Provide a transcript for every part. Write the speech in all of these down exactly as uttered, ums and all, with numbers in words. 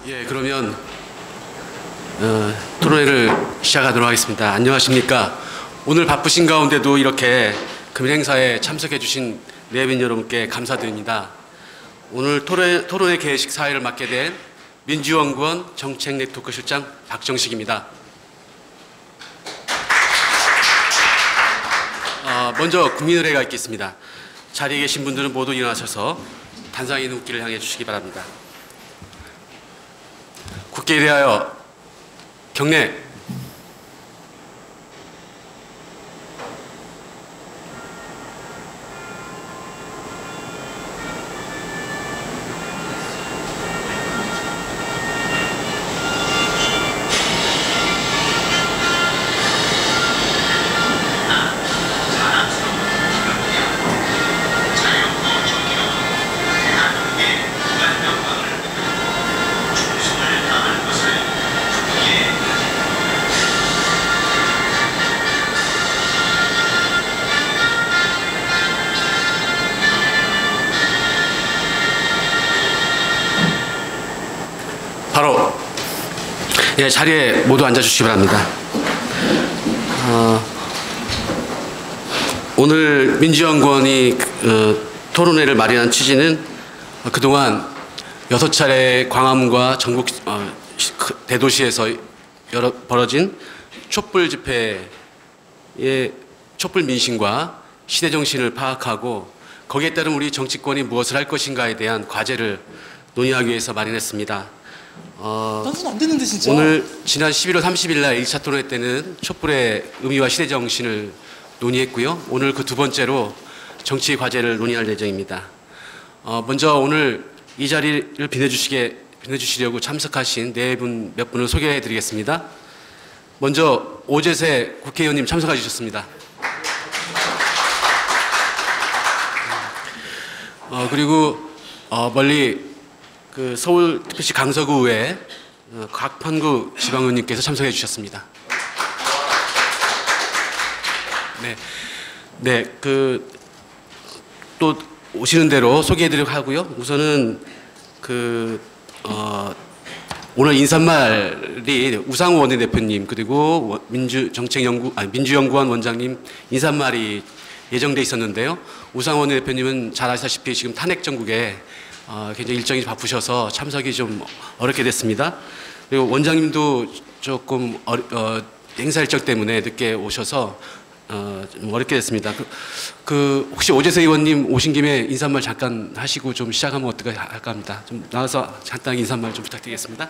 예, 그러면 어, 토론회를 시작하도록 하겠습니다. 안녕하십니까? 오늘 바쁘신 가운데도 이렇게 금일 행사에 참석해 주신 내빈 여러분께 감사드립니다. 오늘 토론, 토론회 개회식 사회를 맡게 된 민주연구원 정책 네트워크 실장 박정식입니다. 어, 먼저 국민의례가 있겠습니다. 자리에 계신 분들은 모두 일어나셔서 단상의 눈길을 향해 주시기 바랍니다. 국회에 대하여 경례. 바로 예, 자리에 모두 앉아주시기 바랍니다. 어, 오늘 민주연구원이 어, 토론회를 마련한 취지는 그동안 여섯 차례 광화문과 전국 어, 대도시에서 여러, 벌어진 촛불 집회의 촛불 민심과 시대 정신을 파악하고 거기에 따른 우리 정치권이 무엇을 할 것인가에 대한 과제를 논의하기 위해서 마련했습니다. 어, 난 손 안 되는데 진짜. 오늘 지난 십일월 삼십일 날 일 차 토론회 때는 촛불의 의미와 시대 정신을 논의했고요. 오늘 그 두 번째로 정치 과제를 논의할 예정입니다. 어, 먼저 오늘 이 자리를 빛내주시게, 빛내주시려고 참석하신 네 분, 몇 분을 소개해드리겠습니다. 먼저 오재세 국회의원님 참석해 주셨습니다. 어, 그리고 어, 멀리 그 서울특별시 강서구 의회 어, 곽판구 지방의원님께서 참석해 주셨습니다. 네, 네, 그 또 오시는 대로 소개해드리도록 하고요. 우선은 그 어, 오늘 인사말이 우상호 원내대표님 그리고 민주정책연구 아니 민주연구원 원장님 인사말이 예정돼 있었는데요. 우상호 원내대표님은 잘 아시다시피 지금 탄핵 정국에 어, 굉장히 일정이 바쁘셔서 참석이 좀 어렵게 됐습니다. 그리고 원장님도 조금 어, 어, 행사 일정 때문에 늦게 오셔서 어, 좀 어렵게 됐습니다. 그, 그 혹시 오재세 의원님 오신 김에 인사말 잠깐 하시고 좀 시작하면 어떨까 할까 합니다. 좀 나와서 간단하게 인사말 좀 부탁드리겠습니다.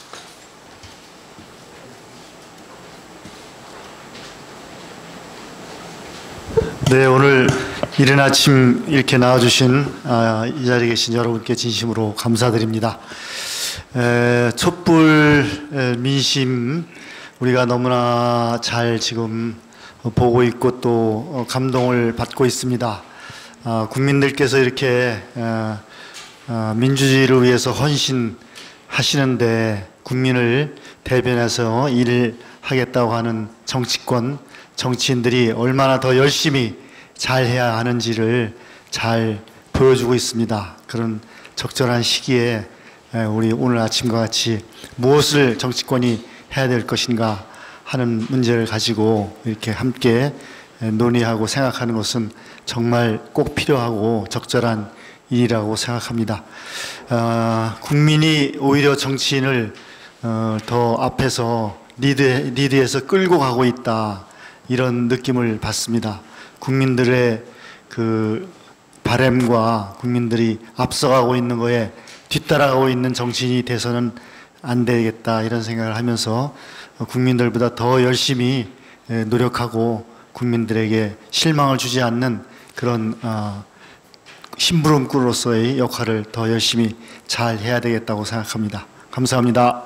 네, 오늘 이른 아침 이렇게 나와주신 아, 이 자리에 계신 여러분께 진심으로 감사드립니다. 에, 촛불 에, 민심 우리가 너무나 잘 지금 보고 있고 또 어, 감동을 받고 있습니다. 아, 국민들께서 이렇게 어, 어, 민주주의를 위해서 헌신하시는데 국민을 대변해서 일을 하겠다고 하는 정치권 정치인들이 얼마나 더 열심히 잘해야 하는지를 잘 보여주고 있습니다. 그런 적절한 시기에 우리 오늘 아침과 같이 무엇을 정치권이 해야 될 것인가 하는 문제를 가지고 이렇게 함께 논의하고 생각하는 것은 정말 꼭 필요하고 적절한 일이라고 생각합니다. 어, 국민이 오히려 정치인을 어, 더 앞에서 리드, 리드해서 끌고 가고 있다 이런 느낌을 받습니다. 국민들의 그 바램과 국민들이 앞서가고 있는 거에 뒤따라가고 있는 정치인이 돼서는 안 되겠다 이런 생각을 하면서 국민들보다 더 열심히 노력하고 국민들에게 실망을 주지 않는 그런 어, 심부름꾼으로서의 역할을 더 열심히 잘 해야 되겠다고 생각합니다. 감사합니다.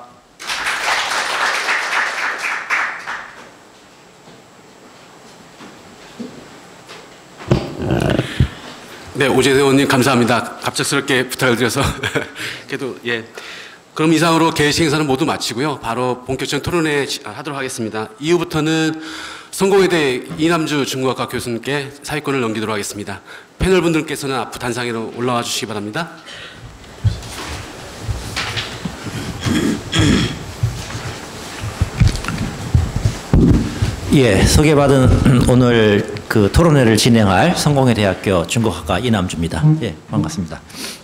네, 오재세 의원님 감사합니다. 갑작스럽게 부탁을 드려서 그래도 예. 그럼 이상으로 개회식 행사는 모두 마치고요. 바로 본격적인 토론회 하도록 하겠습니다. 이후부터는 성공회대 이남주 중국학과 교수님께 사회권을 넘기도록 하겠습니다. 패널분들께서는 앞으로 단상으로 올라와 주시기 바랍니다. 예, 소개받은 오늘 그 토론회를 진행할 성공회대학교 중국학과 이남주입니다. 예, 반갑습니다.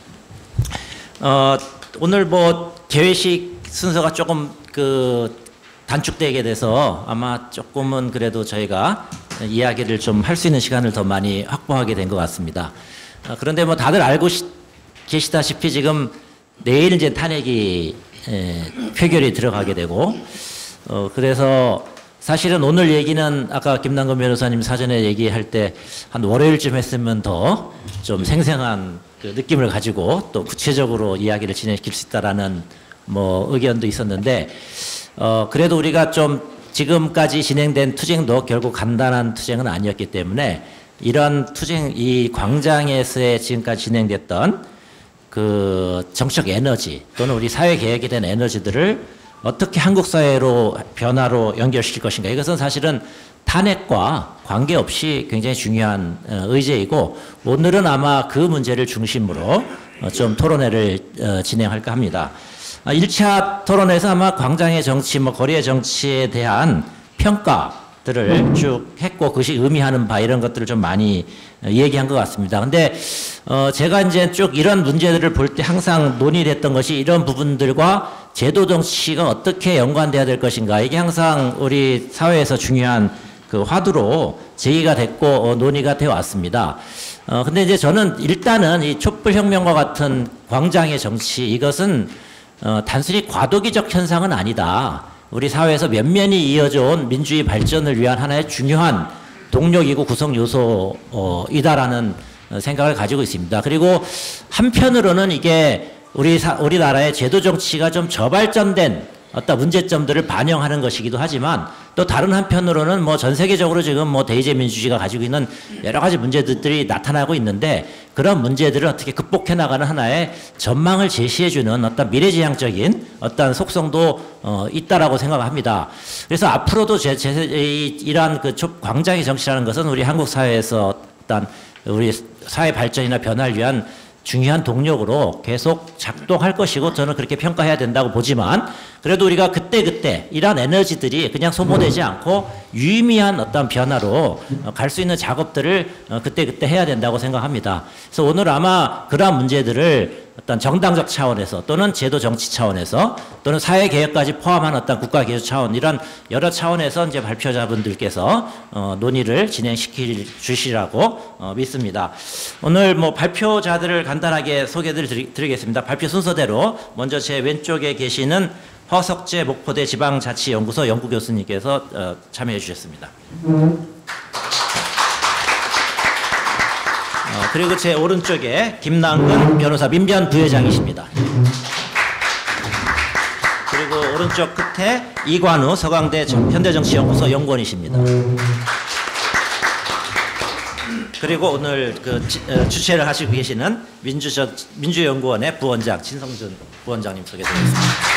어, 오늘 뭐 개회식 순서가 조금 그 단축되게 돼서 아마 조금은 그래도 저희가 이야기를 좀 할 수 있는 시간을 더 많이 확보하게 된 것 같습니다. 어, 그런데 뭐 다들 알고 시, 계시다시피 지금 내일 이제 탄핵이 에, 표결이 들어가게 되고 어, 그래서 사실은 오늘 얘기는 아까 김남근 변호사님 사전에 얘기할 때 한 월요일쯤 했으면 더 좀 생생한 그 느낌을 가지고 또 구체적으로 이야기를 진행시킬 수 있다라는 뭐 의견도 있었는데 어 그래도 우리가 좀 지금까지 진행된 투쟁도 결국 간단한 투쟁은 아니었기 때문에 이런 투쟁 이 광장에서의 지금까지 진행됐던 그 정치적 에너지 또는 우리 사회 개혁에 대한 에너지들을 어떻게 한국 사회로 변화로 연결시킬 것인가 이것은 사실은 탄핵과 관계없이 굉장히 중요한 의제이고 오늘은 아마 그 문제를 중심으로 좀 토론회를 진행할까 합니다. 일 차 토론회에서 아마 광장의 정치, 뭐 거리의 정치에 대한 평가들을 쭉 했고 그것이 의미하는 바 이런 것들을 좀 많이 얘기한 것 같습니다. 근데 어 제가 이제 쭉 이런 문제들을 볼 때 항상 논의됐던 것이 이런 부분들과 제도 정치가 어떻게 연관돼야 될 것인가 이게 항상 우리 사회에서 중요한 그 화두로 제기가 됐고 어, 논의가 되어 왔습니다. 어 근데 이제 저는 일단은 이 촛불혁명과 같은 광장의 정치 이것은 어 단순히 과도기적 현상은 아니다. 우리 사회에서 면면이 이어져 온 민주주의 발전을 위한 하나의 중요한 동력이고 구성 요소이다라는 생각을 가지고 있습니다. 그리고 한편으로는 이게 우리 사, 우리나라의 제도 정치가 좀 저발전된 어떤 문제점들을 반영하는 것이기도 하지만 또 다른 한편으로는 뭐 전 세계적으로 지금 뭐 대의제 민주주의가 가지고 있는 여러 가지 문제들이 나타나고 있는데 그런 문제들을 어떻게 극복해 나가는 하나의 전망을 제시해주는 어떤 미래지향적인 어떤 속성도 어, 있다라고 생각합니다. 그래서 앞으로도 제, 제, 이러한 그 광장의 정치라는 것은 우리 한국 사회에서 어떤 우리 사회 발전이나 변화를 위한 중요한 동력으로 계속 작동할 것이고 저는 그렇게 평가해야 된다고 보지만 그래도 우리가 그때그때 이러한 에너지들이 그냥 소모되지 않고 유의미한 어떤 변화로 갈 수 있는 작업들을 그때그때 해야 된다고 생각합니다. 그래서 오늘 아마 그러한 문제들을 어떤 정당적 차원에서 또는 제도 정치 차원에서 또는 사회 개혁까지 포함한 어떤 국가 개혁 차원 이런 여러 차원에서 이제 발표자분들께서 어, 논의를 진행시킬 주시라고 어, 믿습니다. 오늘 뭐 발표자들을 간단하게 소개를 드리, 드리겠습니다. 발표 순서대로 먼저 제 왼쪽에 계시는 허석재 목포대 지방자치연구소 연구교수님께서 어, 참여해 주셨습니다. 어, 그리고 제 오른쪽에 김남근 변호사 민변 부회장이십니다. 그리고 오른쪽 끝에 이관우 서강대 현대정치연구소 연구원이십니다. 그리고 오늘 그 주최를 하시고 계시는 민주저, 민주연구원의 부원장 진성준 부원장님 소개드리겠습니다.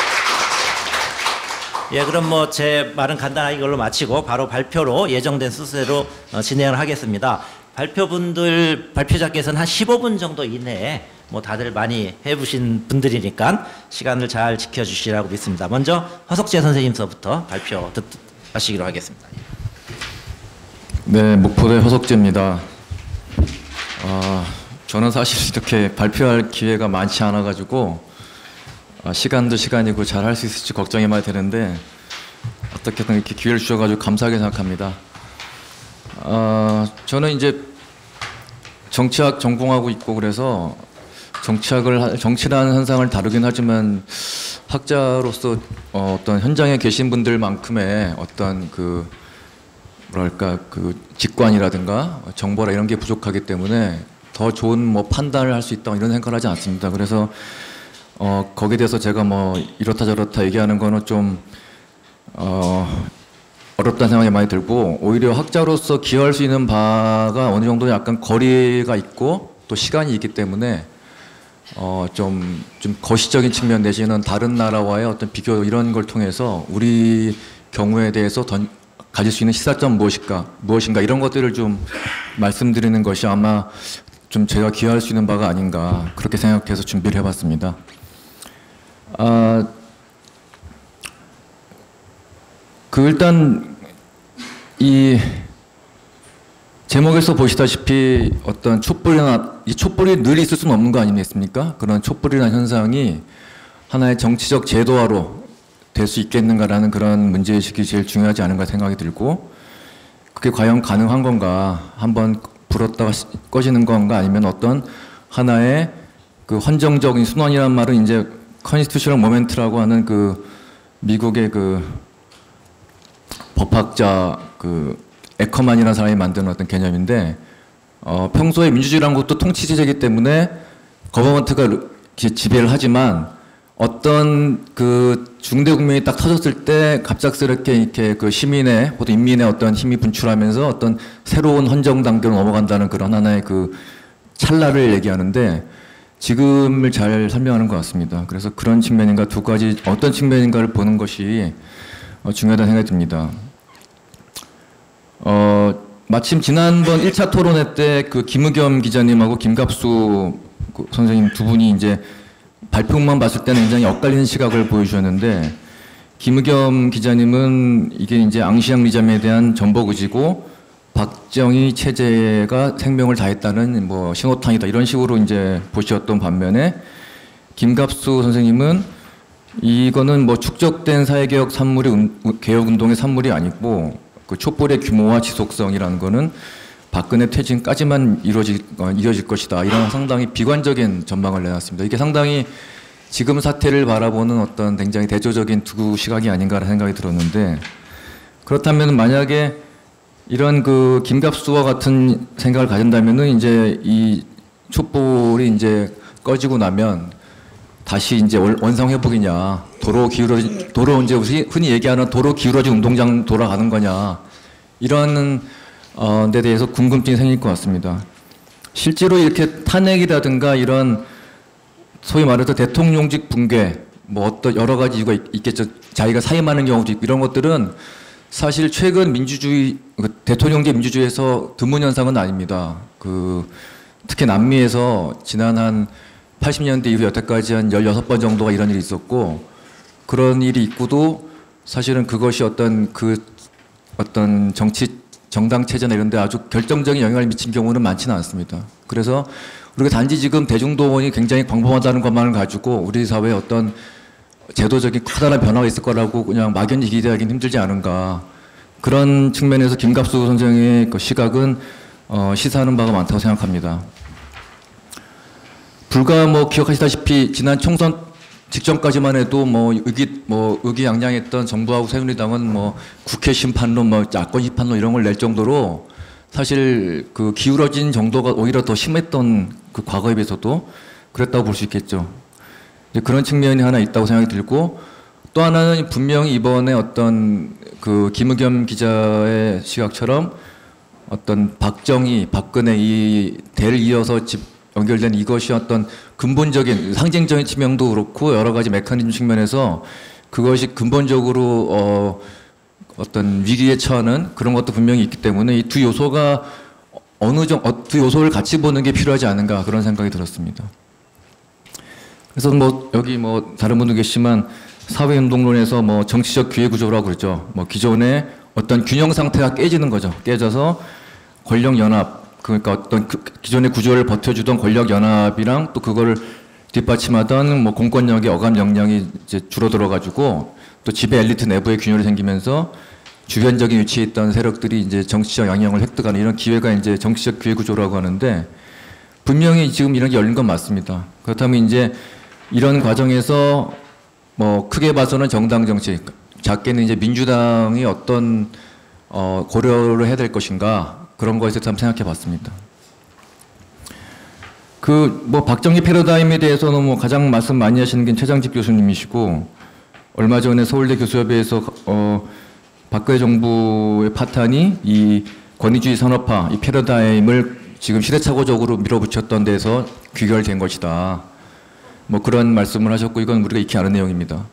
예, 그럼 뭐 제 말은 간단하게 이걸로 마치고 바로 발표로 예정된 순서대로 어, 진행을 하겠습니다. 발표분들, 발표자께서는 한 십오 분 정도 이내에 뭐 다들 많이 해보신 분들이니까 시간을 잘 지켜주시라고 믿습니다. 먼저 허석재 선생님서부터 발표 듣, 하시기로 하겠습니다. 네, 목포대 허석재입니다. 어, 저는 사실 이렇게 발표할 기회가 많지 않아가지고 어, 시간도 시간이고 잘 할 수 있을지 걱정이 많이 되는데 어떻게든 이렇게 기회를 주셔가지고 감사하게 생각합니다. 어, 저는 이제 정치학 전공하고 있고 그래서 정치학을 정치라는 현상을 다루긴 하지만 학자로서 어, 어떤 현장에 계신 분들만큼의 어떤 그 뭐랄까 그 직관이라든가 정보라 이런 게 부족하기 때문에 더 좋은 뭐 판단을 할 수 있다 이런 생각을 하지 않습니다. 그래서 어, 거기에 대해서 제가 뭐 이렇다 저렇다 얘기하는 거는 좀 어, 어렵다는 생각이 많이 들고 오히려 학자로서 기여할 수 있는 바가 어느 정도 약간 거리가 있고 또 시간이 있기 때문에 어, 좀, 좀 거시적인 측면 내지는 다른 나라와의 어떤 비교 이런 걸 통해서 우리 경우에 대해서 던, 가질 수 있는 시사점 무엇인가, 무엇인가 이런 것들을 좀 말씀드리는 것이 아마 좀 제가 기여할 수 있는 바가 아닌가 그렇게 생각해서 준비를 해봤습니다. 아, 그 일단 이 이 제목에서 보시다시피 어떤 촛불이나 이 촛불이 늘 있을 수는 없는 거 아니겠습니까? 그런 촛불이나 현상이 하나의 정치적 제도화로 될 수 있겠는가라는 그런 문제의식이 제일 중요하지 않은가 생각이 들고, 그게 과연 가능한 건가, 한번 불었다가 꺼지는 건가, 아니면 어떤 하나의 그 헌정적인 순환이란 말은 이제 컨스티튜셔널 모멘트라고 하는 그 미국의 그 법학자 그 에커만이라는 사람이 만든 어떤 개념인데, 어, 평소에 민주주의라는 것도 통치제이기 때문에 거버먼트가 지배를 하지만 어떤 그 중대 국면이 딱 터졌을 때 갑작스럽게 이렇게 그 시민의 혹은 인민의 어떤 힘이 분출하면서 어떤 새로운 헌정 단계로 넘어간다는 그런 하나의 그 찰나를 얘기하는데, 지금을 잘 설명하는 것 같습니다. 그래서 그런 측면인가, 두 가지 어떤 측면인가를 보는 것이 중요하다는 생각이 듭니다. 어, 마침 지난번 일 차 토론회 때 그 김의겸 기자님하고 김갑수 그 선생님 두 분이 이제 발표만 봤을 때는 굉장히 엇갈리는 시각을 보여주셨는데, 김의겸 기자님은 이게 이제 앙시앙 리잠에 대한 전복 의지고 박정희 체제가 생명을 다했다는 뭐 신호탄이다, 이런 식으로 이제 보셨던 반면에, 김갑수 선생님은 이거는 뭐 축적된 사회개혁 산물이 개혁운동의 산물이 아니고 그 촛불의 규모와 지속성이라는 거는 박근혜 퇴진까지만 이루어질, 어, 이루어질 것이다, 이런 상당히 비관적인 전망을 내놨습니다. 이게 상당히 지금 사태를 바라보는 어떤 굉장히 대조적인 두 시각이 아닌가라는 생각이 들었는데, 그렇다면 만약에 이런 그 김갑수와 같은 생각을 가진다면은 이제 이 촛불이 이제 꺼지고 나면 다시 이제 원상 회복이냐, 도로 기울어진, 도로 이제 흔히 얘기하는 도로 기울어진 운동장 돌아가는 거냐, 이런 어, 데 대해서 궁금증이 생길 것 같습니다. 실제로 이렇게 탄핵이라든가 이런 소위 말해서 대통령직 붕괴, 뭐 어떤 여러 가지 이유가 있, 있겠죠. 자기가 사임하는 경우도 있고, 이런 것들은 사실 최근 민주주의, 그 대통령제 민주주의에서 드문 현상은 아닙니다. 그 특히 남미에서 지난 한 팔십 년대 이후 여태까지 한 열여섯 번 정도가 이런 일이 있었고, 그런 일이 있고도 사실은 그것이 어떤 그 어떤 정치 정당 체제나 이런 데 아주 결정적인 영향을 미친 경우는 많지는 않습니다. 그래서 우리가 단지 지금 대중동원이 굉장히 광범하다는 것만을 가지고 우리 사회에 어떤 제도적인 커다란 변화가 있을 거라고 그냥 막연히 기대하기는 힘들지 않은가. 그런 측면에서 김갑수 선생의 그 시각은 어, 시사하는 바가 많다고 생각합니다. 불과 뭐 기억하시다시피 지난 총선 직전까지만 해도 뭐 의기 뭐 의기양양했던 정부하고 새누리당은 뭐 국회 심판론, 뭐 야권 심판론 이런 걸 낼 정도로 사실 그 기울어진 정도가 오히려 더 심했던 그 과거에 비해서도 그랬다고 볼 수 있겠죠. 그런 측면이 하나 있다고 생각이 들고, 또 하나는 분명히 이번에 어떤 그 김의겸 기자의 시각처럼 어떤 박정희, 박근혜 이 대를 이어서 집 연결된 이것이 어떤 근본적인 상징적인 측면도 그렇고 여러 가지 메커니즘 측면에서 그것이 근본적으로 어 어떤 위기에 처하는 그런 것도 분명히 있기 때문에 이 두 요소가 어느 정도 두 요소를 같이 보는 게 필요하지 않은가, 그런 생각이 들었습니다. 그래서 뭐 여기 뭐 다른 분도 계시지만 사회운동론에서 뭐 정치적 기회 구조라고 그러죠. 뭐 기존의 어떤 균형 상태가 깨지는 거죠. 깨져서 권력 연합, 그러니까 어떤 그 기존의 구조를 버텨주던 권력 연합이랑 또 그거를 뒷받침하던 뭐 공권력의 어감 역량이 이제 줄어들어 가지고 또 지배 엘리트 내부의 균열이 생기면서 주변적인 위치에 있던 세력들이 이제 정치적 영향을 획득하는 이런 기회가 이제 정치적 기회 구조라고 하는데, 분명히 지금 이런 게 열린 건 맞습니다. 그렇다면 이제 이런 과정에서 뭐 크게 봐서는 정당 정치, 작게는 이제 민주당이 어떤 어 고려를 해야 될 것인가, 그런 거에 대해서 한번 생각해 봤습니다. 그 뭐 박정희 패러다임에 대해서는 뭐 가장 말씀 많이 하시는 게 최장집 교수님이시고, 얼마 전에 서울대 교수협의회에서 어 박근혜 정부의 파탄이 이 권위주의 산업화, 이 패러다임을 지금 시대착오적으로 밀어붙였던 데서 귀결된 것이다, 뭐 그런 말씀을 하셨고, 이건 우리가 익히 아는 내용입니다.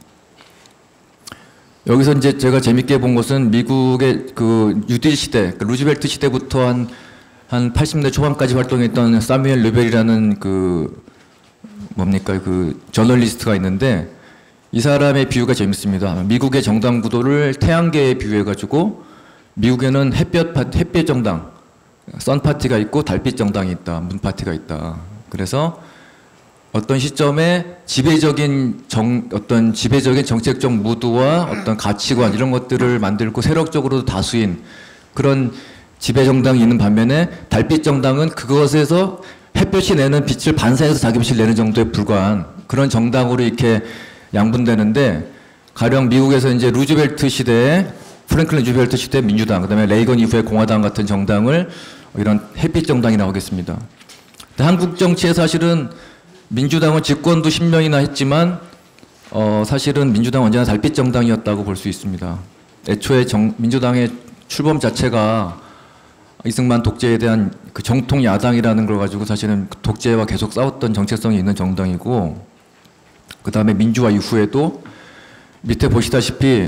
여기서 이제 제가 재밌게 본 것은 미국의 그 뉴딜 시대, 그 루즈벨트 시대부터 한, 한 팔십 년대 초반까지 활동했던 사뮤엘 르벨이라는 그 뭡니까 그 저널리스트가 있는데, 이 사람의 비유가 재밌습니다. 미국의 정당 구도를 태양계에 비유해가지고 미국에는 햇볕 파, 햇빛 정당, 선 파티가 있고 달빛 정당이 있다, 문 파티가 있다. 그래서 어떤 시점에 지배적인 정, 어떤 지배적인 정책적 무드와 어떤 가치관 이런 것들을 만들고 세력적으로도 다수인 그런 지배 정당이 있는 반면에 달빛 정당은 그것에서 햇볕이 내는 빛을 반사해서 자기 빛을 내는 정도에 불과한 그런 정당으로 이렇게 양분되는데, 가령 미국에서 이제 루즈벨트 시대에 프랭클린 루즈벨트 시대 민주당, 그다음에 레이건 이후에 공화당 같은 정당을 이런 햇빛 정당이라고 하겠습니다. 근데 한국 정치에 사실은 민주당은 집권도 십 년이나 했지만 어 사실은 민주당은 언제나 달빛 정당이었다고 볼 수 있습니다. 애초에 정, 민주당의 출범 자체가 이승만 독재에 대한 그 정통 야당이라는 걸 가지고 사실은 독재와 계속 싸웠던 정체성이 있는 정당이고, 그 다음에 민주화 이후에도 밑에 보시다시피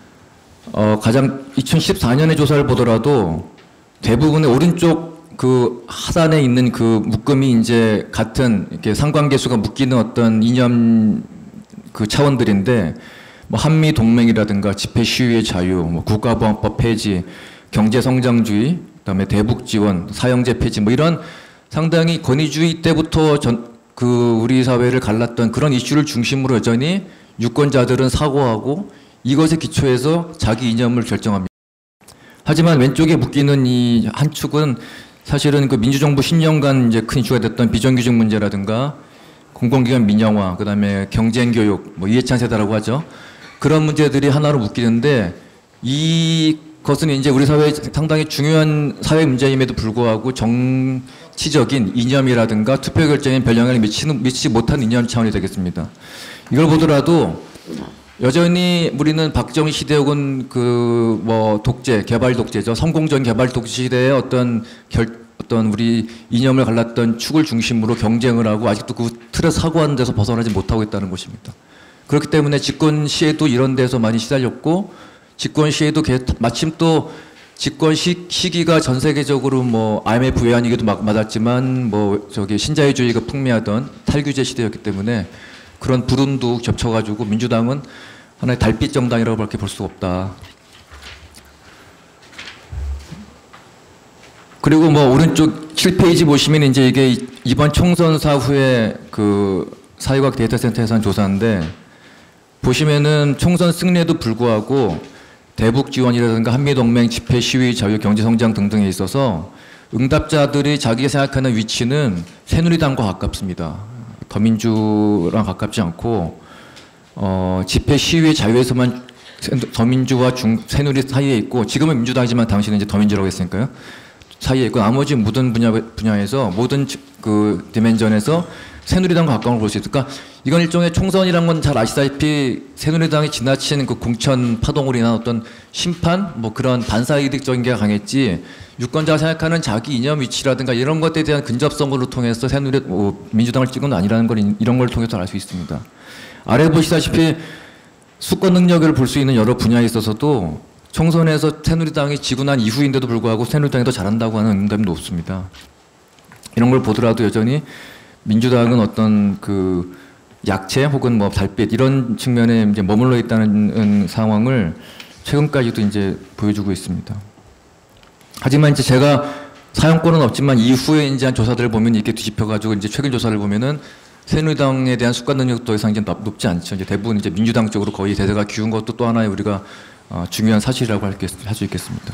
어 가장 이천십사 년의 조사를 보더라도 대부분의 오른쪽 그 하단에 있는 그 묶음이 이제 같은 이렇게 상관계수가 묶이는 어떤 이념 그 차원들인데, 뭐 한미 동맹이라든가 집회 시위의 자유, 뭐 국가보안법 폐지, 경제 성장주의, 그다음에 대북 지원, 사형제 폐지, 뭐 이런 상당히 권위주의 때부터 전, 그 우리 사회를 갈랐던 그런 이슈를 중심으로 여전히 유권자들은 사고하고 이것에 기초해서 자기 이념을 결정합니다. 하지만 왼쪽에 묶이는 이 한 축은 사실은 그 민주정부 십 년간 이제 큰 이슈가 됐던 비정규직 문제라든가 공공기관 민영화, 그다음에 경쟁교육, 뭐 이해찬 세대라고 하죠. 그런 문제들이 하나로 묶이는데, 이것은 이제 우리 사회에 상당히 중요한 사회 문제임에도 불구하고 정치적인 이념이라든가 투표 결정에 별 영향을 미치는, 미치지 못한 이념 차원이 되겠습니다. 이걸 보더라도 여전히 우리는 박정희 시대 혹은 그 뭐 독재, 개발 독재죠. 성공적인 개발 독재 시대의 어떤 결, 어떤 우리 이념을 갈랐던 축을 중심으로 경쟁을 하고 아직도 그 틀에서 사고하는 데서 벗어나지 못하고 있다는 것입니다. 그렇기 때문에 집권 시에도 이런 데서 많이 시달렸고, 집권 시에도 마침 또 집권 시, 시기가 전 세계적으로 뭐 아이엠에프 외환위기도 막 맞았지만 뭐 저기 신자유주의가 풍미하던 탈규제 시대였기 때문에 그런 불운도 겹쳐가지고 민주당은 하나의 달빛 정당이라고 밖에 볼 수가 없다. 그리고 뭐 오른쪽 칠 페이지 보시면 이제 이게 이번 총선 사후에 그 사회과학 데이터센터에서 한 조사인데, 보시면은 총선 승리에도 불구하고 대북 지원이라든가 한미동맹, 집회 시위, 자유, 경제성장 등등에 있어서 응답자들이 자기가 생각하는 위치는 새누리당과 가깝습니다. 더민주랑 가깝지 않고 어, 집회 시위 자유에서만 더민주와 중, 새누리 사이에 있고, 지금은 민주당이지만 당시는 이제 더민주라고 했으니까요. 사이에 있고, 나머지 모든 분야, 분야에서 모든 그 디멘전에서 새누리당과 가까운 걸 볼 수 있어요. 그러니까 이건 일종의 총선이란 건 잘 아시다시피 새누리당이 지나친 그 공천 파동으로 인한 어떤 심판, 뭐 그런 반사이득적인 게 강했지, 유권자가 생각하는 자기 이념 위치라든가 이런 것에 대한 근접성으로 통해서 새누리, 뭐 민주당을 찍은 건 아니라는 걸 이런 걸 통해서 알 수 있습니다. 아래 보시다시피 수권 능력을 볼 수 있는 여러 분야에 있어서도 총선에서 새누리당이 지고 난 이후인데도 불구하고 새누리당이 더 잘한다고 하는 응답이 높습니다. 이런 걸 보더라도 여전히 민주당은 어떤 그 약체 혹은 뭐 달빛 이런 측면에 이제 머물러 있다는 상황을 최근까지도 이제 보여주고 있습니다. 하지만 이제 제가 사용권은 없지만 이후에 이제 한 조사들을 보면 이렇게 뒤집혀가지고 이제 최근 조사를 보면은 새누리당에 대한 수권 능력도 더 이상 이제 높지 않죠. 이제 대부분 이제 민주당 쪽으로 거의 대세가 기운 것도 또 하나의 우리가 어, 중요한 사실이라고 할 수 있겠습니다.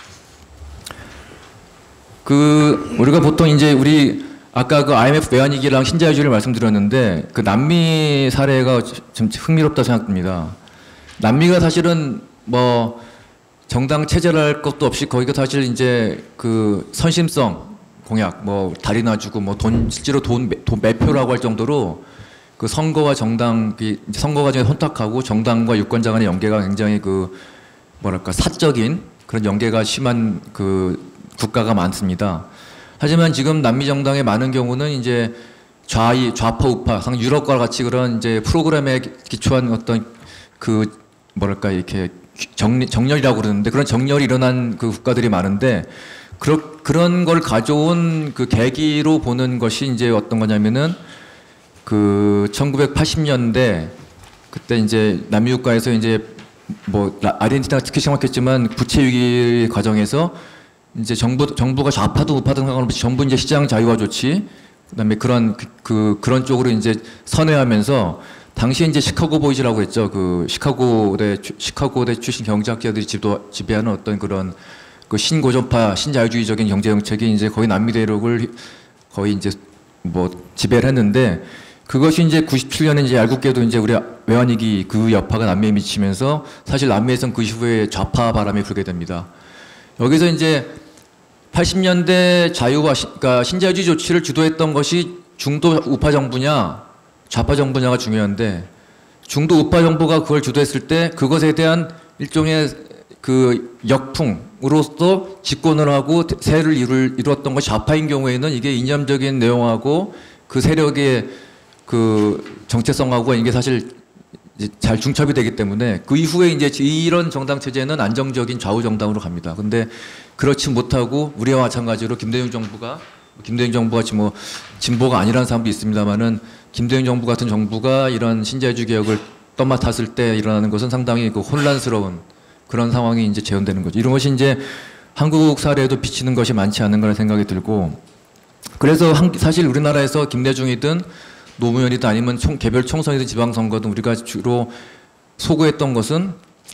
그 우리가 보통 이제 우리 아까 그 아이엠에프 외환위기랑 신자유주의를 말씀드렸는데, 그 남미 사례가 좀 흥미롭다 생각됩니다. 남미가 사실은 뭐 정당 체제랄 것도 없이 거기가 사실 이제 그 선심성 공약, 뭐 다리 놔주고 뭐 돈 실제로 돈, 돈 매표라고 할 정도로 그 선거와 정당, 그 선거 과정에 혼탁하고 정당과 유권자 간의 연계가 굉장히 그 뭐랄까 사적인 그런 연계가 심한 그 국가가 많습니다. 하지만 지금 남미 정당의 많은 경우는 이제 좌이, 좌파, 우파, 상 유럽과 같이 그런 이제 프로그램에 기초한 어떤 그 뭐랄까 이렇게 정, 정렬이라고 그러는데, 그런 정렬이 일어난 그 국가들이 많은데, 그런 그런 걸 가져온 그 계기로 보는 것이 이제 어떤 거냐면은 그 천구백팔십 년대 그때 이제 남미 국가에서 이제 뭐 아르헨티나가 특히 심각했지만 부채 위기 과정에서 이제 정부 정부가 좌파도 우파도 상관없이 전부 이제 시장 자유화 조치, 그다음에 그런 그, 그 그런 쪽으로 이제 선회하면서 당시에 이제 시카고 보이즈라고 했죠. 그 시카고대 시카고대 출신 경제학자들이 지도 지배하는 어떤 그런 그 신고전파 신자유주의적인 경제 정책이 이제 거의 남미 대륙을 거의 이제 뭐 지배를 했는데, 그것이 이제 구십칠 년에 이제 얄궂게도 이제 우리 외환위기 그 여파가 남미에 미치면서 사실 남미에선 그 이후에 좌파 바람이 불게 됩니다. 여기서 이제 팔십 년대 자유화, 그러니까 신자유주의 조치를 주도했던 것이 중도 우파 정부냐 좌파 정부냐가 중요한데, 중도 우파 정부가 그걸 주도했을 때 그것에 대한 일종의 그 역풍으로서 집권을 하고 세를 이룰, 이루었던 것이 좌파인 경우에는 이게 이념적인 내용하고 그 세력의 그 정체성하고 이게 사실 이제 잘 중첩이 되기 때문에 그 이후에 이제 이런 정당 체제는 안정적인 좌우 정당으로 갑니다. 근데 그렇지 못하고 우리와 마찬가지로 김대중 정부가 김대중 정부가 지금 뭐 진보가 아니라는 사람도 있습니다만은 김대중 정부 같은 정부가 이런 신자유주의 개혁을 떠맡았을 때 일어나는 것은 상당히 그 혼란스러운 그런 상황이 이제 재현되는 거죠. 이런 것이 이제 한국 사례에도 비치는 것이 많지 않은 거라는 생각이 들고, 그래서 한, 사실 우리나라에서 김대중이든 노무현이든 아니면 총, 개별 총선이든 지방선거든 우리가 주로 소구했던 것은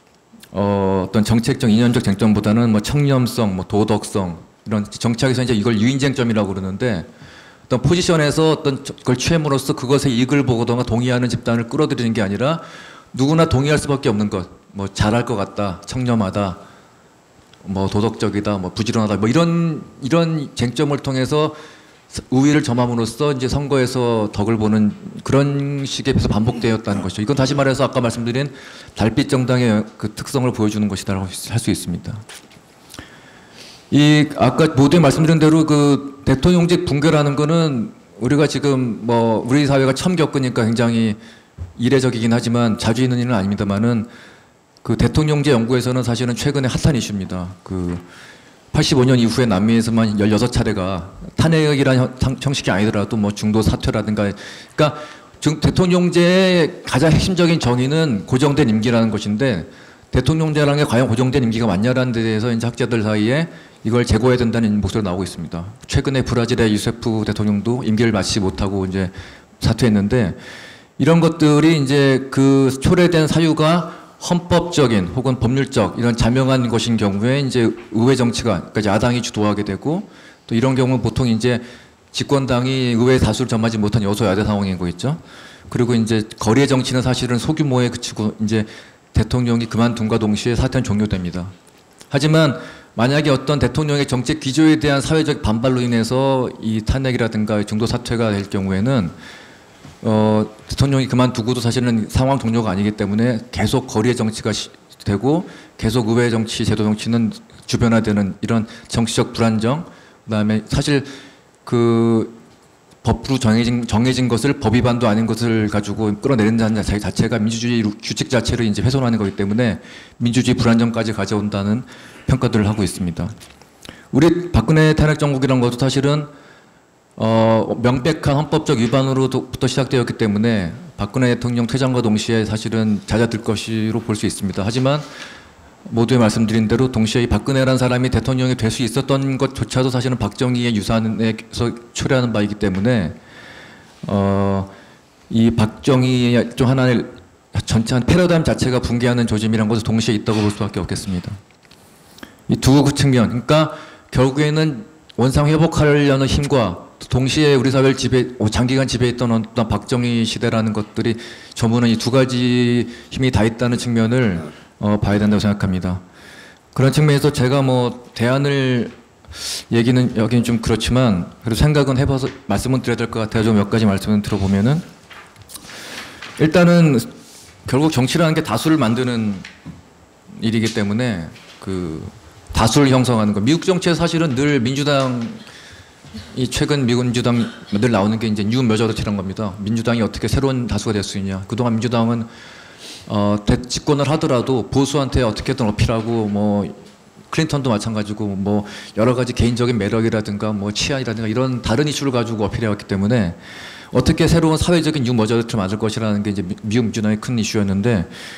어, 어떤 정책적 이념적 쟁점보다는 뭐 청렴성, 뭐 도덕성 이런 정치학에서 이제 이걸 유인쟁점이라고 그러는데, 어떤 포지션에서 어떤 그걸 취함으로써 그것에 이익을 보거나 동의하는 집단을 끌어들이는 게 아니라 누구나 동의할 수밖에 없는 것, 뭐 잘할 것 같다, 청렴하다, 뭐 도덕적이다, 뭐 부지런하다, 뭐 이런 이런 쟁점을 통해서 우위를 점함으로써 이제 선거에서 덕을 보는 그런 식의 계속 반복되었다는 것이죠. 이건 다시 말해서 아까 말씀드린 달빛 정당의 그 특성을 보여주는 것이다라고 할 수 있습니다. 이 아까 모두에 말씀드린 대로 그 대통령직 붕괴라는 거는 우리가 지금 뭐 우리 사회가 처음 겪으니까 굉장히 이례적이긴 하지만 자주 있는 일은 아닙니다만은 그 대통령제 연구에서는 사실은 최근에 핫한 이슈입니다. 그 팔십오 년 이후에 남미에서만 열여섯 차례가 탄핵이라는 형식이 아니더라도 뭐 중도 사퇴라든가, 그러니까 대통령제의 가장 핵심적인 정의는 고정된 임기라는 것인데, 대통령제라는 게 과연 고정된 임기가 맞냐라는 데 대해서 이제 학자들 사이에 이걸 재고해야 된다는 목소리가 나오고 있습니다. 최근에 브라질의 유세프 대통령도 임기를 마치지 못하고 이제 사퇴했는데, 이런 것들이 이제 그 초래된 사유가 헌법적인 혹은 법률적 이런 자명한 것인 경우에 이제 의회 정치가, 그러니까 야당이 주도하게 되고, 또 이런 경우는 보통 이제 집권당이 의회 다수를 점하지 못한 여소야대 상황인 거겠죠. 그리고 이제 거리의 정치는 사실은 소규모에 그치고 이제 대통령이 그만둔과 동시에 사퇴는 종료됩니다. 하지만 만약에 어떤 대통령의 정책 기조에 대한 사회적 반발로 인해서 이 탄핵이라든가 중도 사퇴가 될 경우에는 어, 대통령이 그만두고도 사실은 상황 종료가 아니기 때문에 계속 거리의 정치가 시, 되고 계속 의회 정치, 제도 정치는 주변화되는 이런 정치적 불안정, 그다음에 사실 그 법으로 정해진, 정해진 것을 법 위반도 아닌 것을 가지고 끌어내린다는 자체가 민주주의 규칙 자체를 이제 훼손하는 거기 때문에 민주주의 불안정까지 가져온다는 평가들을 하고 있습니다. 우리 박근혜 탄핵 정국이라는 것도 사실은 어, 명백한 헌법적 위반으로부터 시작되었기 때문에 박근혜 대통령 퇴장과 동시에 사실은 잦아들 것으로 볼 수 있습니다. 하지만 모두에 말씀드린 대로 동시에 이 박근혜라는 사람이 대통령이 될 수 있었던 것조차도 사실은 박정희의 유산에서 초래하는 바이기 때문에 어, 이 박정희의 좀 하나의 전체 한 패러다임 자체가 붕괴하는 조짐이란 것도 동시에 있다고 볼 수밖에 없겠습니다. 이 두 측면, 그러니까 결국에는 원상 회복하려는 힘과 동시에 우리 사회를 지배, 장기간 지배했던 어떤 박정희 시대라는 것들이 전부는 이 두 가지 힘이 다 있다는 측면을 어, 봐야 된다고 생각합니다. 그런 측면에서 제가 뭐 대안을 얘기는 여기는 좀 그렇지만 그래도 생각은 해봐서 말씀은 드려야 될 것 같아요. 좀 몇 가지 말씀을 들어보면은 일단은 결국 정치라는 게 다수를 만드는 일이기 때문에 그 다수를 형성하는 거. 미국 정치에 사실은 늘 민주당 이 최근 미국 민주당 늘 나오는 게 이제 뉴 메저리티라는 겁니다. 민주당이 어떻게 새로운 다수가 될 수 있냐. 그동안 민주당은 어, 집권을 하더라도 보수한테 어떻게든 어필하고 뭐 클린턴도 마찬가지고 뭐 여러 가지 개인적인 매력이라든가 뭐 치안이라든가 이런 다른 이슈를 가지고 어필해왔기 때문에 어떻게 새로운 사회적인 뉴 메저리티를 만들 것이라는 게 이제 미국 민주당의 큰 이슈였는데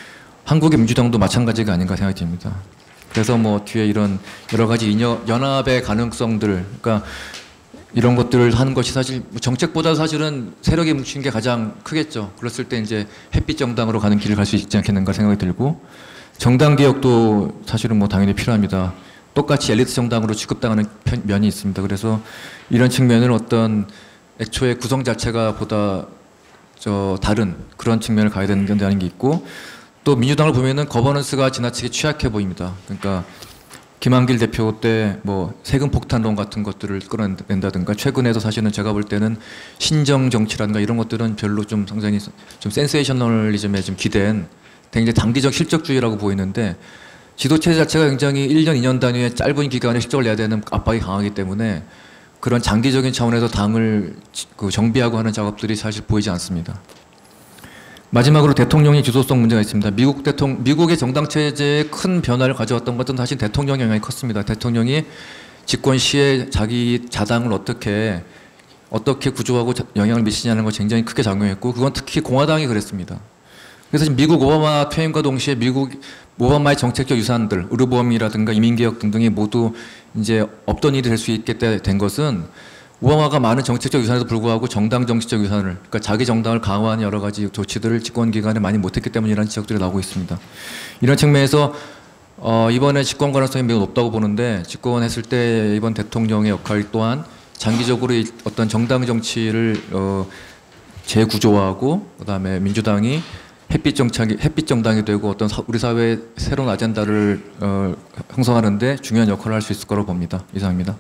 한국의 민주당도 마찬가지가 아닌가 생각이 듭니다. 그래서 뭐 뒤에 이런 여러 가지 인여, 연합의 가능성들, 그러니까 이런 것들을 하는 것이 사실 정책보다 사실은 세력이 뭉친 게 가장 크겠죠. 그랬을 때 이제 햇빛 정당으로 가는 길을 갈 수 있지 않겠는가 생각이 들고, 정당 개혁도 사실은 뭐 당연히 필요합니다. 똑같이 엘리트 정당으로 취급당하는 편, 면이 있습니다. 그래서 이런 측면을 어떤 애초에 구성 자체가 보다 저 다른 그런 측면을 가야 된다는 게 있고, 또 민주당을 보면은 거버넌스가 지나치게 취약해 보입니다. 그러니까 김한길 대표 때 뭐 세금 폭탄론 같은 것들을 끌어낸다든가, 최근에도 사실은 제가 볼 때는 신정 정치라든가 이런 것들은 별로 좀 상당히 좀 센세이셔널리즘에 좀 기댄 굉장히 단기적 실적주의라고 보이는데, 지도체제 자체가 굉장히 일 년, 이 년 단위의 짧은 기간에 실적을 내야 되는 압박이 강하기 때문에 그런 장기적인 차원에서 당을 그 정비하고 하는 작업들이 사실 보이지 않습니다. 마지막으로 대통령의 주도성 문제가 있습니다. 미국 대통령, 미국의 정당 체제에 큰 변화를 가져왔던 것은 사실 대통령 영향이 컸습니다. 대통령이 집권 시에 자기 자당을 어떻게 어떻게 구조하고 영향을 미치냐는 거 굉장히 크게 작용했고, 그건 특히 공화당이 그랬습니다. 그래서 지금 미국 오바마 퇴임과 동시에 미국 오바마의 정책적 유산들, 의료보험이라든가 이민개혁 등등이 모두 이제 없던 일이 될 수 있게 된 것은, 오바마가 많은 정책적 유산에도 불구하고 정당 정치적 유산을, 그러니까 자기 정당을 강화하는 여러 가지 조치들을 집권 기간에 많이 못했기 때문이라는 지적들이 나오고 있습니다. 이런 측면에서 어, 이번에 집권 가능성이 매우 높다고 보는데, 집권했을 때 이번 대통령의 역할 또한 장기적으로 어떤 정당 정치를 어, 재구조화하고, 그다음에 민주당이 햇빛 정착이, 햇빛 정당이 되고 어떤 사, 우리 사회의 새로운 아젠다를 어, 형성하는데 중요한 역할을 할 수 있을 거라고 봅니다. 이상입니다.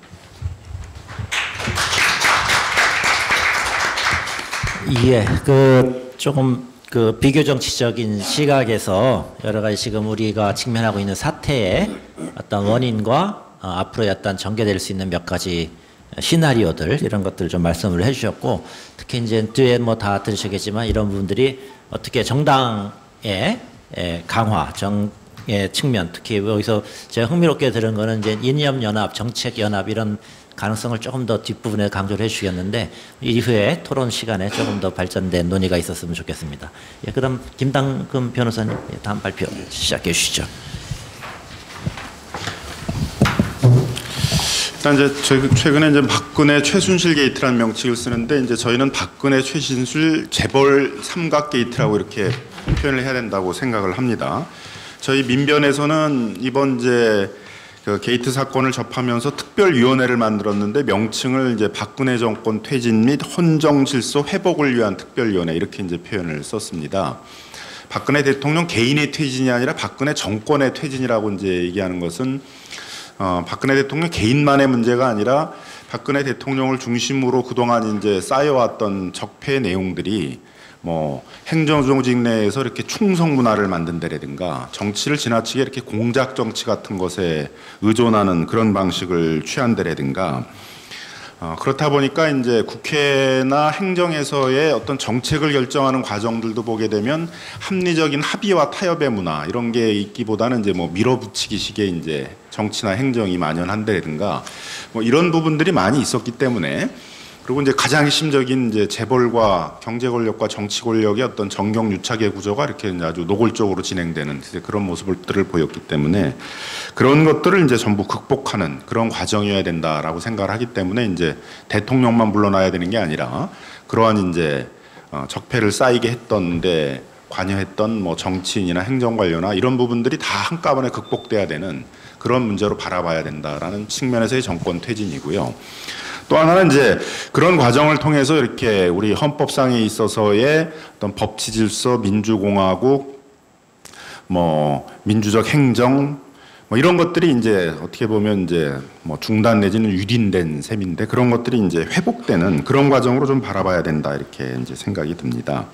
예, 그 조금 그 비교 정치적인 시각에서 여러 가지 지금 우리가 직면하고 있는 사태의 어떤 원인과 어, 앞으로 어떤 전개될 수 있는 몇 가지 시나리오들, 이런 것들 좀 말씀을 해주셨고, 특히 이제 뒤에 뭐 다 들으셨겠지만 이런 부분들이 어떻게 정당의 강화, 정의 측면, 특히 여기서 제가 흥미롭게 들은 거는 이제 이념 연합, 정책 연합 이런 가능성을 조금 더 뒷부분에 강조를 해주셨는데, 이후에 토론 시간에 조금 더 발전된 논의가 있었으면 좋겠습니다. 예, 그다음 김당금 변호사님, 다음 발표 시작해 주시죠. 일단 이제 최근에 이제 박근혜 최순실 게이트라는 명칭을 쓰는데, 이제 저희는 박근혜 최순실 재벌 삼각 게이트라고 이렇게 표현을 해야 된다고 생각을 합니다. 저희 민변에서는 이번 이제 그 게이트 사건을 접하면서 특별위원회를 만들었는데, 명칭을 이제 박근혜 정권 퇴진 및 헌정 질서 회복을 위한 특별위원회 이렇게 이제 표현을 썼습니다. 박근혜 대통령 개인의 퇴진이 아니라 박근혜 정권의 퇴진이라고 이제 얘기하는 것은 어, 박근혜 대통령 개인만의 문제가 아니라 박근혜 대통령을 중심으로 그동안 이제 쌓여왔던 적폐 내용들이 뭐 행정조직 내에서 이렇게 충성 문화를 만든다라든가, 정치를 지나치게 이렇게 공작 정치 같은 것에 의존하는 그런 방식을 취한다라든가, 어, 그렇다 보니까 이제 국회나 행정에서의 어떤 정책을 결정하는 과정들도 보게 되면 합리적인 합의와 타협의 문화 이런 게 있기보다는 이제 뭐 밀어붙이기 식의 이제 정치나 행정이 만연한다든가, 뭐 이런 부분들이 많이 있었기 때문에, 그리고 이제 가장 핵심적인 이제 재벌과 경제 권력과 정치 권력의 어떤 정경유착의 구조가 이렇게 이제 아주 노골적으로 진행되는 그런 모습들을 보였기 때문에, 그런 것들을 이제 전부 극복하는 그런 과정이어야 된다라고 생각을 하기 때문에, 이제 대통령만 물러나야 되는 게 아니라 그러한 이제 어 적폐를 쌓이게 했던데 관여했던 뭐 정치인이나 행정관료나 이런 부분들이 다 한꺼번에 극복돼야 되는 그런 문제로 바라봐야 된다라는 측면에서의 정권 퇴진이고요. 또 하나는 이제 그런 과정을 통해서 이렇게 우리 헌법상에 있어서의 어떤 법치 질서, 민주공화국, 뭐 민주적 행정, 뭐 이런 것들이 이제 어떻게 보면 이제 뭐 중단 내지는 유린된 셈인데, 그런 것들이 이제 회복되는 그런 과정으로 좀 바라봐야 된다 이렇게 이제 생각이 듭니다.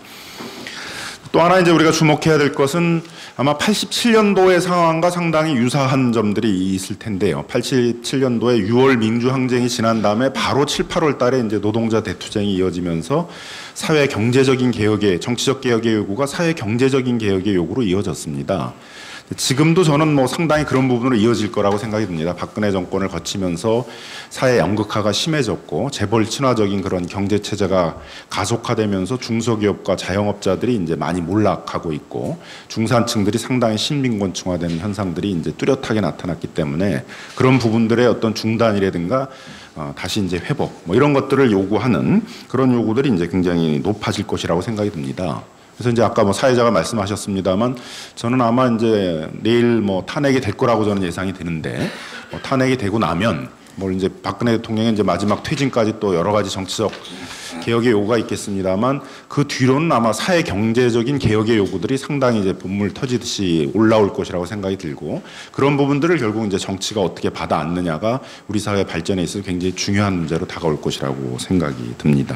또 하나 이제 우리가 주목해야 될 것은 아마 팔십칠 년도의 상황과 상당히 유사한 점들이 있을 텐데요. 팔십칠 년도에 유월 민주항쟁이 지난 다음에 바로 칠, 팔월 달에 이제 노동자 대투쟁이 이어지면서 사회 경제적인 개혁의, 정치적 개혁의 요구가 사회 경제적인 개혁의 요구로 이어졌습니다. 지금도 저는 뭐 상당히 그런 부분으로 이어질 거라고 생각이 듭니다. 박근혜 정권을 거치면서 사회 양극화가 심해졌고 재벌 친화적인 그런 경제 체제가 가속화되면서 중소기업과 자영업자들이 이제 많이 몰락하고 있고 중산층들이 상당히 신빈곤층화되는 현상들이 이제 뚜렷하게 나타났기 때문에 그런 부분들의 어떤 중단이라든가 어, 다시 이제 회복 뭐 이런 것들을 요구하는 그런 요구들이 이제 굉장히 높아질 것이라고 생각이 듭니다. 그래서 이제 아까 뭐 사회자가 말씀하셨습니다만 저는 아마 이제 내일 뭐 탄핵이 될 거라고 저는 예상이 되는데 뭐 탄핵이 되고 나면 뭐 이제 박근혜 대통령의 이제 마지막 퇴진까지 또 여러 가지 정치적 개혁의 요구가 있겠습니다만 그 뒤로는 아마 사회 경제적인 개혁의 요구들이 상당히 이제 분물 터지듯이 올라올 것이라고 생각이 들고 그런 부분들을 결국 이제 정치가 어떻게 받아 안느냐가 우리 사회 발전에 있어서 굉장히 중요한 문제로 다가올 것이라고 생각이 듭니다.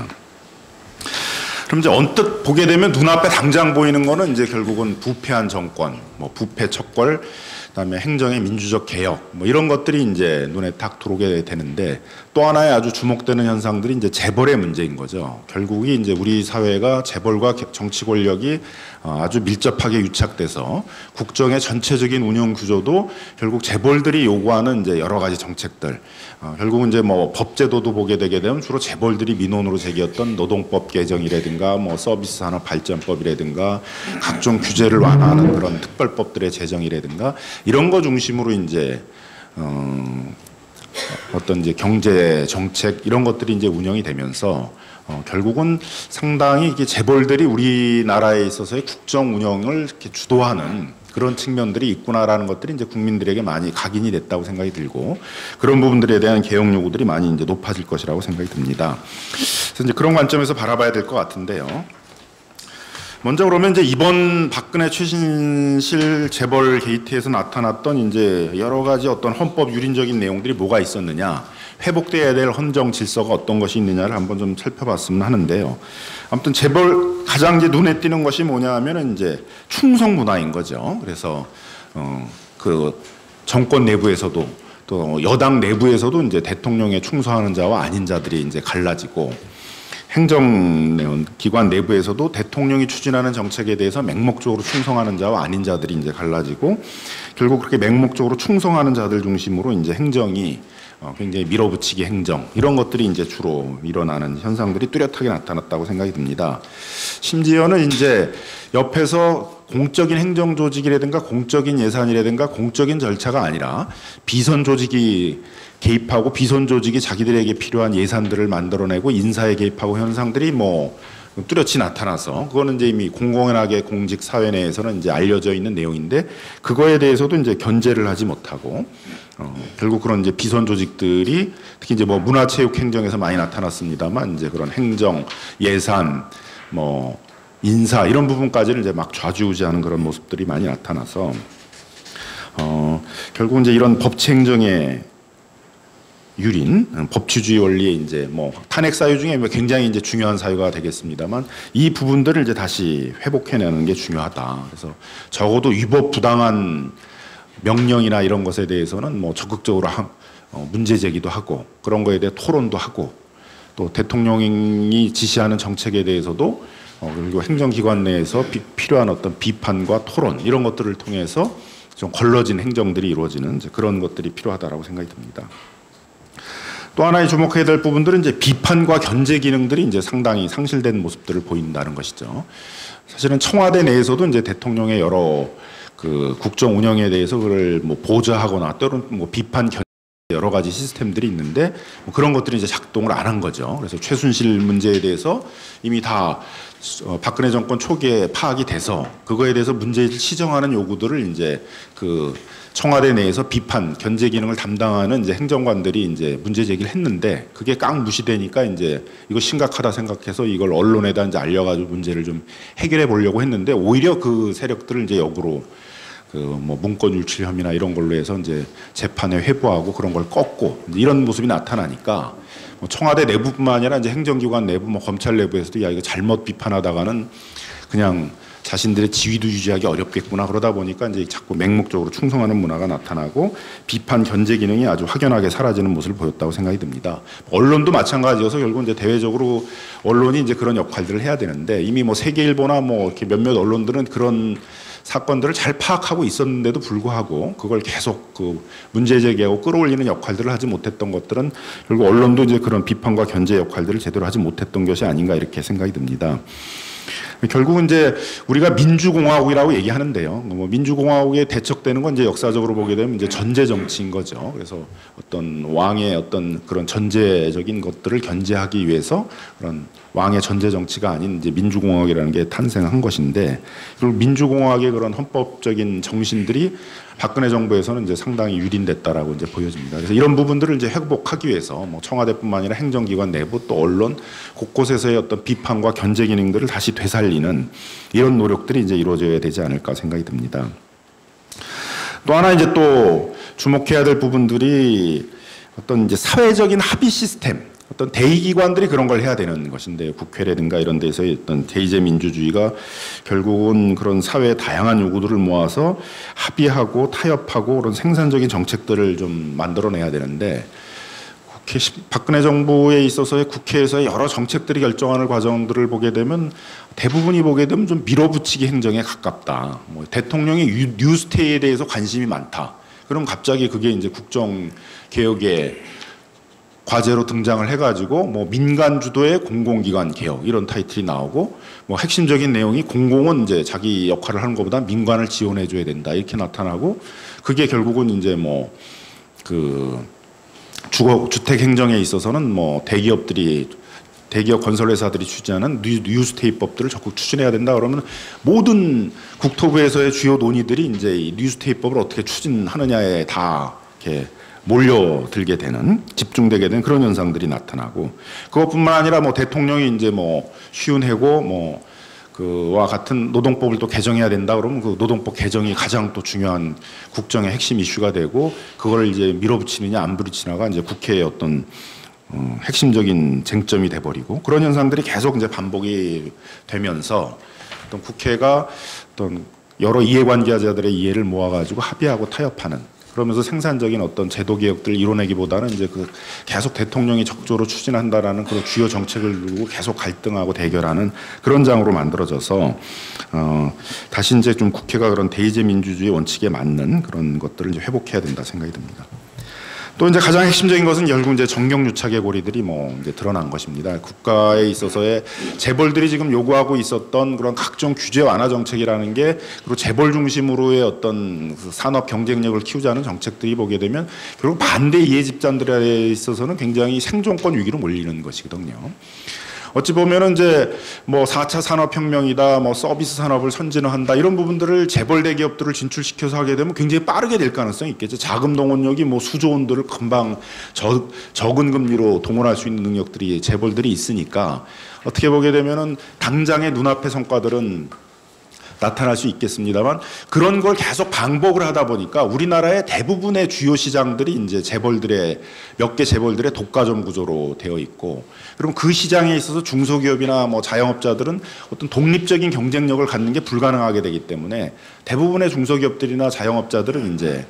그럼 이제 언뜻 보게 되면 눈앞에 당장 보이는 거는 이제 결국은 부패한 정권, 뭐 부패 척벌, 그다음에 행정의 민주적 개혁, 뭐 이런 것들이 이제 눈에 딱 들어오게 되는데 또 하나의 아주 주목되는 현상들이 이제 재벌의 문제인 거죠. 결국이 이제 우리 사회가 재벌과 정치 권력이 아주 밀접하게 유착돼서 국정의 전체적인 운영 구조도 결국 재벌들이 요구하는 이제 여러 가지 정책들, 어, 결국은 이제 뭐 법제도도 보게 되게 되면 주로 재벌들이 민원으로 제기했던 노동법 개정이라든가 뭐 서비스 산업 발전법이라든가 각종 규제를 완화하는 그런 특별법들의 제정이라든가 이런 거 중심으로 이제 어, 어떤 이제 경제 정책 이런 것들이 이제 운영이 되면서 어, 결국은 상당히 이게 재벌들이 우리나라에 있어서의 국정 운영을 이렇게 주도하는 그런 측면들이 있구나라는 것들이 이제 국민들에게 많이 각인이 됐다고 생각이 들고 그런 부분들에 대한 개혁 요구들이 많이 이제 높아질 것이라고 생각이 듭니다. 그래서 이제 그런 관점에서 바라봐야 될 것 같은데요. 먼저 그러면 이제 이번 박근혜 최신실 재벌 게이트에서 나타났던 이제 여러 가지 어떤 헌법 유린적인 내용들이 뭐가 있었느냐, 회복돼야 될 헌정 질서가 어떤 것이 있느냐를 한번 좀 살펴봤으면 하는데요. 아무튼 재벌 가장 이제 눈에 띄는 것이 뭐냐 하면은 이제 충성 문화인 거죠. 그래서 어 그 정권 내부에서도 또 여당 내부에서도 이제 대통령에 충성하는 자와 아닌 자들이 이제 갈라지고 행정기관 내부에서도 대통령이 추진하는 정책에 대해서 맹목적으로 충성하는 자와 아닌 자들이 이제 갈라지고 결국 그렇게 맹목적으로 충성하는 자들 중심으로 이제 행정이 굉장히 밀어붙이기 행정 이런 것들이 이제 주로 일어나는 현상들이 뚜렷하게 나타났다고 생각이 듭니다. 심지어는 이제 옆에서 공적인 행정 조직이라든가 공적인 예산이라든가 공적인 절차가 아니라 비선 조직이 개입하고 비선 조직이 자기들에게 필요한 예산들을 만들어내고 인사에 개입하고 현상들이 뭐 뚜렷이 나타나서 그거는 이제 이미 공공연하게 공직 사회 내에서는 이제 알려져 있는 내용인데 그거에 대해서도 이제 견제를 하지 못하고 어, 결국 그런 이제 비선 조직들이 특히 이제 뭐 문화체육 행정에서 많이 나타났습니다만 이제 그런 행정 예산 뭐 인사 이런 부분까지를 이제 막 좌지우지하는 그런 모습들이 많이 나타나서 어, 결국 이제 이런 법치 행정의 유린 법치주의 원리의 이제 뭐 탄핵 사유 중에 굉장히 이제 중요한 사유가 되겠습니다만 이 부분들을 이제 다시 회복해내는 게 중요하다. 그래서 적어도 위법 부당한 명령이나 이런 것에 대해서는 뭐 적극적으로 하, 어, 문제 제기도 하고 그런 거에 대해 토론도 하고 또 대통령이 지시하는 정책에 대해서도 어, 그리고 행정기관 내에서 비, 필요한 어떤 비판과 토론 이런 것들을 통해서 좀 걸러진 행정들이 이루어지는 이제 그런 것들이 필요하다라고 생각이 듭니다. 또 하나의 주목해야 될 부분들은 이제 비판과 견제 기능들이 이제 상당히 상실된 모습들을 보인다는 것이죠. 사실은 청와대 내에서도 이제 대통령의 여러 그 국정 운영에 대해서 그걸 뭐 보좌하거나 또는 뭐 비판 견제 여러 가지 시스템들이 있는데 뭐 그런 것들이 이제 작동을 안 한 거죠. 그래서 최순실 문제에 대해서 이미 다 어, 박근혜 정권 초기에 파악이 돼서 그거에 대해서 문제를 시정하는 요구들을 이제 그 청와대 내에서 비판, 견제 기능을 담당하는 이제 행정관들이 이제 문제 제기를 했는데 그게 깡 무시되니까 이제 이거 심각하다 생각해서 이걸 언론에다 이제 알려가지고 문제를 좀 해결해 보려고 했는데 오히려 그 세력들을 이제 역으로 그 뭐 문건 유출 혐의나 이런 걸로 해서 이제 재판에 회부하고 그런 걸 꺾고 이런 모습이 나타나니까 뭐 청와대 내부뿐만 아니라 이제 행정기관 내부, 뭐 검찰 내부에서도 야 이거 잘못 비판하다가는 그냥 자신들의 지위도 유지하기 어렵겠구나 그러다 보니까 이제 자꾸 맹목적으로 충성하는 문화가 나타나고 비판 견제 기능이 아주 확연하게 사라지는 모습을 보였다고 생각이 듭니다. 언론도 마찬가지여서 결국 이제 대외적으로 언론이 이제 그런 역할들을 해야 되는데 이미 뭐 세계일보나 뭐 이렇게 몇몇 언론들은 그런 사건들을 잘 파악하고 있었는데도 불구하고 그걸 계속 그 문제 제기하고 끌어올리는 역할들을 하지 못했던 것들은 결국 언론도 이제 그런 비판과 견제 역할들을 제대로 하지 못했던 것이 아닌가 이렇게 생각이 듭니다. 결국은 이제 우리가 민주공화국이라고 얘기하는데요. 뭐 민주공화국에 대척되는 건 이제 역사적으로 보게 되면 이제 전제 정치인 거죠. 그래서 어떤 왕의 어떤 그런 전제적인 것들을 견제하기 위해서 그런 왕의 전제 정치가 아닌 이제 민주공화국이라는 게 탄생한 것인데, 그리고 민주공화국의 그런 헌법적인 정신들이 박근혜 정부에서는 이제 상당히 유린됐다라고 이제 보여집니다. 그래서 이런 부분들을 이제 회복하기 위해서 뭐 청와대뿐만 아니라 행정기관 내부 또 언론 곳곳에서의 어떤 비판과 견제 기능들을 다시 되살리는 이런 노력들이 이제 이루어져야 되지 않을까 생각이 듭니다. 또 하나 이제 또 주목해야 될 부분들이 어떤 이제 사회적인 합의 시스템, 어떤 대의기관들이 그런 걸 해야 되는 것인데, 국회라든가 이런 데서의 어떤 대의제 민주주의가 결국은 그런 사회의 다양한 요구들을 모아서 합의하고 타협하고 그런 생산적인 정책들을 좀 만들어내야 되는데, 국회, 박근혜 정부에 있어서의 국회에서의 여러 정책들이 결정하는 과정들을 보게 되면 대부분이 보게 되면 좀 밀어붙이기 행정에 가깝다. 뭐 대통령이 뉴스테이에 대해서 관심이 많다. 그럼 갑자기 그게 이제 국정개혁의 과제로 등장을 해가지고 뭐 민간 주도의 공공기관 개혁 이런 타이틀이 나오고, 뭐 핵심적인 내용이 공공은 이제 자기 역할을 하는 것보다 민간을 지원해줘야 된다 이렇게 나타나고, 그게 결국은 이제 뭐 그 주거 주택 행정에 있어서는 뭐 대기업들이 대기업 건설회사들이 추진하는 뉴스테이법들을 적극 추진해야 된다 그러면 모든 국토부에서의 주요 논의들이 이제 이 뉴스테이법을 어떻게 추진하느냐에 다 이렇게 몰려들게 되는, 집중되게 되는 그런 현상들이 나타나고, 그것뿐만 아니라 뭐 대통령이 이제 뭐 쉬운 해고 뭐 그와 같은 노동법을 또 개정해야 된다 그러면 그 노동법 개정이 가장 또 중요한 국정의 핵심 이슈가 되고, 그걸 이제 밀어붙이느냐 안 밀어붙이느냐가 이제 국회의 어떤 어, 핵심적인 쟁점이 돼버리고, 그런 현상들이 계속 이제 반복이 되면서 어떤 국회가 어떤 여러 이해관계자들의 이해를 모아가지고 합의하고 타협하는, 그러면서 생산적인 어떤 제도 개혁들을 이뤄내기보다는 이제 그 계속 대통령이 적극적으로 추진한다라는 그런 주요 정책을 두고 계속 갈등하고 대결하는 그런 장으로 만들어져서 어 다시 이제 좀 국회가 그런 대의제 민주주의 원칙에 맞는 그런 것들을 이제 회복해야 된다 생각이 듭니다. 또 이제 가장 핵심적인 것은 결국 이제 정경유착의 고리들이 뭐 이제 드러난 것입니다. 국가에 있어서의 재벌들이 지금 요구하고 있었던 그런 각종 규제 완화 정책이라는 게, 그리고 재벌 중심으로의 어떤 산업 경쟁력을 키우자는 정책들이 보게 되면 결국 반대 이해 집단들에 있어서는 굉장히 생존권 위기로 몰리는 것이거든요. 어찌 보면은 이제 뭐 사 차 산업혁명이다, 뭐 서비스 산업을 선진화한다 이런 부분들을 재벌 대기업들을 진출시켜서 하게 되면 굉장히 빠르게 될 가능성이 있겠죠. 자금 동원력이 뭐 수조 원들을 금방 저, 적은 금리로 동원할 수 있는 능력들이 재벌들이 있으니까, 어떻게 보게 되면은 당장의 눈앞의 성과들은 나타날 수 있겠습니다만, 그런 걸 계속 반복을 하다 보니까 우리나라의 대부분의 주요 시장들이 이제 재벌들의 몇 개 재벌들의 독과점 구조로 되어 있고, 그럼 그 시장에 있어서 중소기업이나 뭐 자영업자들은 어떤 독립적인 경쟁력을 갖는 게 불가능하게 되기 때문에 대부분의 중소기업들이나 자영업자들은 이제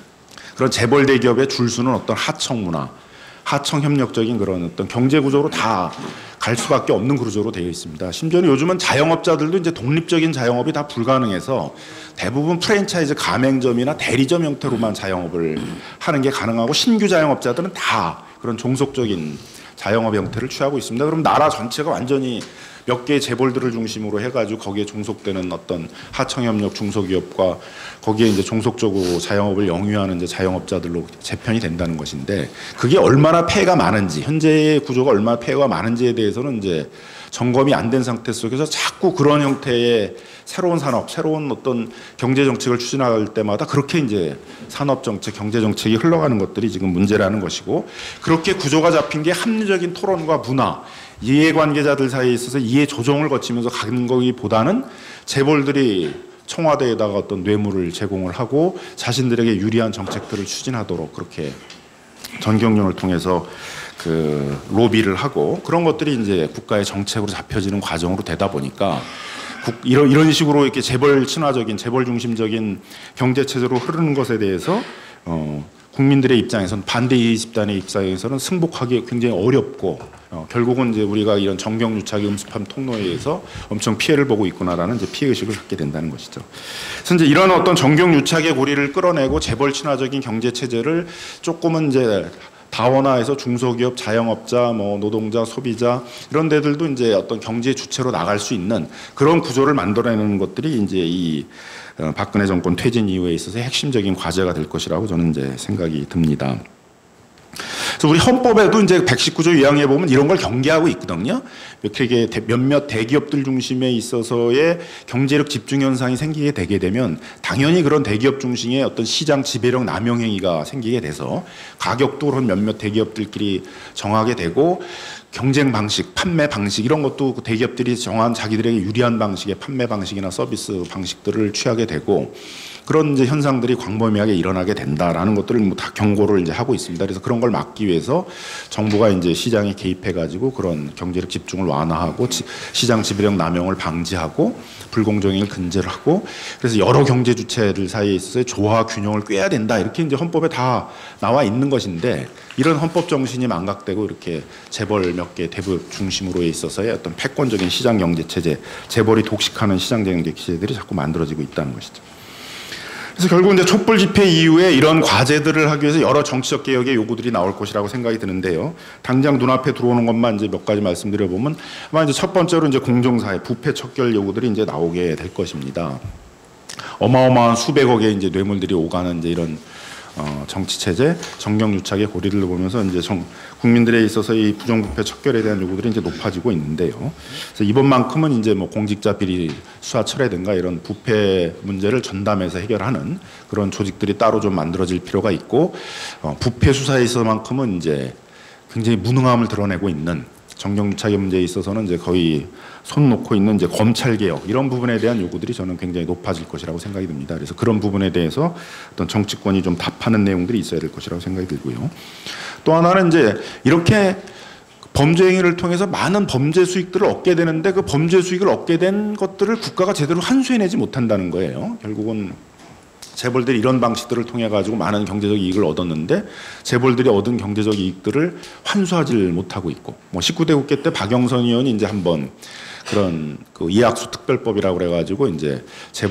그런 재벌 대기업의 줄 서는 어떤 하청 문화, 하청 협력적인 그런 어떤 경제 구조로 다 갈 수밖에 없는 구조로 되어 있습니다. 심지어는 요즘은 자영업자들도 이제 독립적인 자영업이 다 불가능해서 대부분 프랜차이즈 가맹점이나 대리점 형태로만 자영업을 하는 게 가능하고, 신규 자영업자들은 다 그런 종속적인 자영업 형태를 취하고 있습니다. 그럼 나라 전체가 완전히 몇 개의 재벌들을 중심으로 해가지고 거기에 종속되는 어떤 하청협력 중소기업과 거기에 이제 종속적으로 자영업을 영위하는 이제 자영업자들로 재편이 된다는 것인데, 그게 얼마나 폐해가 많은지, 현재의 구조가 얼마나 폐해가 많은지에 대해서는 이제 점검이 안 된 상태 속에서 자꾸 그런 형태의 새로운 산업, 새로운 어떤 경제 정책을 추진할 때마다 그렇게 이제 산업 정책, 경제 정책이 흘러가는 것들이 지금 문제라는 것이고, 그렇게 구조가 잡힌 게 합리적인 토론과 문화, 이해관계자들 사이에 있어서 이해 조정을 거치면서 가는 거기보다는 재벌들이 청와대에다가 어떤 뇌물을 제공을 하고 자신들에게 유리한 정책들을 추진하도록 그렇게 전경련을 통해서 그 로비를 하고, 그런 것들이 이제 국가의 정책으로 잡혀지는 과정으로 되다 보니까 국, 이런 이런 식으로 이렇게 재벌 친화적인, 재벌 중심적인 경제 체제로 흐르는 것에 대해서 어, 국민들의 입장에서는, 반대 이해 집단의 입장에서는 승복하기 굉장히 어렵고 어, 결국은 이제 우리가 이런 정경유착의 음습함 통로에 의해서 엄청 피해를 보고 있구나라는 이제 피해 의식을 갖게 된다는 것이죠. 그래서 이제 이런 어떤 정경유착의 고리를 끌어내고 재벌 친화적인 경제 체제를 조금은 이제 다원화해서 중소기업, 자영업자, 뭐 노동자, 소비자 이런 데들도 이제 어떤 경제 주체로 나갈 수 있는 그런 구조를 만들어내는 것들이 이제 이 어, 박근혜 정권 퇴진 이후에 있어서 핵심적인 과제가 될 것이라고 저는 이제 생각이 듭니다. 그래서 우리 헌법에도 이제 백십구 조 일 항에 보면 이런 걸 경계하고 있거든요. 이렇게 몇몇 대기업들 중심에 있어서의 경제력 집중 현상이 생기게 되게 되면 당연히 그런 대기업 중심의 어떤 시장 지배력 남용 행위가 생기게 돼서 가격도 그런 몇몇 대기업들끼리 정하게 되고 경쟁 방식, 판매 방식 이런 것도 대기업들이 정한 자기들에게 유리한 방식의 판매 방식이나 서비스 방식들을 취하게 되고 그런 이제 현상들이 광범위하게 일어나게 된다라는 것들을 뭐 다 경고를 이제 하고 있습니다. 그래서 그런 걸 막기 위해서 정부가 이제 시장에 개입해가지고 그런 경제력 집중을 완화하고 지, 시장 지배력 남용을 방지하고 불공정행위를 근절하고 그래서 여러 경제 주체들 사이에 있어서 조화 균형을 꾀야 된다 이렇게 이제 헌법에 다 나와 있는 것인데 이런 헌법 정신이 망각되고 이렇게 재벌 몇 개 대부업 중심으로 있어서의 어떤 패권적인 시장 경제 체제, 재벌이 독식하는 시장 경제 체제들이 자꾸 만들어지고 있다는 것이죠. 그래서 결국 이제 촛불 집회 이후에 이런 과제들을 하기 위해서 여러 정치적 개혁의 요구들이 나올 것이라고 생각이 드는데요. 당장 눈앞에 들어오는 것만 이제 몇 가지 말씀드려 보면 아마 이제 첫 번째로 이제 공정사회 부패 척결 요구들이 이제 나오게 될 것입니다. 어마어마한 수백억의 이제 뇌물들이 오가는 이제 이런 어, 정치 체제, 정경유착의 고리를 보면서 이제 정, 국민들에 있어서 이 부정부패 척결에 대한 요구들이 이제 높아지고 있는데요. 그래서 이번만큼은 이제 뭐 공직자 비리 수사 철회든가 이런 부패 문제를 전담해서 해결하는 그런 조직들이 따로 좀 만들어질 필요가 있고 어, 부패 수사에 있어서만큼은 이제 굉장히 무능함을 드러내고 있는 정경유착의 문제에 있어서는 이제 거의 손 놓고 있는 이제 검찰 개혁 이런 부분에 대한 요구들이 저는 굉장히 높아질 것이라고 생각이 듭니다. 그래서 그런 부분에 대해서 어떤 정치권이 좀 답하는 내용들이 있어야 될 것이라고 생각이 들고요. 또 하나는 이제 이렇게 범죄 행위를 통해서 많은 범죄 수익들을 얻게 되는데 그 범죄 수익을 얻게 된 것들을 국가가 제대로 환수해내지 못한다는 거예요. 결국은 재벌들이 이런 방식들을 통해 가지고 많은 경제적 이익을 얻었는데 재벌들이 얻은 경제적 이익들을 환수하지를 못하고 있고 뭐 십구 대 국회 때 박영선 의원이 이제 한번 그런 그 이학수 특별법이라고 그래가지고 이제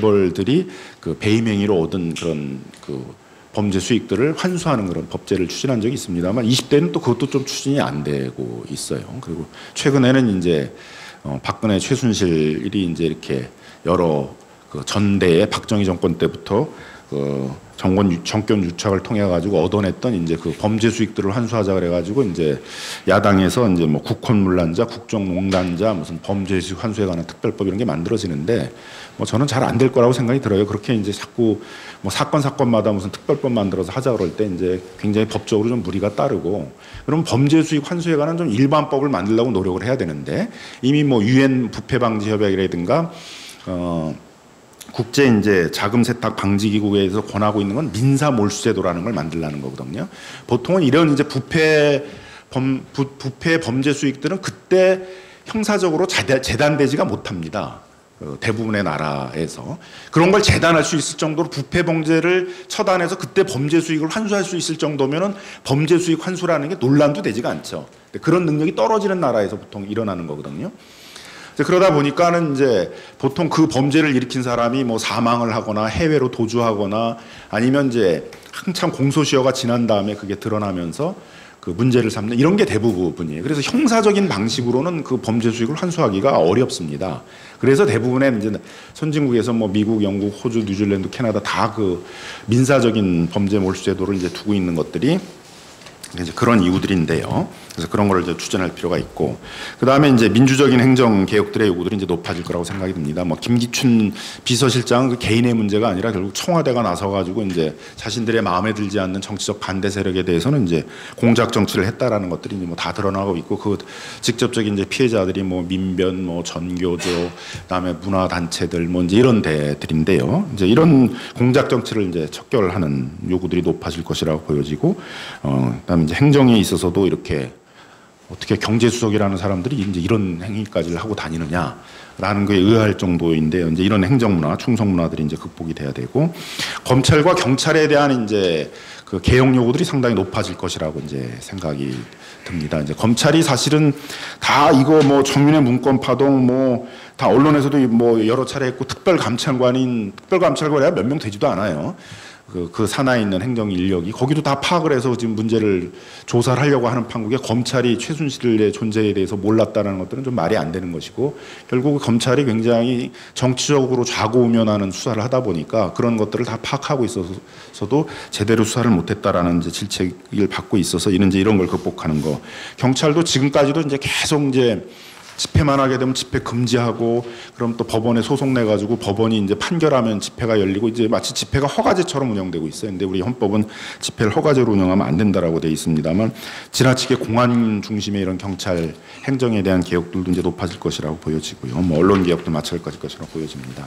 재벌들이 그 배임 행위로 얻은 그런 그 범죄 수익들을 환수하는 그런 법제를 추진한 적이 있습니다만 이십 대는 또 그것도 좀 추진이 안 되고 있어요. 그리고 최근에는 이제 어 박근혜 최순실이 이제 이렇게 여러 그 전대의 박정희 정권 때부터 그 정권 정권 유착을 통해 가지고 얻어냈던 이제 그 범죄 수익들을 환수하자 그래 가지고 이제 야당에서 이제 뭐 국헌문란자, 국정농단자, 무슨 범죄 수익 환수에 관한 특별법 이런 게 만들어지는데 뭐 저는 잘 안 될 거라고 생각이 들어요. 그렇게 이제 자꾸 뭐 사건 사건마다 무슨 특별법 만들어서 하자 그럴 때 이제 굉장히 법적으로 좀 무리가 따르고 그럼 범죄 수익 환수에 관한 좀 일반법을 만들려고 노력을 해야 되는데 이미 뭐 유엔 부패 방지 협약이라든가 어. 국제 이제 자금 세탁 방지 기구에서 권하고 있는 건 민사 몰수제도라는 걸 만들라는 거거든요. 보통은 이런 이제 부패 범 부, 부패 범죄 수익들은 그때 형사적으로 재단되지가 못합니다. 그 대부분의 나라에서 그런 걸 재단할 수 있을 정도로 부패 범죄를 처단해서 그때 범죄 수익을 환수할 수 있을 정도면은 범죄 수익 환수라는 게 논란도 되지가 않죠. 그런 능력이 떨어지는 나라에서 보통 일어나는 거거든요. 그러다 보니까는 이제 보통 그 범죄를 일으킨 사람이 뭐 사망을 하거나 해외로 도주하거나 아니면 이제 한참 공소시효가 지난 다음에 그게 드러나면서 그 문제를 삼는 이런 게 대부분이에요. 그래서 형사적인 방식으로는 그 범죄 수익을 환수하기가 어렵습니다. 그래서 대부분의 이제 선진국에서 뭐 미국, 영국, 호주, 뉴질랜드, 캐나다 다 그 민사적인 범죄 몰수 제도를 이제 두고 있는 것들이 이제 그런 이유들인데요. 그래서 그런 걸 이제 추진할 필요가 있고, 그 다음에 이제 민주적인 행정 개혁들의 요구들이 이제 높아질 거라고 생각이 듭니다. 뭐 김기춘 비서실장은 그 개인의 문제가 아니라 결국 청와대가 나서가지고 이제 자신들의 마음에 들지 않는 정치적 반대 세력에 대해서는 이제 공작 정치를 했다라는 것들이 이제 뭐 다 드러나고 있고, 그 직접적인 이제 피해자들이 뭐 민변, 뭐 전교조, 그다음에 문화 단체들 뭐 이제 이런 데들인데요. 이제 이런 공작 정치를 이제 척결하는 요구들이 높아질 것이라고 보여지고, 어, 그다음에 이제 행정에 있어서도 이렇게 어떻게 경제수석이라는 사람들이 이제 이런 행위까지 하고 다니느냐라는 거에 의아할 정도인데요. 이제 이런 행정문화, 충성문화들이 이제 극복이 돼야 되고, 검찰과 경찰에 대한 이제 그 개혁 요구들이 상당히 높아질 것이라고 이제 생각이 듭니다. 이제 검찰이 사실은 다 이거 뭐 청문회 문건 파동 뭐 다 언론에서도 뭐 여러 차례 했고 특별감찰관인 특별감찰관이 몇 명 되지도 않아요. 그, 그 산하에 있는 행정 인력이 거기도 다 파악을 해서 지금 문제를 조사를 하려고 하는 판국에 검찰이 최순실의 존재에 대해서 몰랐다는 것들은 좀 말이 안 되는 것이고 결국 검찰이 굉장히 정치적으로 좌고우면하는 수사를 하다 보니까 그런 것들을 다 파악하고 있어서도 제대로 수사를 못했다라는 이제 질책을 받고 있어서 이런 이제 이런 걸 극복하는 거. 경찰도 지금까지도 이제 계속 이제 집회만 하게 되면 집회 금지하고 그럼 또 법원에 소송 내 가지고 법원이 이제 판결하면 집회가 열리고 이제 마치 집회가 허가제처럼 운영되고 있어요. 근데 우리 헌법은 집회를 허가제로 운영하면 안 된다라고 돼 있습니다만 지나치게 공안 중심의 이런 경찰 행정에 대한 개혁들도 이제 높아질 것이라고 보여지고요. 뭐 언론 개혁도 마찬가지일 것이라고 보여집니다.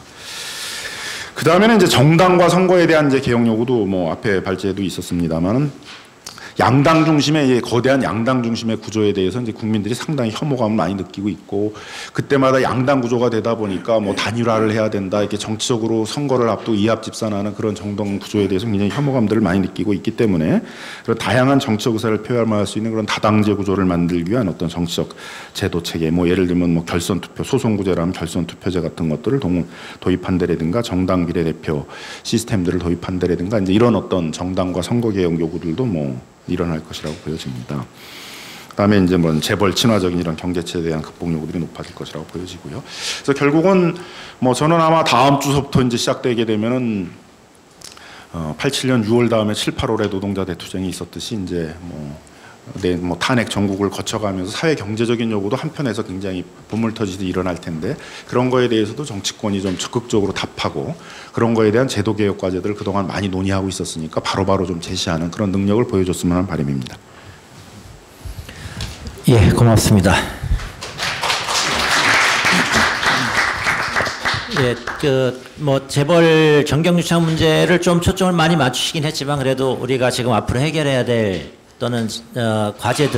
그 다음에는 이제 정당과 선거에 대한 이제 개혁 요구도 뭐 앞에 발제도 있었습니다만은 양당 중심의 거대한 양당 중심의 구조에 대해서 이제 국민들이 상당히 혐오감을 많이 느끼고 있고 그때마다 양당 구조가 되다 보니까 뭐 단일화를 해야 된다 이렇게 정치적으로 선거를 앞두고 이합 집산하는 그런 정당 구조에 대해서 굉장히 혐오감들을 많이 느끼고 있기 때문에 그런 다양한 정치적 의사를 표현할 수 있는 그런 다당제 구조를 만들기 위한 어떤 정치적 제도 체계 뭐 예를 들면 뭐 결선 투표 소송구제라면 결선 투표제 같은 것들을 도입한 데라든가 정당 비례대표 시스템들을 도입한 데라든가 이제 이런 어떤 정당과 선거 개혁 요구들도 뭐 일어날 것이라고 보여집니다. 그다음에 이제 뭐 재벌 친화적인 이런 경제체에 대한 극복 요구들이 높아질 것이라고 보여지고요. 그래서 결국은 뭐 저는 아마 다음 주서부터 이제 시작되게 되면은 어 팔십칠 년 유월 다음에 칠, 팔월에 노동자 대투쟁이 있었듯이 이제 뭐 네, 뭐 탄핵 전국을 거쳐가면서 사회 경제적인 요구도 한편에서 굉장히 보물터지듯이 일어날 텐데 그런 거에 대해서도 정치권이 좀 적극적으로 답하고 그런 거에 대한 제도 개혁 과제들을 그동안 많이 논의하고 있었으니까 바로바로 좀 제시하는 그런 능력을 보여줬으면 하는 바람입니다. 예, 고맙습니다. 예, 그 뭐 재벌 정경유착 문제를 좀 초점을 많이 맞추시긴 했지만 그래도 우리가 지금 앞으로 해결해야 될 또는 어,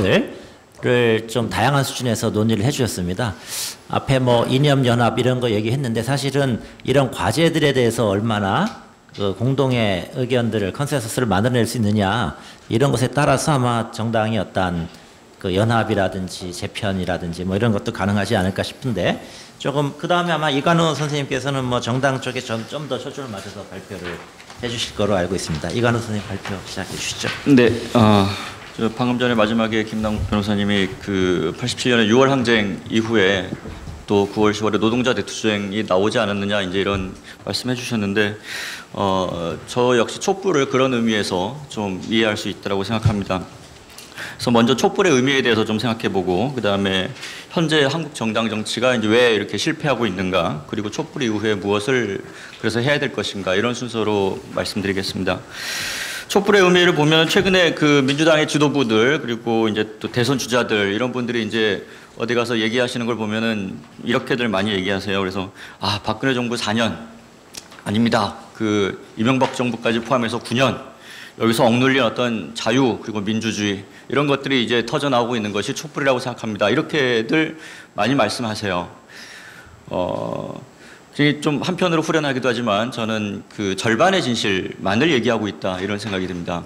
과제들을 좀 다양한 수준에서 논의를 해주셨습니다. 앞에 뭐 이념 연합 이런 거 얘기했는데 사실은 이런 과제들에 대해서 얼마나 그 공동의 의견들을 컨센서스를 만들어낼 수 있느냐 이런 것에 따라서 아마 정당이 어떤 그 연합이라든지 재편이라든지 뭐 이런 것도 가능하지 않을까 싶은데 조금 그 다음에 아마 이관우 선생님께서는 뭐 정당 쪽에 좀 더 초점을 맞춰서 발표를 해주실 거로 알고 있습니다. 이관우 선생님 발표 시작해 주시죠. 네, 어, 저 방금 전에 마지막에 김남 변호사님이 그 팔십칠 년에 유월 항쟁 이후에 또 구월, 시월에 노동자 대투쟁이 나오지 않았느냐 이제 이런 말씀해 주셨는데 어, 저 역시 촛불을 그런 의미에서 좀 이해할 수 있다고 생각합니다. 그래서 먼저 촛불의 의미에 대해서 좀 생각해보고 그 다음에 현재 한국 정당 정치가 이제 왜 이렇게 실패하고 있는가 그리고 촛불 이후에 무엇을 그래서 해야 될 것인가 이런 순서로 말씀드리겠습니다. 촛불의 의미를 보면 최근에 그 민주당의 지도부들 그리고 이제 또 대선 주자들 이런 분들이 이제 어디 가서 얘기하시는 걸 보면은 이렇게들 많이 얘기하세요. 그래서 아 박근혜 정부 사 년 아닙니다. 그 이명박 정부까지 포함해서 구 년 여기서 억눌린 어떤 자유 그리고 민주주의 이런 것들이 이제 터져 나오고 있는 것이 촛불이라고 생각합니다. 이렇게들 많이 말씀하세요. 어, 좀 한편으로 후련하기도 하지만 저는 그 절반의 진실만을 얘기하고 있다 이런 생각이 듭니다.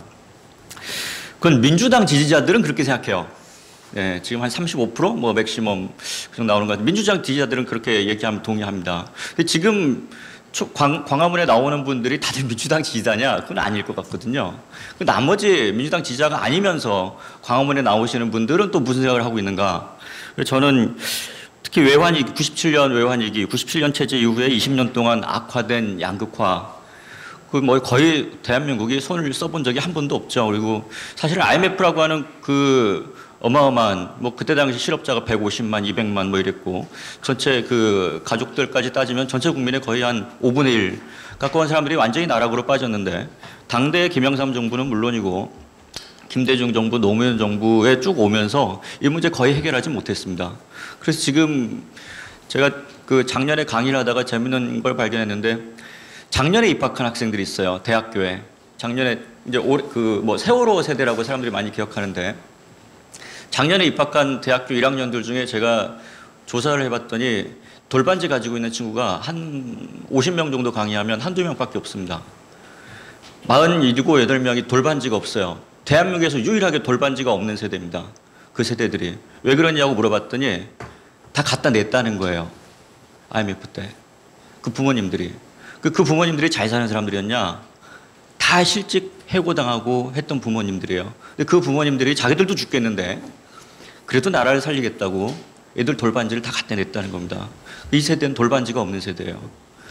그건 민주당 지지자들은 그렇게 생각해요. 네, 지금 한 삼십오 퍼센트 뭐 맥시멈 그 정도 나오는 것 같아요. 민주당 지지자들은 그렇게 얘기하면 동의합니다. 근데 지금 광, 광화문에 나오는 분들이 다들 민주당 지지자냐? 그건 아닐 것 같거든요. 그 나머지 민주당 지지자가 아니면서 광화문에 나오시는 분들은 또 무슨 생각을 하고 있는가? 저는 특히 외환위기, 구십칠 년 외환위기, 구십칠 년 체제 이후에 이십 년 동안 악화된 양극화, 그 뭐 거의 대한민국이 손을 써본 적이 한 번도 없죠. 그리고 사실 아이엠에프라고 하는 그 어마어마한 뭐 그때 당시 실업자가 백오십만, 이백만 뭐 이랬고 전체 그 가족들까지 따지면 전체 국민의 거의 한 오분의 일 가까운 사람들이 완전히 나락으로 빠졌는데 당대 김영삼 정부는 물론이고 김대중 정부, 노무현 정부에 쭉 오면서 이 문제 거의 해결하지 못했습니다. 그래서 지금 제가 그 작년에 강의를 하다가 재밌는 걸 발견했는데 작년에 입학한 학생들이 있어요. 대학교에. 작년에 이제 그 뭐 세월호 세대라고 사람들이 많이 기억하는데 작년에 입학한 대학교 일 학년들 중에 제가 조사를 해봤더니 돌반지 가지고 있는 친구가 한 오십 명 정도 강의하면 한두 명밖에 없습니다. 마흔일곱, 여덟 명이 돌반지가 없어요. 대한민국에서 유일하게 돌반지가 없는 세대입니다. 그 세대들이. 왜 그러냐고 물어봤더니 다 갖다 냈다는 거예요. 아이엠에프 때. 그 부모님들이. 그, 그 부모님들이 잘 사는 사람들이었냐? 다 실직 해고당하고 했던 부모님들이에요. 근데 그 부모님들이 자기들도 죽겠는데 그래도 나라를 살리겠다고 애들 돌반지를 다 갖다 냈다는 겁니다. 이 세대는 돌반지가 없는 세대예요.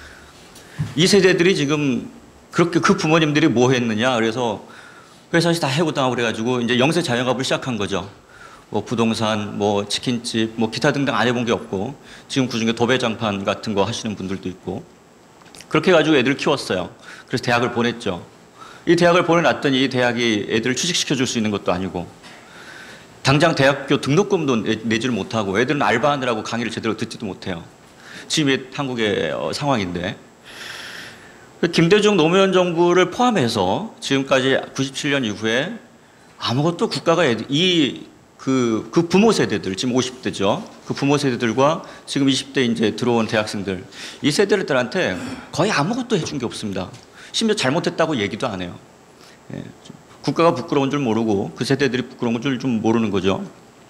이 세대들이 지금 그렇게 그 부모님들이 뭐 했느냐? 그래서 회사에서 다 해고당하고 그래가지고 이제 영세 자영업을 시작한 거죠. 뭐 부동산, 뭐 치킨집, 뭐 기타 등등 안 해본 게 없고 지금 그중에 도배장판 같은 거 하시는 분들도 있고 그렇게 해가지고 애들을 키웠어요. 그래서 대학을 보냈죠. 이 대학을 보내놨더니 이 대학이 애들을 취직시켜줄 수 있는 것도 아니고 당장 대학교 등록금도 내지를 못하고 애들은 알바하느라고 강의를 제대로 듣지도 못해요. 지금의 한국의 상황인데 김대중 노무현 정부를 포함해서 지금까지 구십칠 년 이후에 아무것도 국가가 이 그, 그 부모 세대들, 지금 오십 대죠. 그 부모 세대들과 지금 이십 대 이제 들어온 대학생들, 이 세대들한테 거의 아무것도 해준 게 없습니다. 심지어 잘못했다고 얘기도 안 해요. 예, 국가가 부끄러운 줄 모르고 그 세대들이 부끄러운 줄 좀 모르는 거죠.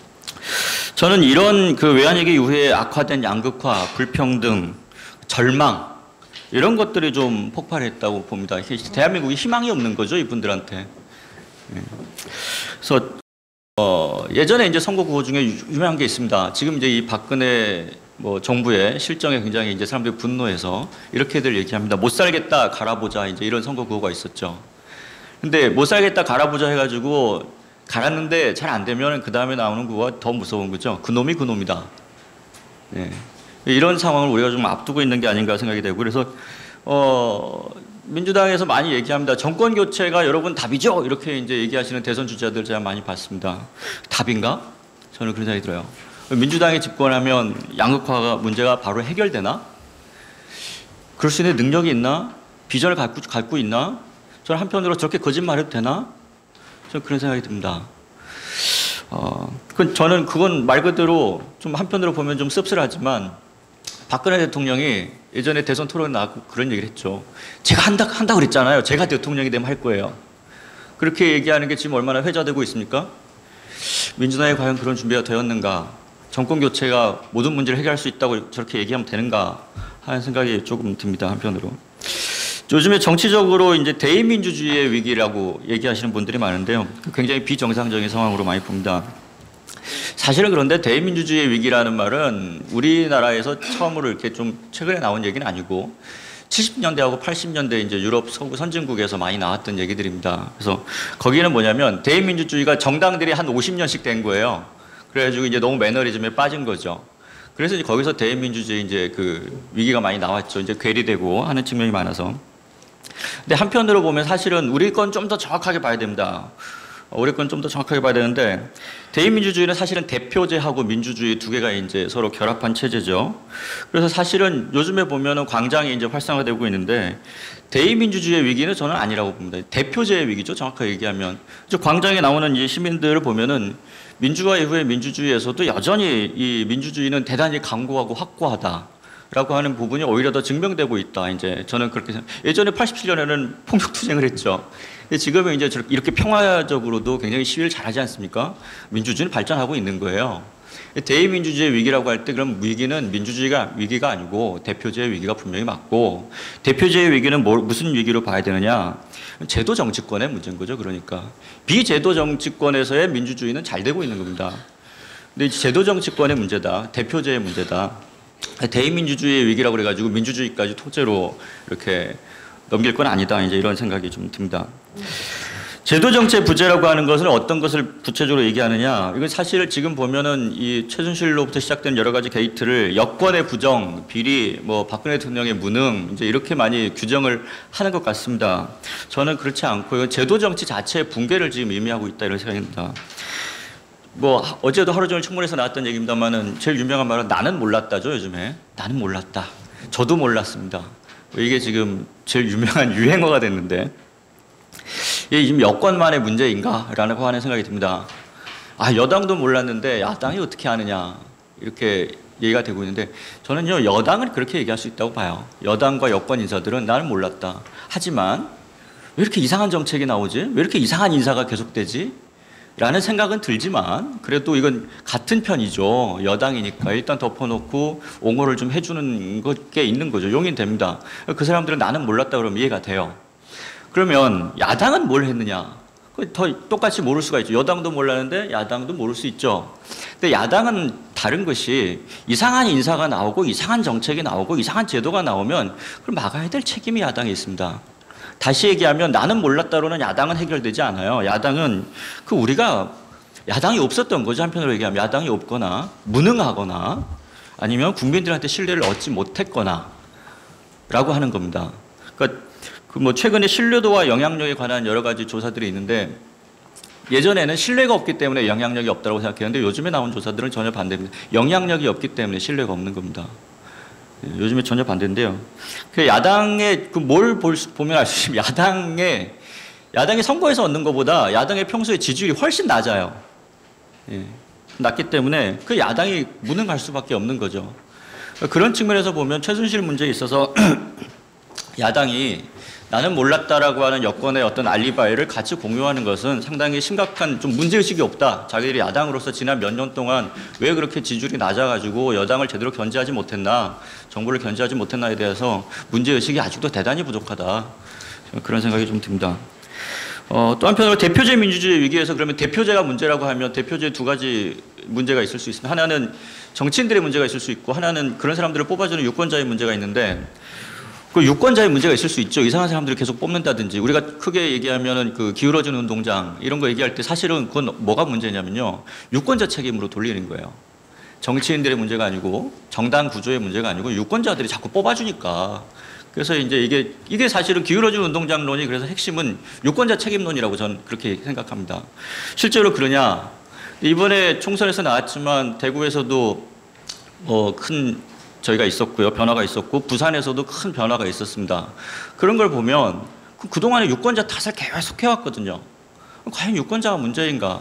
저는 이런 그 외환위기 이후에 악화된 양극화, 불평등, 절망 이런 것들이 좀 폭발했다고 봅니다. 대한민국이 희망이 없는 거죠, 이분들한테. 예. 그래서 어, 예전에 이제 선거 구호 중에 유명한 게 있습니다. 지금 이제 이 박근혜 뭐 정부의 실정에 굉장히 이제 사람들이 분노해서 이렇게들 얘기합니다. 못 살겠다 갈아보자 이제 이런 선거 구호가 있었죠. 근데 못 살겠다 갈아보자 해가지고 갈았는데 잘 안 되면 그 다음에 나오는 구호가 더 무서운 거죠. 그놈이 그놈이다. 네. 이런 상황을 우리가 좀 앞두고 있는 게 아닌가 생각이 되고 그래서 어. 민주당에서 많이 얘기합니다. 정권 교체가 여러분 답이죠? 이렇게 이제 얘기하시는 대선 주자들 제가 많이 봤습니다. 답인가? 저는 그런 생각이 들어요. 민주당이 집권하면 양극화가 문제가 바로 해결되나? 그럴 수 있는 능력이 있나? 비전을 갖고, 갖고 있나? 저는 한편으로 저렇게 거짓말해도 되나? 저는 그런 생각이 듭니다. 어, 그 저는 그건 말 그대로 좀 한편으로 보면 좀 씁쓸하지만 박근혜 대통령이 예전에 대선 토론에 나왔고 그런 얘기를 했죠. 제가 한다, 한다 그랬잖아요. 제가 대통령이 되면 할 거예요. 그렇게 얘기하는 게 지금 얼마나 회자되고 있습니까? 민주당이 과연 그런 준비가 되었는가? 정권 교체가 모든 문제를 해결할 수 있다고 저렇게 얘기하면 되는가? 하는 생각이 조금 듭니다. 한편으로. 요즘에 정치적으로 이제 대의민주주의의 위기라고 얘기하시는 분들이 많은데요. 굉장히 비정상적인 상황으로 많이 봅니다. 사실은 그런데 대의민주주의의 위기라는 말은 우리나라에서 처음으로 이렇게 좀 최근에 나온 얘기는 아니고 칠십 년대하고 팔십 년대 이제 유럽 서구 선진국에서 많이 나왔던 얘기들입니다. 그래서 거기는 뭐냐면 대의민주주의가 정당들이 한 오십 년씩 된 거예요. 그래가지고 이제 너무 매너리즘에 빠진 거죠. 그래서 이제 거기서 대의민주주의 이제 그 위기가 많이 나왔죠. 이제 괴리되고 하는 측면이 많아서. 근데 한편으로 보면 사실은 우리 건 좀 더 정확하게 봐야 됩니다. 우리 건 좀 더 정확하게 봐야 되는데 대의민주주의는 사실은 대표제하고 민주주의 두 개가 이제 서로 결합한 체제죠. 그래서 사실은 요즘에 보면은 광장이 이제 활성화되고 있는데 대의민주주의의 위기는 저는 아니라고 봅니다. 대표제의 위기죠. 정확하게 얘기하면 광장에 나오는 이 시민들을 보면은 민주화 이후의 민주주의에서도 여전히 이 민주주의는 대단히 강고하고 확고하다. 라고 하는 부분이 오히려 더 증명되고 있다. 이제 저는 그렇게 생각. 예전에 팔십칠 년에는 폭력투쟁을 했죠. 근데 지금은 이제 이렇게 평화적으로도 굉장히 시위를 잘하지 않습니까? 민주주의는 발전하고 있는 거예요. 대의민주주의 위기라고 할 때 그럼 위기는 민주주의가 위기가 아니고 대표제의 위기가 분명히 맞고 대표제의 위기는 뭐, 무슨 위기로 봐야 되느냐? 제도 정치권의 문제인 거죠. 그러니까 비제도 정치권에서의 민주주의는 잘 되고 있는 겁니다. 근데 제도 정치권의 문제다. 대표제의 문제다. 대의민주주의의 위기라고 그래가지고 민주주의까지 통째로 이렇게 넘길 건 아니다. 이제 이런 생각이 좀 듭니다. 제도정책 부재라고 하는 것은 어떤 것을 구체적으로 얘기하느냐. 이건 사실 지금 보면은 이 최순실로부터 시작된 여러 가지 게이트를 여권의 부정, 비리, 뭐 박근혜 대통령의 무능, 이제 이렇게 많이 규정을 하는 것 같습니다. 저는 그렇지 않고 이건 제도정치 자체의 붕괴를 지금 의미하고 있다. 이런 생각입니다. 뭐 어제도 하루 종일 청문회에서 나왔던 얘기입니다만은 제일 유명한 말은 나는 몰랐다죠. 요즘에 나는 몰랐다. 저도 몰랐습니다. 이게 지금 제일 유명한 유행어가 됐는데 이게 지금 여권만의 문제인가라고 하는 생각이 듭니다. 아 여당도 몰랐는데 야당이 어떻게 아느냐 이렇게 얘기가 되고 있는데 저는요 여당은 그렇게 얘기할 수 있다고 봐요. 여당과 여권 인사들은 나는 몰랐다. 하지만 왜 이렇게 이상한 정책이 나오지? 왜 이렇게 이상한 인사가 계속되지? 라는 생각은 들지만 그래도 이건 같은 편이죠. 여당이니까 일단 덮어놓고 옹호를 좀 해주는 게 있는 거죠. 용인됩니다. 그 사람들은 나는 몰랐다 그러면 이해가 돼요. 그러면 야당은 뭘 했느냐? 더 똑같이 모를 수가 있죠. 여당도 몰랐는데 야당도 모를 수 있죠. 근데 야당은 다른 것이 이상한 인사가 나오고 이상한 정책이 나오고 이상한 제도가 나오면 그걸 막아야 될 책임이 야당에 있습니다. 다시 얘기하면 나는 몰랐다로는 야당은 해결되지 않아요. 야당은 그 우리가 야당이 없었던 거죠. 한편으로 얘기하면 야당이 없거나 무능하거나 아니면 국민들한테 신뢰를 얻지 못했거나 라고 하는 겁니다. 그러니까 그 뭐 최근에 신뢰도와 영향력에 관한 여러 가지 조사들이 있는데 예전에는 신뢰가 없기 때문에 영향력이 없다고 생각했는데 요즘에 나온 조사들은 전혀 반대입니다. 영향력이 없기 때문에 신뢰가 없는 겁니다. 요즘에 전혀 반대인데요. 그 야당의 그 뭘 보면 알 수 있습니다. 야당의 야당이 선거에서 얻는 것보다 야당의 평소에 지지율이 훨씬 낮아요. 예. 낮기 때문에 그 야당이 무능할 수밖에 없는 거죠. 그런 측면에서 보면 최순실 문제에 있어서 야당이 나는 몰랐다라고 하는 여권의 어떤 알리바이를 같이 공유하는 것은 상당히 심각한 좀 문제의식이 없다. 자기들이 야당으로서 지난 몇 년 동안 왜 그렇게 지지율이 낮아가지고 여당을 제대로 견제하지 못했나, 정부를 견제하지 못했나에 대해서 문제의식이 아직도 대단히 부족하다. 그런 생각이 좀 듭니다. 어, 또 한편으로 대표제 민주주의 위기에서 그러면 대표제가 문제라고 하면 대표제 두 가지 문제가 있을 수 있습니다. 하나는 정치인들의 문제가 있을 수 있고 하나는 그런 사람들을 뽑아주는 유권자의 문제가 있는데 그 유권자의 문제가 있을 수 있죠. 이상한 사람들을 계속 뽑는다든지 우리가 크게 얘기하면은 그 기울어진 운동장 이런 거 얘기할 때 사실은 그건 뭐가 문제냐면요. 유권자 책임으로 돌리는 거예요. 정치인들의 문제가 아니고 정당 구조의 문제가 아니고 유권자들이 자꾸 뽑아주니까. 그래서 이제 이게 이게 사실은 기울어진 운동장론이 그래서 핵심은 유권자 책임론이라고 저는 그렇게 생각합니다. 실제로 그러냐? 이번에 총선에서 나왔지만 대구에서도 어, 큰 저희가 있었고요. 변화가 있었고 부산에서도 큰 변화가 있었습니다. 그런 걸 보면 그동안에 유권자 탓을 계속 해왔거든요. 과연 유권자가 문제인가?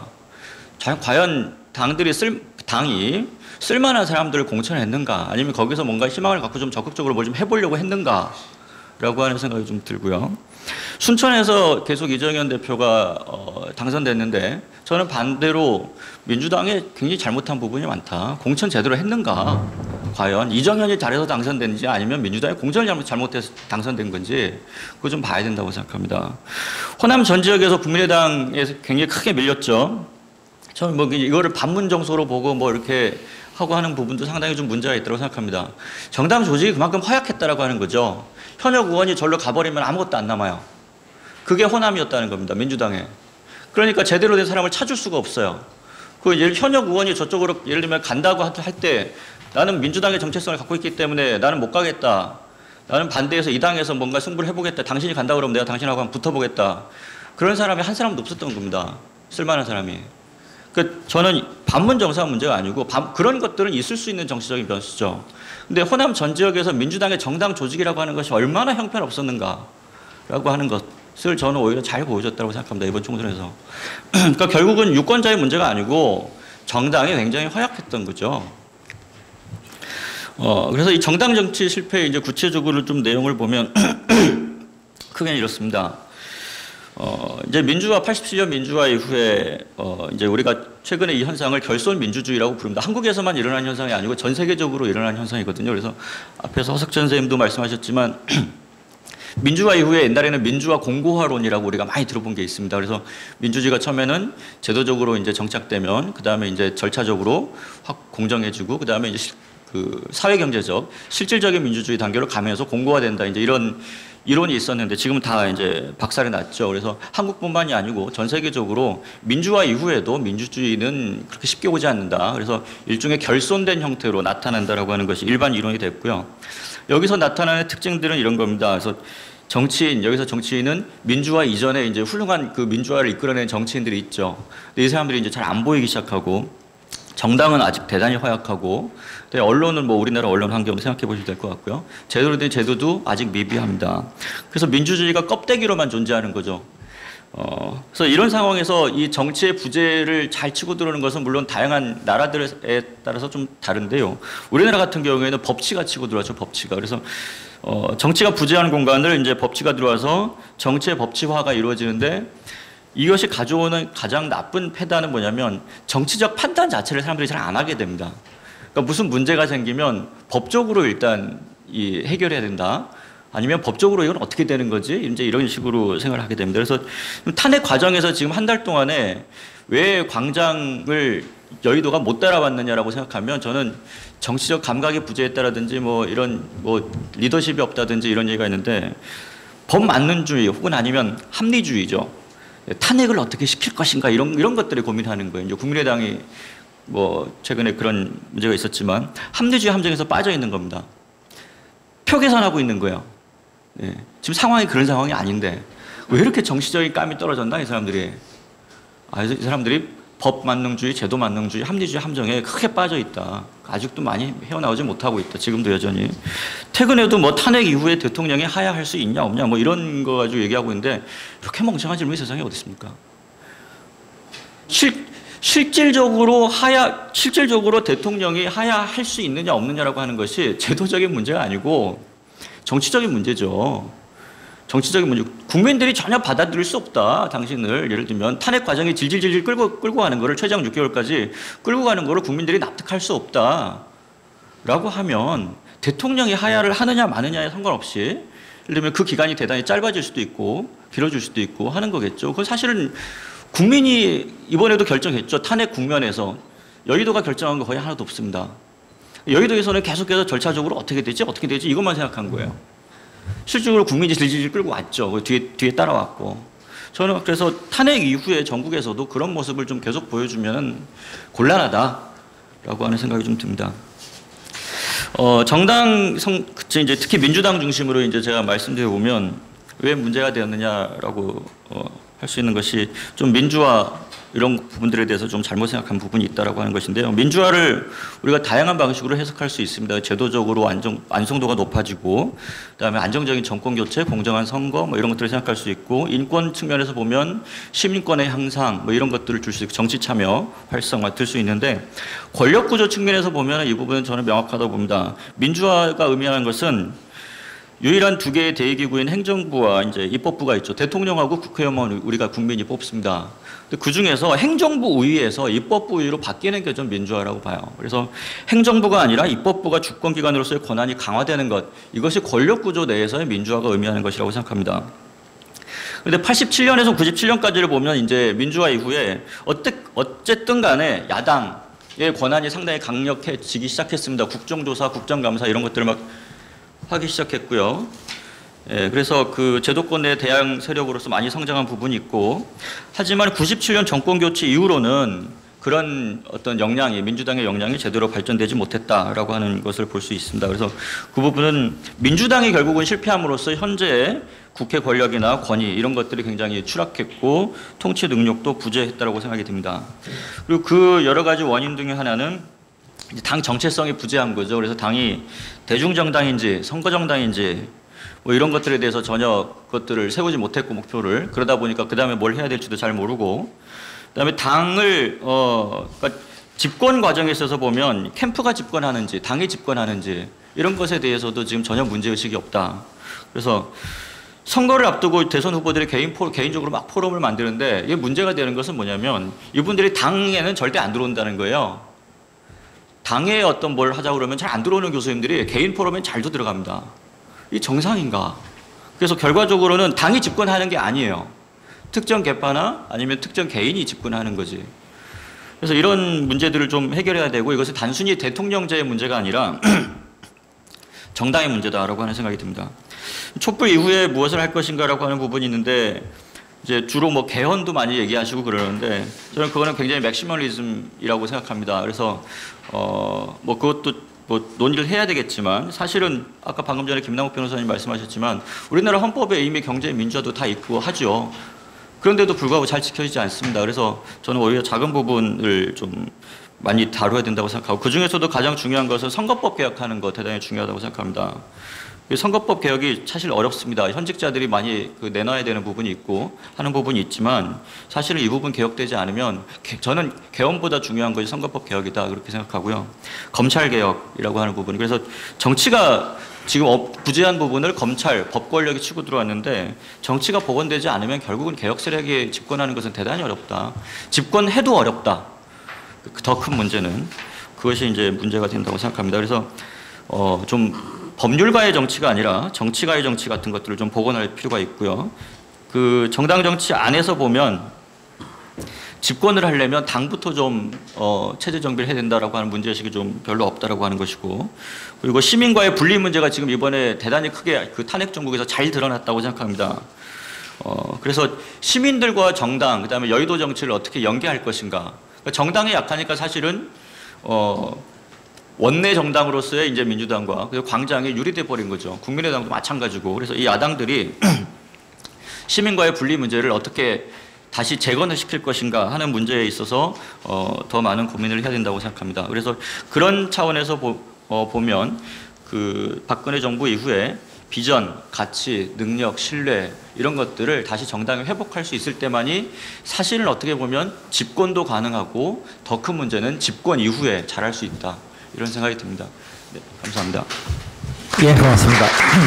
과연 당들이 쓸, 당이 쓸만한 사람들을 공천했는가? 아니면 거기서 뭔가 희망을 갖고 좀 적극적으로 뭘 좀 해보려고 했는가? 라고 하는 생각이 좀 들고요. 순천에서 계속 이정현 대표가 어, 당선됐는데 저는 반대로 민주당에 굉장히 잘못한 부분이 많다. 공천 제대로 했는가? 과연 이정현이 잘해서 당선됐는지 아니면 민주당이 공천을 잘못해서 당선된 건지 그거 좀 봐야 된다고 생각합니다. 호남 전 지역에서 국민의당에서 굉장히 크게 밀렸죠. 저는 뭐 이거를 반문 정서로 보고 뭐 이렇게 하고 하는 부분도 상당히 좀 문제가 있다고 생각합니다. 정당 조직이 그만큼 허약했다라고 하는 거죠. 현역 의원이 절로 가버리면 아무것도 안 남아요. 그게 호남이었다는 겁니다. 민주당에. 그러니까 제대로 된 사람을 찾을 수가 없어요. 그 현역 의원이 저쪽으로 예를 들면 간다고 할 때 나는 민주당의 정체성을 갖고 있기 때문에 나는 못 가겠다. 나는 반대해서 이 당에서 뭔가 승부를 해보겠다. 당신이 간다 그러면 내가 당신하고 한번 붙어보겠다. 그런 사람이 한 사람도 없었던 겁니다. 쓸만한 사람이. 그 저는 반문 정서가 문제가 아니고 반, 그런 것들은 있을 수 있는 정치적인 변수죠. 근데 호남 전 지역에서 민주당의 정당 조직이라고 하는 것이 얼마나 형편없었는가라고 하는 것을 저는 오히려 잘 보여줬다고 생각합니다. 이번 총선에서. 그러니까 결국은 유권자의 문제가 아니고 정당이 굉장히 허약했던 거죠. 어, 그래서 이 정당 정치 실패 이제 구체적으로 좀 내용을 보면 크게 이렇습니다. 어, 이제 민주화 팔십칠 년 민주화 이후에 어, 이제 우리가 최근에 이 현상을 결손 민주주의라고 부릅니다. 한국에서만 일어난 현상이 아니고 전 세계적으로 일어난 현상이거든요. 그래서 앞에서 허석전 선생님도 말씀하셨지만 민주화 이후에 옛날에는 민주화 공고화론이라고 우리가 많이 들어본 게 있습니다. 그래서 민주주의가 처음에는 제도적으로 이제 정착되면 그 다음에 이제 절차적으로 확 공정해지고 그 다음에 이제 그 사회경제적 실질적인 민주주의 단계로 가면서 공고화된다. 이제 이런 이론이 있었는데 지금은 다 이제 박살이 났죠. 그래서 한국뿐만이 아니고 전 세계적으로 민주화 이후에도 민주주의는 그렇게 쉽게 오지 않는다. 그래서 일종의 결손된 형태로 나타난다라고 하는 것이 일반 이론이 됐고요. 여기서 나타나는 특징들은 이런 겁니다. 그래서 정치인, 여기서 정치인은 민주화 이전에 이제 훌륭한 그 민주화를 이끌어낸 정치인들이 있죠. 근데 이 사람들이 이제 잘 안 보이기 시작하고 정당은 아직 대단히 허약하고 언론은 뭐 우리나라 언론 환경을 생각해 보시면 될 것 같고요. 제대로 된 제도도 아직 미비합니다. 그래서 민주주의가 껍데기로만 존재하는 거죠. 어, 그래서 이런 상황에서 이 정치의 부재를 잘 치고 들어오는 것은 물론 다양한 나라들에 따라서 좀 다른데요. 우리나라 같은 경우에는 법치가 치고 들어왔죠. 법치가. 그래서 어, 정치가 부재한 공간을 이제 법치가 들어와서 정치의 법치화가 이루어지는데 이것이 가져오는 가장 나쁜 패단은 뭐냐면 정치적 판단 자체를 사람들이 잘 안 하게 됩니다. 그러니까 무슨 문제가 생기면 법적으로 일단 이 해결해야 된다. 아니면 법적으로 이건 어떻게 되는 거지? 이제 이런 식으로 생각을 하게 됩니다. 그래서 탄핵 과정에서 지금 한 달 동안에 왜 광장을 여의도가 못 따라왔느냐라고 생각하면 저는 정치적 감각의 부재했다라든지 뭐 이런 뭐 리더십이 없다든지 이런 얘기가 있는데 법만능주의 혹은 아니면 합리주의죠. 탄핵을 어떻게 시킬 것인가 이런 이런 것들을 고민하는 거예요. 이제 국민의당이 뭐 최근에 그런 문제가 있었지만 합리주의 함정에서 빠져 있는 겁니다. 표 계산하고 있는 거예요. 예. 지금 상황이 그런 상황이 아닌데 왜 이렇게 정치적인 감이 떨어졌나 이 사람들이. 아, 이 사람들이 법 만능주의, 제도 만능주의, 합리주의 함정에 크게 빠져 있다. 아직도 많이 헤어나오지 못하고 있다. 지금도 여전히. 최근에도 뭐 탄핵 이후에 대통령이 하야할 수 있냐 없냐 뭐 이런 거 가지고 얘기하고 있는데 이렇게 멍청한 질문이 세상에 어디 있습니까? 실, 실질적으로 하야, 실질적으로 대통령이 하야할 수 있느냐 없느냐라고 하는 것이 제도적인 문제가 아니고 정치적인 문제죠. 정치적인 문제. 국민들이 전혀 받아들일 수 없다. 당신을 예를 들면 탄핵 과정이 질질질질 끌고 끌고 가는 거를 최장 육 개월까지 끌고 가는 거를 국민들이 납득할 수 없다라고 하면 대통령이 하야를 하느냐 마느냐에 상관없이 예를 들면 그 기간이 대단히 짧아질 수도 있고 길어질 수도 있고 하는 거겠죠. 그건 사실은 국민이 이번에도 결정했죠. 탄핵 국면에서 여의도가 결정한 거 거의 하나도 없습니다. 여의도에서는 계속해서 절차적으로 어떻게 되지 어떻게 되지 이것만 생각한 거예요. 실질적으로 국민이 질질 끌고 왔죠. 뒤에, 뒤에 따라왔고. 저는 그래서 탄핵 이후에 전국에서도 그런 모습을 좀 계속 보여주면 곤란하다라고 하는 생각이 좀 듭니다. 어, 정당 성, 그치, 이제 특히 민주당 중심으로 이제 제가 말씀드려 보면 왜 문제가 되었느냐라고 어, 할 수 있는 것이 좀 민주화 이런 부분들에 대해서 좀 잘못 생각한 부분이 있다라고 하는 것인데요. 민주화를 우리가 다양한 방식으로 해석할 수 있습니다. 제도적으로 안정, 완성도가 높아지고, 그다음에 안정적인 정권 교체, 공정한 선거, 뭐 이런 것들을 생각할 수 있고, 인권 측면에서 보면 시민권의 향상, 뭐 이런 것들을 줄 수 있고, 정치 참여, 활성화 들 수 있는데, 권력 구조 측면에서 보면 이 부분은 저는 명확하다고 봅니다. 민주화가 의미하는 것은 유일한 두 개의 대의기구인 행정부와 이제 입법부가 있죠. 대통령하고 국회의원만 우리가 국민이 뽑습니다. 그 중에서 행정부 우위에서 입법부 우위로 바뀌는 게 좀 민주화라고 봐요. 그래서 행정부가 아니라 입법부가 주권기관으로서의 권한이 강화되는 것, 이것이 권력구조 내에서의 민주화가 의미하는 것이라고 생각합니다. 그런데 팔십칠 년에서 구십칠 년까지를 보면 이제 민주화 이후에 어쨌든 간에 야당의 권한이 상당히 강력해지기 시작했습니다. 국정조사, 국정감사 이런 것들을 막 하기 시작했고요. 예, 그래서 그 제도권 내 대항 세력으로서 많이 성장한 부분이 있고, 하지만 구십칠 년 정권 교체 이후로는 그런 어떤 역량이, 민주당의 역량이 제대로 발전되지 못했다라고 하는 것을 볼 수 있습니다. 그래서 그 부분은 민주당이 결국은 실패함으로써 현재의 국회 권력이나 권위 이런 것들이 굉장히 추락했고 통치 능력도 부재했다라고 생각이 듭니다. 그리고 그 여러 가지 원인 중에 하나는 당 정체성이 부재한 거죠. 그래서 당이 대중정당인지 선거정당인지 뭐 이런 것들에 대해서 전혀 그것들을 세우지 못했고 목표를, 그러다 보니까 그 다음에 뭘 해야 될지도 잘 모르고, 그다음에 당을 어 그러니까 집권 과정에 있어서 보면 캠프가 집권하는지 당이 집권하는지 이런 것에 대해서도 지금 전혀 문제 의식이 없다. 그래서 선거를 앞두고 대선 후보들이 개인 포, 개인적으로 막 포럼을 만드는데 이게 문제가 되는 것은 뭐냐면 이분들이 당에는 절대 안 들어온다는 거예요. 당에 어떤 뭘 하자고 그러면 잘 안 들어오는 교수님들이 개인 포럼에 잘도 들어갑니다. 이 정상인가? 그래서 결과적으로는 당이 집권하는 게 아니에요. 특정 계파나 아니면 특정 개인이 집권하는 거지. 그래서 이런 문제들을 좀 해결해야 되고, 이것은 단순히 대통령제의 문제가 아니라 정당의 문제다라고 하는 생각이 듭니다. 촛불 이후에 무엇을 할 것인가라고 하는 부분이 있는데, 이제 주로 뭐 개헌도 많이 얘기하시고 그러는데 저는 그거는 굉장히 맥시멀리즘이라고 생각합니다. 그래서 어 뭐 그것도 뭐 논의를 해야 되겠지만, 사실은 아까 방금 전에 김남욱 변호사님 말씀하셨지만 우리나라 헌법에 이미 경제 민주화도 다 있고 하죠. 그런데도 불구하고 잘 지켜지지 않습니다. 그래서 저는 오히려 작은 부분을 좀 많이 다뤄야 된다고 생각하고, 그 중에서도 가장 중요한 것은 선거법 개혁하는 것 대단히 중요하다고 생각합니다. 선거법 개혁이 사실 어렵습니다. 현직자들이 많이 그 내놔야 되는 부분이 있고 하는 부분이 있지만 사실은 이 부분 개혁되지 않으면 개, 저는 개헌보다 중요한 것이 선거법 개혁이다 그렇게 생각하고요. 검찰 개혁이라고 하는 부분. 그래서 정치가 지금 부재한 부분을 검찰, 법 권력이 치고 들어왔는데 정치가 복원되지 않으면 결국은 개혁 세력이 집권하는 것은 대단히 어렵다. 집권해도 어렵다. 더 큰 문제는 그것이 이제 문제가 된다고 생각합니다. 그래서 어, 좀 법률가의 정치가 아니라 정치가의 정치 같은 것들을 좀 복원할 필요가 있고요. 그 정당 정치 안에서 보면 집권을 하려면 당부터 좀 어, 체제 정비를 해야 된다라고 하는 문제의식이 좀 별로 없다라고 하는 것이고, 그리고 시민과의 분리 문제가 지금 이번에 대단히 크게 그 탄핵 정국에서 잘 드러났다고 생각합니다. 어, 그래서 시민들과 정당, 그다음에 여의도 정치를 어떻게 연계할 것인가. 그러니까 정당이 약하니까 사실은 어, 원내 정당으로서의 이제 민주당과 그리고 광장이 유리돼 버린 거죠. 국민의당도 마찬가지고. 그래서 이 야당들이 시민과의 분리 문제를 어떻게 다시 재건을 시킬 것인가 하는 문제에 있어서 어, 더 많은 고민을 해야 된다고 생각합니다. 그래서 그런 차원에서 보, 어, 보면 그 박근혜 정부 이후에 비전, 가치, 능력, 신뢰 이런 것들을 다시 정당에 회복할 수 있을 때만이 사실은 어떻게 보면 집권도 가능하고 더 큰 문제는 집권 이후에 잘할 수 있다. 이런 생각이 듭니다. 네, 감사합니다. 예, 고맙습니다.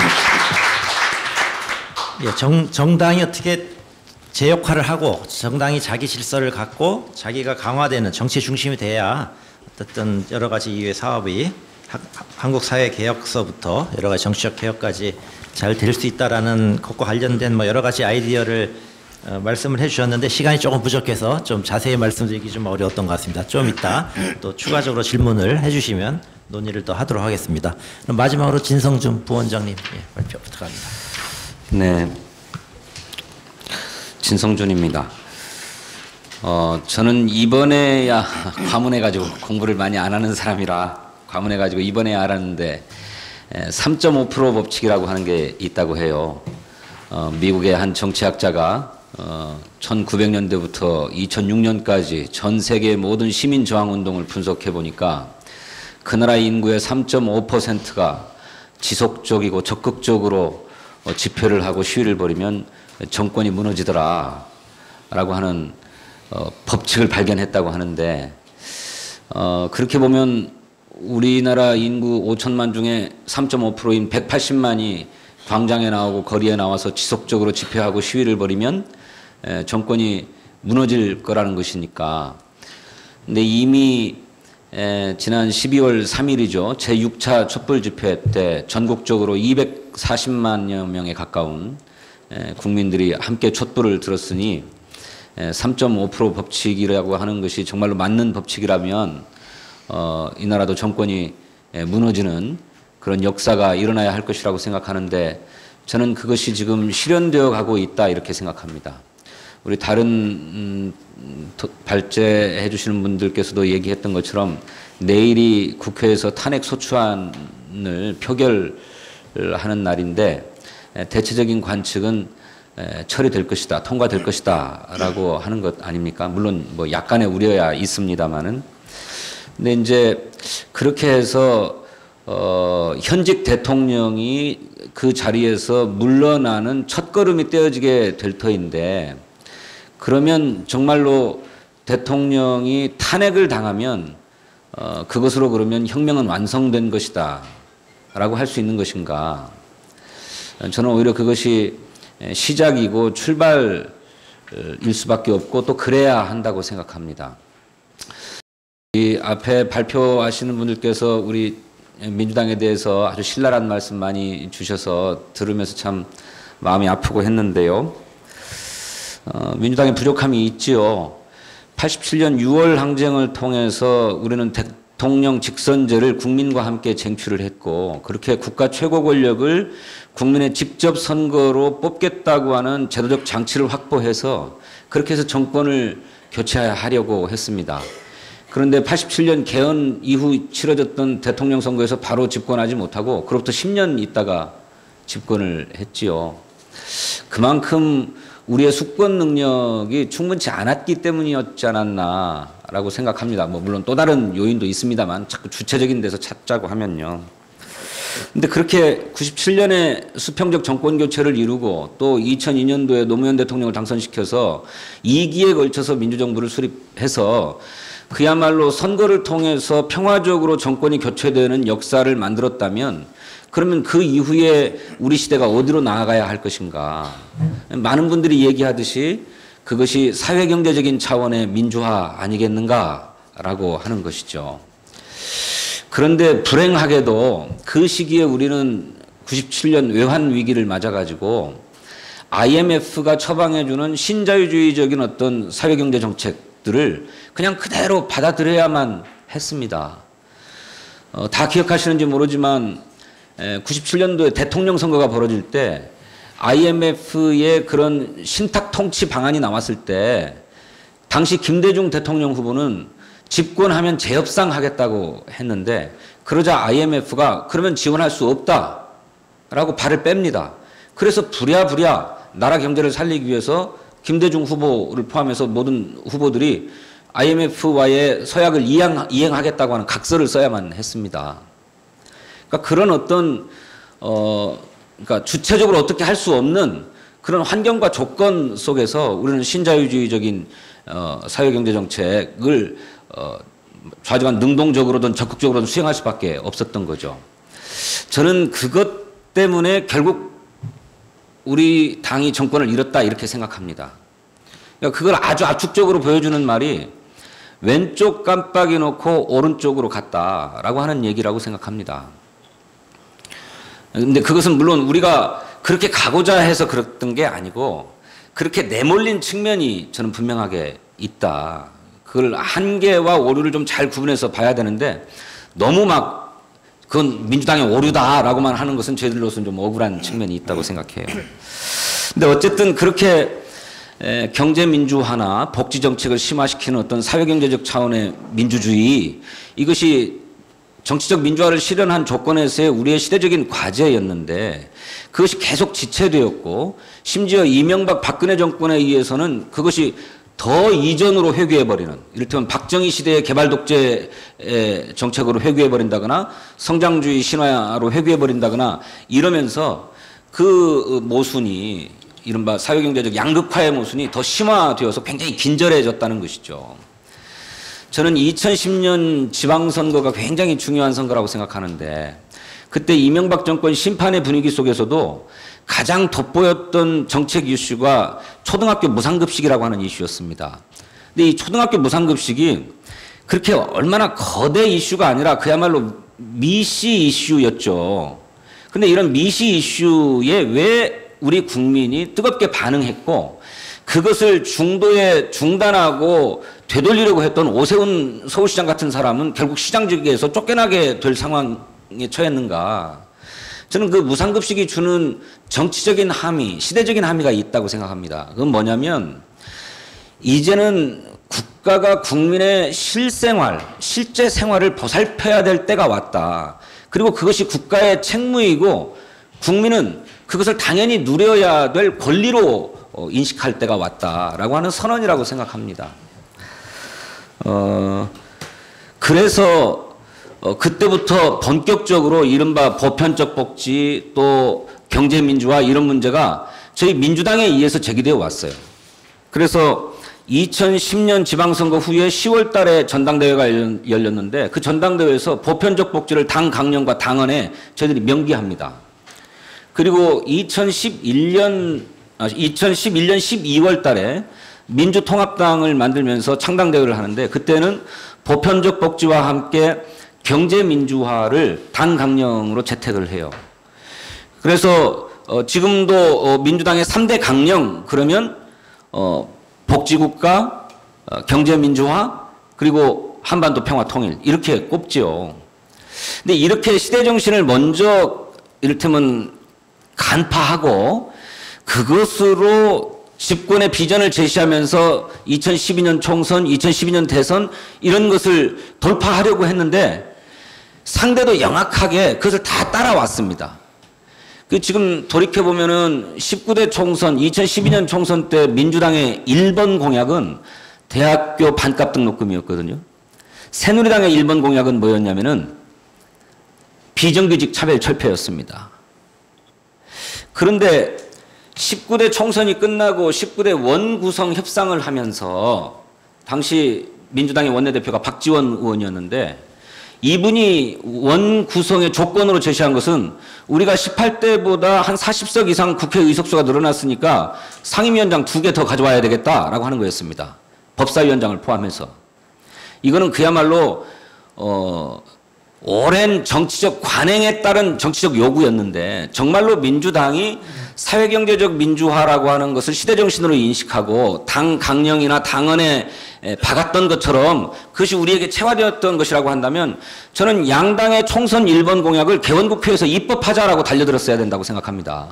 예, 정, 정당이 어떻게 제 역할을 하고 정당이 자기 질서를 갖고 자기가 강화되는 정치 중심이 돼야 어떤 여러 가지 이후의 사업이 하, 한국 사회 개혁서부터 여러 가지 정치적 개혁까지 잘 될 수 있다라는 것과 관련된 뭐 여러 가지 아이디어를 어, 말씀을 해주셨는데 시간이 조금 부족해서 좀 자세히 말씀드리기 좀 어려웠던 것 같습니다. 좀 이따 또 추가적으로 질문을 해주시면 논의를 또 하도록 하겠습니다. 그럼 마지막으로 진성준 부원장님 예, 발표 부탁합니다. 네. 진성준입니다. 어, 저는 이번에야 과문해가지고 공부를 많이 안 하는 사람이라 과문해가지고 이번에야 알았는데 삼 점 오 퍼센트 법칙이라고 하는 게 있다고 해요. 어, 미국의 한 정치학자가 어, 천구백 년대부터 이천육 년까지 전 세계 모든 시민 저항 운동을 분석해 보니까 그 나라 인구의 삼 점 오 퍼센트가 지속적이고 적극적으로 어, 집회를 하고 시위를 벌이면 정권이 무너지더라 라고 하는 어, 법칙을 발견했다고 하는데 어, 그렇게 보면 우리나라 인구 오천만 중에 삼 점 오 퍼센트인 백팔십만이 광장에 나오고 거리에 나와서 지속적으로 집회하고 시위를 벌이면 에, 정권이 무너질 거라는 것이니까. 근데 이미 에, 지난 십이월 삼일이죠. 제육 차 촛불 집회 때 전국적으로 이백사십만여 명에 가까운 에, 국민들이 함께 촛불을 들었으니 에, 삼 점 오 퍼센트 법칙이라고 하는 것이 정말로 맞는 법칙이라면 어, 이 나라도 정권이 에, 무너지는 그런 역사가 일어나야 할 것이라고 생각하는데 저는 그것이 지금 실현되어 가고 있다 이렇게 생각합니다. 우리 다른 음, 발제해 주시는 분들께서도 얘기했던 것처럼 내일이 국회에서 탄핵 소추안을 표결하는 날인데 대체적인 관측은 처리될 것이다, 통과될 것이다 라고 하는 것 아닙니까? 물론 뭐 약간의 우려야 있습니다만은. 근데 이제 그렇게 해서 어, 현직 대통령이 그 자리에서 물러나는 첫걸음이 떼어지게 될 터인데 그러면 정말로 대통령이 탄핵을 당하면 어, 그것으로 그러면 혁명은 완성된 것이다 라고 할 수 있는 것인가. 저는 오히려 그것이 시작이고 출발일 수밖에 없고 또 그래야 한다고 생각합니다. 이 앞에 발표하시는 분들께서 우리 민주당에 대해서 아주 신랄한 말씀 많이 주셔서 들으면서 참 마음이 아프고 했는데요. 어, 민주당에 부족함이 있지요. 팔십칠 년 유월 항쟁을 통해서 우리는 대통령 직선제를 국민과 함께 쟁취를 했고 그렇게 국가 최고 권력을 국민의 직접 선거로 뽑겠다고 하는 제도적 장치를 확보해서 그렇게 해서 정권을 교체하려고 했습니다. 그런데 팔십칠 년 개헌 이후 치러졌던 대통령 선거에서 바로 집권하지 못하고 그로부터 십 년 있다가 집권을 했지요. 그만큼 우리의 숙권 능력이 충분치 않았기 때문이었지 않았나라고 생각합니다. 뭐 물론 또 다른 요인도 있습니다만 자꾸 주체적인 데서 찾자고 하면요. 근데 그렇게 구십칠 년에 수평적 정권 교체를 이루고 또 이천이 년도에 노무현 대통령을 당선시켜서 이 기에 걸쳐서 민주정부를 수립해서 그야말로 선거를 통해서 평화적으로 정권이 교체되는 역사를 만들었다면 그러면 그 이후에 우리 시대가 어디로 나아가야 할 것인가. 많은 분들이 얘기하듯이 그것이 사회경제적인 차원의 민주화 아니겠는가라고 하는 것이죠. 그런데 불행하게도 그 시기에 우리는 구십칠 년 외환 위기를 맞아가지고 아이엠에프가 처방해주는 신자유주의적인 어떤 사회경제 정책들을 그냥 그대로 받아들여야만 했습니다. 어, 다 기억하시는지 모르지만 구십칠 년도에 대통령 선거가 벌어질 때 아이엠에프의 그런 신탁 통치 방안이 나왔을 때 당시 김대중 대통령 후보는 집권하면 재협상 하겠다고 했는데 그러자 아이엠에프가 그러면 지원할 수 없다라고 발을 뺍니다. 그래서 부랴부랴 나라 경제를 살리기 위해서 김대중 후보를 포함해서 모든 후보들이 아이엠에프와의 서약을 이행, 이행하겠다고 하는 각서를 써야만 했습니다. 그러니까 그런 어떤 어 그러니까 주체적으로 어떻게 할 수 없는 그런 환경과 조건 속에서 우리는 신자유주의적인 어 사회경제 정책을 어 좌지간 능동적으로든 적극적으로든 수행할 수밖에 없었던 거죠. 저는 그것 때문에 결국 우리 당이 정권을 잃었다 이렇게 생각합니다. 그러니까 그걸 아주 압축적으로 보여주는 말이 왼쪽 깜빡이 놓고 오른쪽으로 갔다라고 하는 얘기라고 생각합니다. 근데 그것은 물론 우리가 그렇게 가고자 해서 그랬던 게 아니고 그렇게 내몰린 측면이 저는 분명하게 있다. 그걸 한계와 오류를 좀 잘 구분해서 봐야 되는데 너무 막 그건 민주당의 오류다라고만 하는 것은 저희들로서는 좀 억울한 측면이 있다고 생각해요. 근데 어쨌든 그렇게 경제 민주화나 복지 정책을 심화시키는 어떤 사회경제적 차원의 민주주의 이것이 정치적 민주화를 실현한 조건에서의 우리의 시대적인 과제였는데 그것이 계속 지체되었고 심지어 이명박 박근혜 정권에 의해서는 그것이 더 이전으로 회귀해버리는 이를테면 박정희 시대의 개발 독재 정책으로 회귀해버린다거나 성장주의 신화로 회귀해버린다거나 이러면서 그 모순이 이른바 사회경제적 양극화의 모순이 더 심화되어서 굉장히 긴절해졌다는 것이죠. 저는 이천십 년 지방선거가 굉장히 중요한 선거라고 생각하는데 그때 이명박 정권 심판의 분위기 속에서도 가장 돋보였던 정책 이슈가 초등학교 무상급식이라고 하는 이슈였습니다. 근데 이 초등학교 무상급식이 그렇게 얼마나 거대 이슈가 아니라 그야말로 미시 이슈였죠. 근데 이런 미시 이슈에 왜 우리 국민이 뜨겁게 반응했고 그것을 중도에 중단하고 되돌리려고 했던 오세훈 서울시장 같은 사람은 결국 시장직에서 쫓겨나게 될 상황에 처했는가. 저는 그 무상급식이 주는 정치적인 함의, 시대적인 함의가 있다고 생각합니다. 그건 뭐냐면 이제는 국가가 국민의 실생활, 실제 생활을 보살펴야 될 때가 왔다. 그리고 그것이 국가의 책무이고 국민은 그것을 당연히 누려야 될 권리로 인식할 때가 왔다라고 하는 선언이라고 생각합니다. 어, 그래서 어, 그때부터 본격적으로 이른바 보편적 복지 또 경제민주화 이런 문제가 저희 민주당에 의해서 제기되어 왔어요. 그래서 이천십 년 지방선거 후에 시월 달에 전당대회가 열렸는데 그 전당대회에서 보편적 복지를 당 강령과 당헌에 저희들이 명기합니다. 그리고 이천십일 년, 아, 이천십일 년 십이월 달에 민주통합당을 만들면서 창당대회를 하는데 그때는 보편적 복지와 함께 경제민주화를 당 강령으로 채택을 해요. 그래서 어, 지금도 어, 민주당의 삼 대 강령 그러면 어, 복지국가, 어, 경제민주화 그리고 한반도 평화통일 이렇게 꼽지요. 근데 이렇게 시대정신을 먼저 이를테면 간파하고 그것으로 집권의 비전을 제시하면서 이천십이 년 총선, 이천십이 년 대선 이런 것을 돌파하려고 했는데 상대도 영악하게 그것을 다 따라왔습니다. 그 지금 돌이켜보면은 십구 대 총선, 이천십이 년 총선 때 민주당의 일 번 공약은 대학교 반값 등록금이었거든요. 새누리당의 일 번 공약은 뭐였냐면은 비정규직 차별 철폐였습니다. 그런데 십구 대 총선이 끝나고 십구 대 원구성 협상을 하면서 당시 민주당의 원내대표가 박지원 의원이었는데 이분이 원구성의 조건으로 제시한 것은 우리가 십팔 대보다 한 사십 석 이상 국회 의석수가 늘어났으니까 상임위원장 두 개 더 가져와야 되겠다라고 하는 거였습니다. 법사위원장을 포함해서. 이거는 그야말로 어, 오랜 정치적 관행에 따른 정치적 요구였는데 정말로 민주당이 사회경제적 민주화라고 하는 것을 시대정신으로 인식하고 당 강령이나 당헌에 박았던 것처럼 그것이 우리에게 체화되었던 것이라고 한다면 저는 양당의 총선 일 번 공약을 개원국회에서 입법하자라고 달려들었어야 된다고 생각합니다.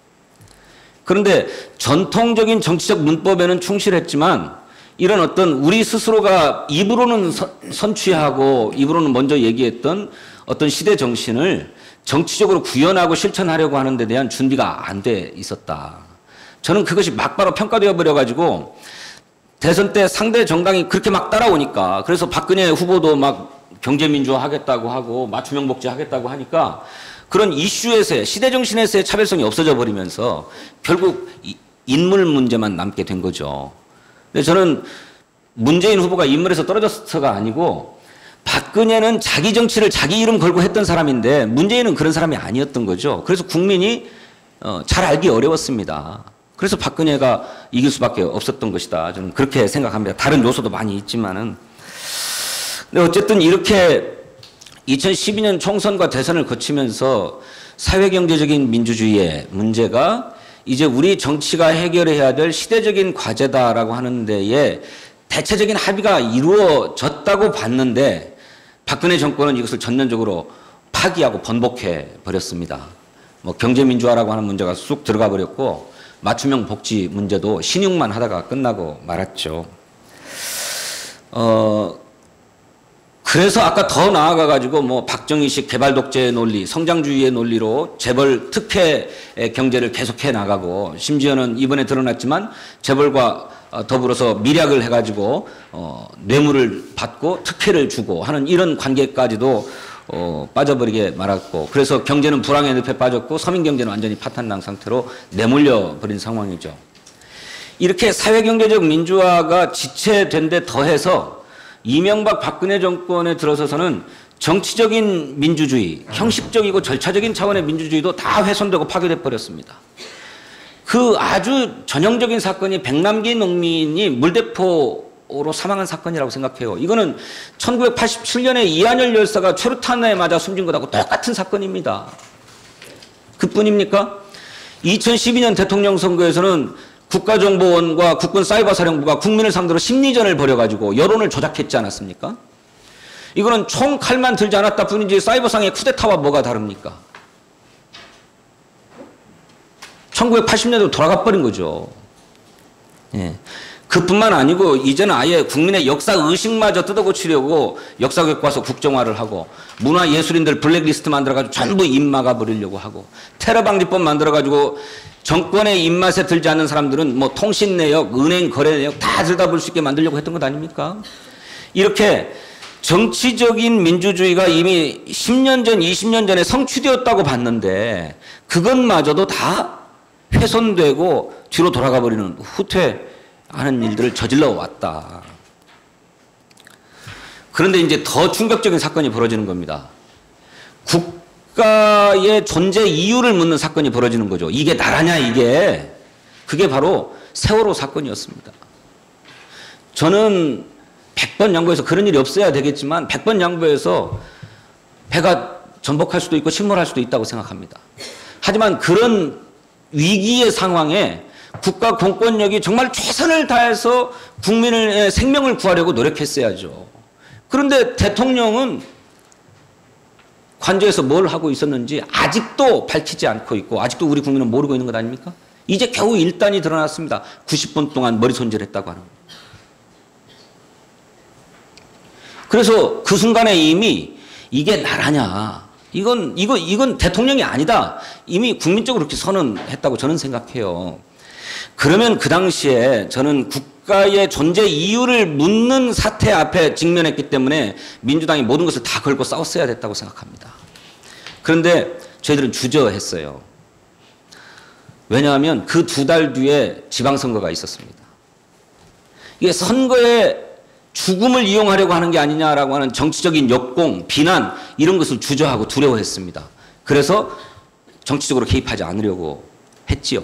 그런데 전통적인 정치적 문법에는 충실했지만 이런 어떤 우리 스스로가 입으로는 선취하고 입으로는 먼저 얘기했던 어떤 시대 정신을 정치적으로 구현하고 실천하려고 하는 데 대한 준비가 안 돼 있었다. 저는 그것이 막바로 평가되어 버려가지고 대선 때 상대 정당이 그렇게 막 따라오니까 그래서 박근혜 후보도 막 경제민주화 하겠다고 하고 맞춤형 복지 하겠다고 하니까 그런 이슈에서의 시대 정신에서의 차별성이 없어져 버리면서 결국 인물 문제만 남게 된 거죠. 근데 저는 문재인 후보가 인물에서 떨어져서가 아니고 박근혜는 자기 정치를 자기 이름 걸고 했던 사람인데 문재인은 그런 사람이 아니었던 거죠. 그래서 국민이 어, 잘 알기 어려웠습니다. 그래서 박근혜가 이길 수밖에 없었던 것이다. 저는 그렇게 생각합니다. 다른 요소도 많이 있지만은. 근데 어쨌든 이렇게 이천십이 년 총선과 대선을 거치면서 사회경제적인 민주주의의 문제가 이제 우리 정치가 해결해야 될 시대적인 과제다라고 하는 데에 대체적인 합의가 이루어졌다고 봤는데 박근혜 정권은 이것을 전면적으로 파기하고 번복해 버렸습니다. 뭐 경제민주화라고 하는 문제가 쑥 들어가 버렸고 맞춤형 복지 문제도 신용만 하다가 끝나고 말았죠. 어, 그래서 아까 더 나아가 가지고 뭐 박정희식 개발 독재의 논리, 성장주의의 논리로 재벌 특혜 경제를 계속해 나가고 심지어는 이번에 드러났지만 재벌과 더불어서 밀약을 해가지고 어, 뇌물을 받고 특혜를 주고 하는 이런 관계까지도 어, 빠져버리게 말았고 그래서 경제는 불황의 늪에 빠졌고 서민 경제는 완전히 파탄난 상태로 내몰려 버린 상황이죠. 이렇게 사회경제적 민주화가 지체된 데 더해서 이명박 박근혜 정권에 들어서서는 정치적인 민주주의, 형식적이고 절차적인 차원의 민주주의도 다 훼손되고 파괴돼 버렸습니다. 그 아주 전형적인 사건이 백남기 농민이 물대포로 사망한 사건이라고 생각해요. 이거는 천구백팔십칠 년에 이한열 열사가 최루탄에 맞아 숨진 것하고 똑같은 사건입니다. 그뿐입니까? 이천십이 년 대통령 선거에서는 국가정보원과 국군사이버사령부가 국민을 상대로 심리전을 벌여가지고 여론을 조작했지 않았습니까? 이거는 총 칼만 들지 않았다 뿐이지 사이버상의 쿠데타와 뭐가 다릅니까? 천구백팔십 년대로 돌아가 버린 거죠. 예. 그뿐만 아니고 이제는 아예 국민의 역사 의식마저 뜯어고치려고 역사교육 와서 국정화를 하고 문화예술인들 블랙리스트 만들어가지고 전부 입 막아버리려고 하고 테러방지법 만들어가지고 정권의 입맛에 들지 않는 사람들은 뭐 통신 내역, 은행 거래 내역 다 들여다볼 수 있게 만들려고 했던 것 아닙니까? 이렇게 정치적인 민주주의가 이미 십 년 전, 이십 년 전에 성취되었다고 봤는데 그것마저도 다 훼손되고 뒤로 돌아가 버리는 후퇴하는 일들을 저질러 왔다. 그런데 이제 더 충격적인 사건이 벌어지는 겁니다. 국가의 존재 이유를 묻는 사건이 벌어지는 거죠. 이게 나라냐 이게. 그게 바로 세월호 사건이었습니다. 저는 백 번 양보해서 그런 일이 없어야 되겠지만 백 번 양보해서 배가 전복할 수도 있고 침몰할 수도 있다고 생각합니다. 하지만 그런 위기의 상황에 국가 공권력이 정말 최선을 다해서 국민의 생명을 구하려고 노력했어야죠. 그런데 대통령은 관저에서 뭘 하고 있었는지 아직도 밝히지 않고 있고 아직도 우리 국민은 모르고 있는 것 아닙니까? 이제 겨우 일단이 드러났습니다. 구십 분 동안 머리 손질했다고 하는 거예요. 그래서 그 순간에 이미 이게 나라냐 이건 이거 이건 대통령이 아니다. 이미 국민적으로 그렇게 선언했다고 저는 생각해요. 그러면 그 당시에 저는 국가의 존재 이유를 묻는 사태 앞에 직면했기 때문에 민주당이 모든 것을 다 걸고 싸웠어야 됐다고 생각합니다. 그런데 저희들은 주저했어요. 왜냐하면 그 두 달 뒤에 지방선거가 있었습니다. 이게 선거에 죽음을 이용하려고 하는 게 아니냐라고 하는 정치적인 역공, 비난 이런 것을 주저하고 두려워했습니다. 그래서 정치적으로 개입하지 않으려고 했지요.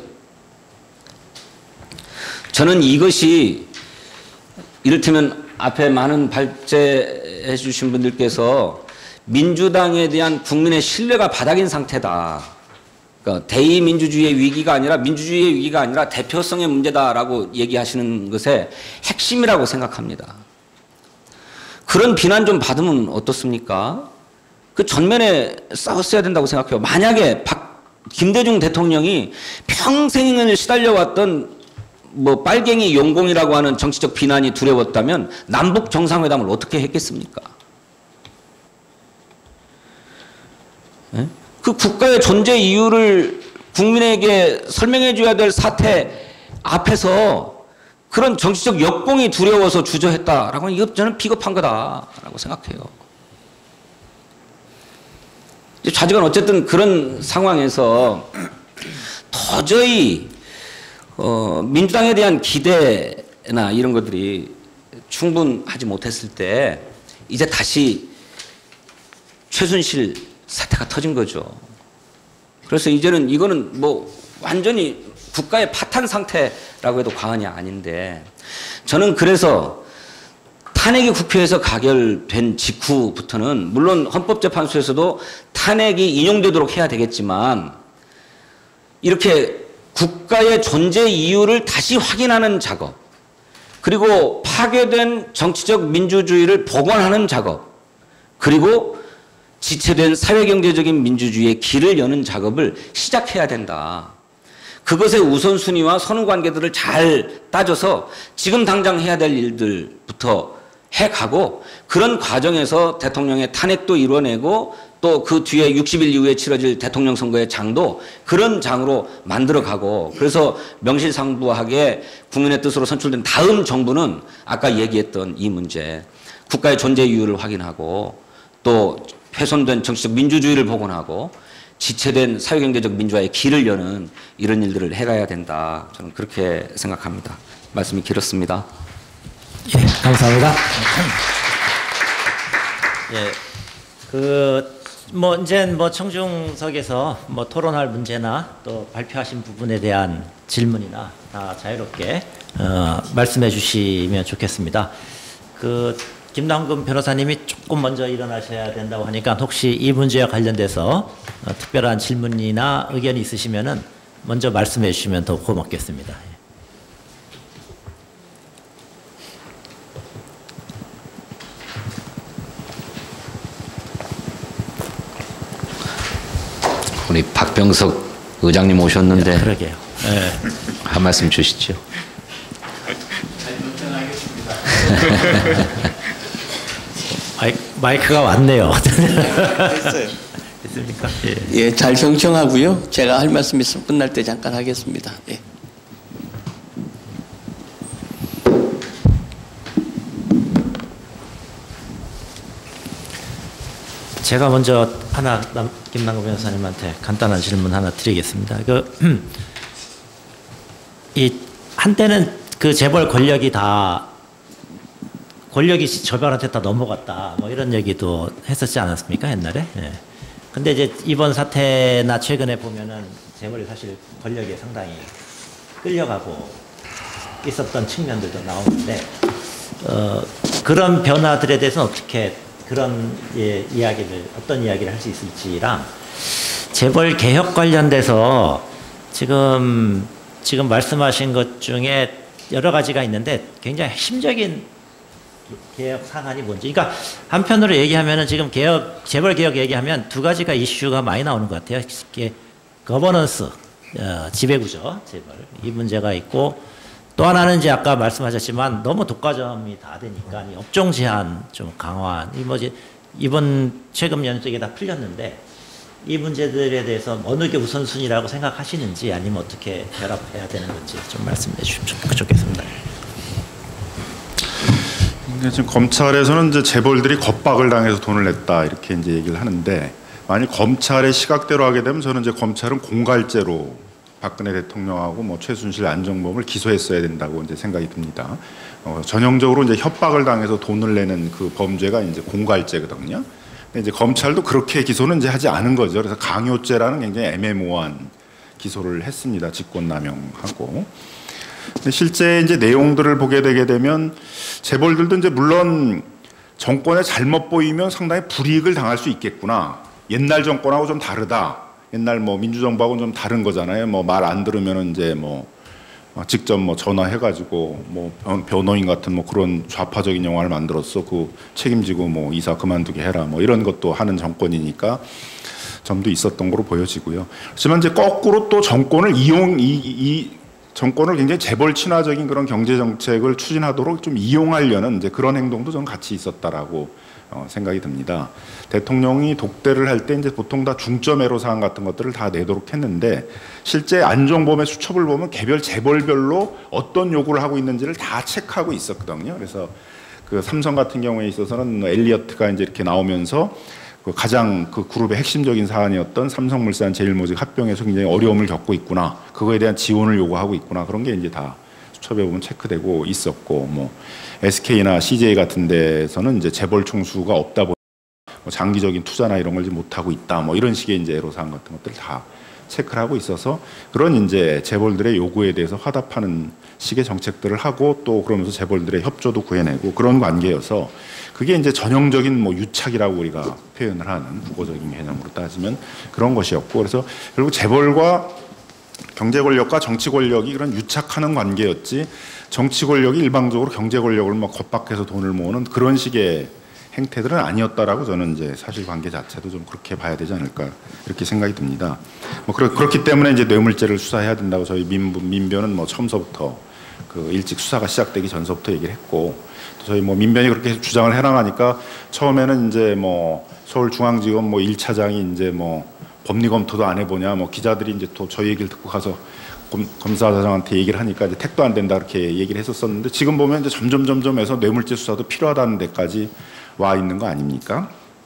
저는 이것이 이를테면 앞에 많은 발제해 주신 분들께서 민주당에 대한 국민의 신뢰가 바닥인 상태다. 그러니까 대의민주주의의 위기가 아니라 민주주의의 위기가 아니라 대표성의 문제다라고 얘기하시는 것의 핵심이라고 생각합니다. 그런 비난 좀 받으면 어떻습니까? 그 전면에 싸웠어야 된다고 생각해요. 만약에 박, 김대중 대통령이 평생을 시달려왔던 뭐 빨갱이 용공이라고 하는 정치적 비난이 두려웠다면 남북 정상회담을 어떻게 했겠습니까? 네? 그 국가의 존재 이유를 국민에게 설명해 줘야 될 사태 앞에서 그런 정치적 역공이 두려워서 주저했다라고 하면 이거 저는 비겁한 거다라고 생각해요. 좌지간 어쨌든 그런 상황에서 도저히 어, 민주당에 대한 기대나 이런 것들이 충분하지 못했을 때 이제 다시 최순실 사태가 터진 거죠. 그래서 이제는 이거는 뭐 완전히 국가의 파탄 상태라고 해도 과언이 아닌데 저는 그래서 탄핵이 국회에서 가결된 직후부터는 물론 헌법재판소에서도 탄핵이 인용되도록 해야 되겠지만 이렇게 국가의 존재 이유를 다시 확인하는 작업 그리고 파괴된 정치적 민주주의를 복원하는 작업 그리고 지체된 사회경제적인 민주주의의 길을 여는 작업을 시작해야 된다. 그것의 우선순위와 선후관계들을 잘 따져서 지금 당장 해야 될 일들부터 해가고 그런 과정에서 대통령의 탄핵도 이뤄내고 또 그 뒤에 육십 일 이후에 치러질 대통령 선거의 장도 그런 장으로 만들어가고 그래서 명실상부하게 국민의 뜻으로 선출된 다음 정부는 아까 얘기했던 이 문제 국가의 존재 이유를 확인하고 또 훼손된 정치적 민주주의를 복원하고 지체된 사회경제적 민주화의 길을 여는 이런 일들을 해가야 된다. 저는 그렇게 생각합니다. 말씀이 길었습니다. 예, 감사합니다. 예, 그 뭐 이제 뭐 청중석에서 뭐 토론할 문제나 또 발표하신 부분에 대한 질문이나 다 자유롭게 어, 말씀해 주시면 좋겠습니다. 그 김남근 변호사님이 조금 먼저 일어나셔야 된다고 하니까 혹시 이 문제와 관련돼서 어, 특별한 질문이나 의견이 있으시면은 먼저 말씀해 주시면 더 고맙겠습니다. 우리 박병석 의장님 오셨는데 네, 그러게요. 네. 한 말씀 주시죠. 마이, 마이크가 왔네요. 됐어요. 됐습니까? 예. 예, 잘 경청하고요. 제가 할 말씀 있으면 끝날 때 잠깐 하겠습니다. 예. 제가 먼저 하나 남, 김남근 변호사님한테 간단한 질문 하나 드리겠습니다. 그, 이 한때는 그 재벌 권력이 다 권력이 저별한테 다 넘어갔다 뭐 이런 얘기도 했었지 않았습니까 옛날에? 예. 근데 이제 이번 사태나 최근에 보면은 재벌이 사실 권력에 상당히 끌려가고 있었던 측면들도 나오는데 어, 그런 변화들에 대해서는 어떻게 그런 예, 이야기를 어떤 이야기를 할 수 있을지랑 재벌 개혁 관련돼서 지금 지금 말씀하신 것 중에 여러 가지가 있는데 굉장히 핵심적인 개혁 사안이 뭔지. 그러니까 한편으로 얘기하면은 지금 개혁 재벌 개혁 얘기하면 두 가지가 이슈가 많이 나오는 것 같아요. 거버넌스 어, 지배구조 재벌 이 문제가 있고. 또 하나는 이제 아까 말씀하셨지만 너무 독과점이 다 되니까 이 업종 제한 좀 강화 이 뭐지 이번 최근 연속에 다 풀렸는데 이 문제들에 대해서 어느 게 우선순위라고 생각하시는지 아니면 어떻게 결합해야 되는 건지 좀 말씀해 주시면 좋겠습니다. 지금 검찰에서는 이제 재벌들이 겁박을 당해서 돈을 냈다 이렇게 이제 얘기를 하는데 만일 검찰의 시각대로 하게 되면 저는 이제 검찰은 공갈죄로 박근혜 대통령하고 뭐 최순실, 안정범을 기소했어야 된다고 이제 생각이 듭니다. 어, 전형적으로 이제 협박을 당해서 돈을 내는 그 범죄가 이제 공갈죄거든요. 근데 이제 검찰도 그렇게 기소는 이제 하지 않은 거죠. 그래서 강요죄라는 굉장히 애매모호한 기소를 했습니다. 직권남용하고. 근데 실제 이제 내용들을 보게 되게 되면 재벌들도 이제 물론 정권에 잘못 보이면 상당히 불이익을 당할 수 있겠구나. 옛날 정권하고 좀 다르다. 옛날 뭐 민주정부하고는 좀 다른 거잖아요. 뭐 말 안 들으면 이제 뭐 직접 뭐 전화해가지고 뭐 변호인 같은 뭐 그런 좌파적인 영화를 만들었어. 그 책임지고 뭐 이사 그만두게 해라. 뭐 이런 것도 하는 정권이니까 점도 있었던 거로 보여지고요. 하지만 이제 거꾸로 또 정권을 이용 이, 이 정권을 굉장히 재벌 친화적인 그런 경제 정책을 추진하도록 좀 이용하려는 이제 그런 행동도 좀 같이 있었다라고 어, 생각이 듭니다. 대통령이 독대를 할 때 이제 보통 다 중점 애로 사항 같은 것들을 다 내도록 했는데 실제 안정범의 수첩을 보면 개별 재벌별로 어떤 요구를 하고 있는지를 다 체크하고 있었거든요. 그래서 그 삼성 같은 경우에 있어서는 엘리어트가 이제 이렇게 나오면서 그 가장 그 그룹의 핵심적인 사안이었던 삼성물산 제일모직 합병에서 굉장히 어려움을 겪고 있구나. 그거에 대한 지원을 요구하고 있구나. 그런 게 이제 다 수첩에 보면 체크되고 있었고, 뭐 에스케이나 씨제이 같은 데서는 이제 재벌 총수가 없다 보니 뭐 장기적인 투자나 이런 걸 못하고 있다. 뭐 이런 식의 이제 애로사항 같은 것들을 다 체크를 하고 있어서 그런 이제 재벌들의 요구에 대해서 화답하는 식의 정책들을 하고 또 그러면서 재벌들의 협조도 구해내고 그런 관계여서 그게 이제 전형적인 뭐 유착이라고 우리가 표현을 하는 국어적인 개념으로 따지면 그런 것이었고, 그래서 결국 재벌과 경제 권력과 정치 권력이 그런 유착하는 관계였지 정치 권력이 일방적으로 경제 권력을 뭐 겁박해서 돈을 모으는 그런 식의 행태들은 아니었다라고 저는 이제 사실관계 자체도 좀 그렇게 봐야 되지 않을까 이렇게 생각이 듭니다. 뭐 그렇, 그렇기 때문에 이제 뇌물죄를 수사해야 된다고 저희 민, 민변은 뭐 처음서부터 그 일찍 수사가 시작되기 전서부터 얘기를 했고, 또 저희 뭐 민변이 그렇게 주장을 해나가니까 처음에는 이제 뭐 서울중앙지검 뭐 일 차장이 이제 뭐 법리 검토도 안 해보냐, 뭐 기자들이 이제 또 저희 얘기를 듣고 가서 검, 검사장한테 얘기를 하니까 이제 택도 안 된다 이렇게 얘기를 했었었는데 지금 보면 이제 점점 점점 해서 뇌물죄 수사도 필요하다는 데까지 와 있는 거 아닙니까?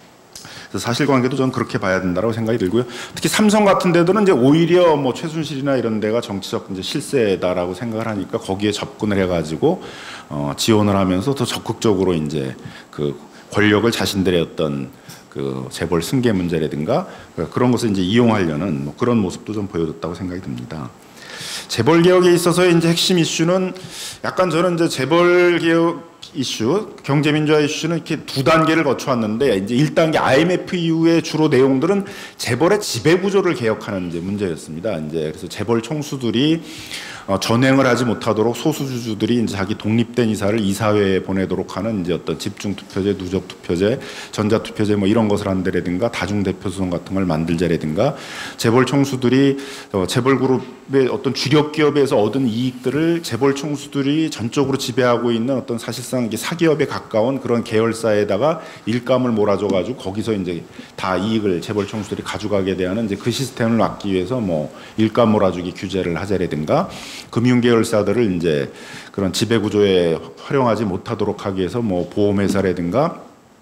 그래서 사실관계도 저는 그렇게 봐야 된다고 생각이 들고요. 특히 삼성 같은 데들은 이제 오히려 뭐 최순실이나 이런 데가 정치적 이제 실세다라고 생각을 하니까 거기에 접근을 해가지고 어, 지원을 하면서 더 적극적으로 이제 그 권력을 자신들의 어떤 그 재벌 승계 문제라든가 그런 것을 이제 이용하려는 뭐 그런 모습도 좀 보여줬다고 생각이 듭니다. 재벌 개혁에 있어서의 이제 핵심 이슈는 약간 저는 이제 재벌 개혁 이슈, 경제민주화 이슈는 이렇게 두 단계를 거쳐왔는데 이제 일 단계 아이엠에프 이후의 주로 내용들은 재벌의 지배 구조를 개혁하는 이제 문제였습니다. 이제 그래서 재벌 총수들이 어, 전횡을 하지 못하도록 소수주주들이 이제 자기 독립된 이사를 이사회에 보내도록 하는 이제 어떤 집중 투표제, 누적 투표제, 전자 투표제 뭐 이런 것을 한다라든가 다중 대표 수송 같은 걸 만들자라든가 재벌 총수들이 어, 재벌 그룹의 어떤 주력 기업에서 얻은 이익들을 재벌 총수들이 전적으로 지배하고 있는 어떤 사실상 이게 사기업에 가까운 그런 계열사에다가 일감을 몰아줘가지고 거기서 이제 다 이익을 재벌 총수들이 가져가게 되는 이제 그 시스템을 막기 위해서 뭐 일감 몰아주기 규제를 하자라든가 금융계열사들을 이제 그런 지배구조에 활용하지 못하도록 하기 위해서 뭐 보험회사라든가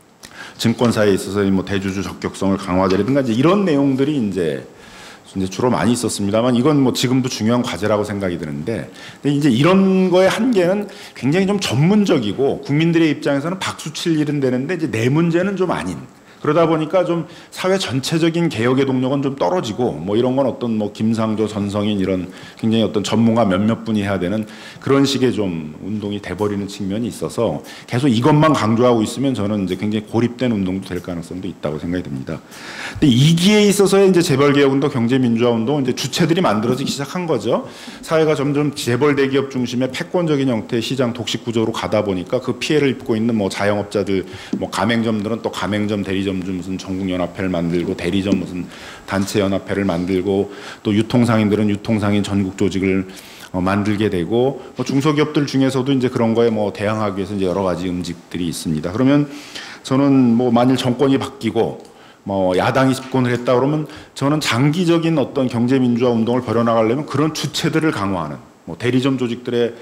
증권사에 있어서 뭐 대주주 적격성을 강화하자라든가 이제 이런 내용들이 이제 이제 주로 많이 있었습니다만 이건 뭐 지금도 중요한 과제라고 생각이 드는데 근데 이제 이런 거의 한계는 굉장히 좀 전문적이고 국민들의 입장에서는 박수 칠 일은 되는데 이제 내 문제는 좀 아닌. 그러다 보니까 좀 사회 전체적인 개혁의 동력은 좀 떨어지고 뭐 이런 건 어떤 뭐 김상조, 전성인 이런 굉장히 어떤 전문가 몇몇 분이 해야 되는 그런 식의 좀 운동이 돼버리는 측면이 있어서 계속 이것만 강조하고 있으면 저는 이제 굉장히 고립된 운동도 될 가능성도 있다고 생각이 듭니다. 근데 이기에 있어서의 이제 재벌개혁운동, 경제민주화운동 이제 주체들이 만들어지기 시작한 거죠. 사회가 점점 재벌 대기업 중심의 패권적인 형태의 시장 독식 구조로 가다 보니까 그 피해를 입고 있는 뭐 자영업자들, 뭐 가맹점들은 또 가맹점 대리점 무슨 전국연합회를 만들고 대리점 무슨 단체연합회를 만들고 또 유통상인들은 유통상인 전국 조직을 어, 만들게 되고 뭐 중소기업들 중에서도 이제 그런 거에 뭐 대항하기 위해서 이제 여러 가지 움직들이 있습니다. 그러면 저는 뭐 만일 정권이 바뀌고 뭐 야당이 집권을 했다 그러면 저는 장기적인 어떤 경제민주화 운동을 벌여나가려면 그런 주체들을 강화하는 뭐 대리점 조직들이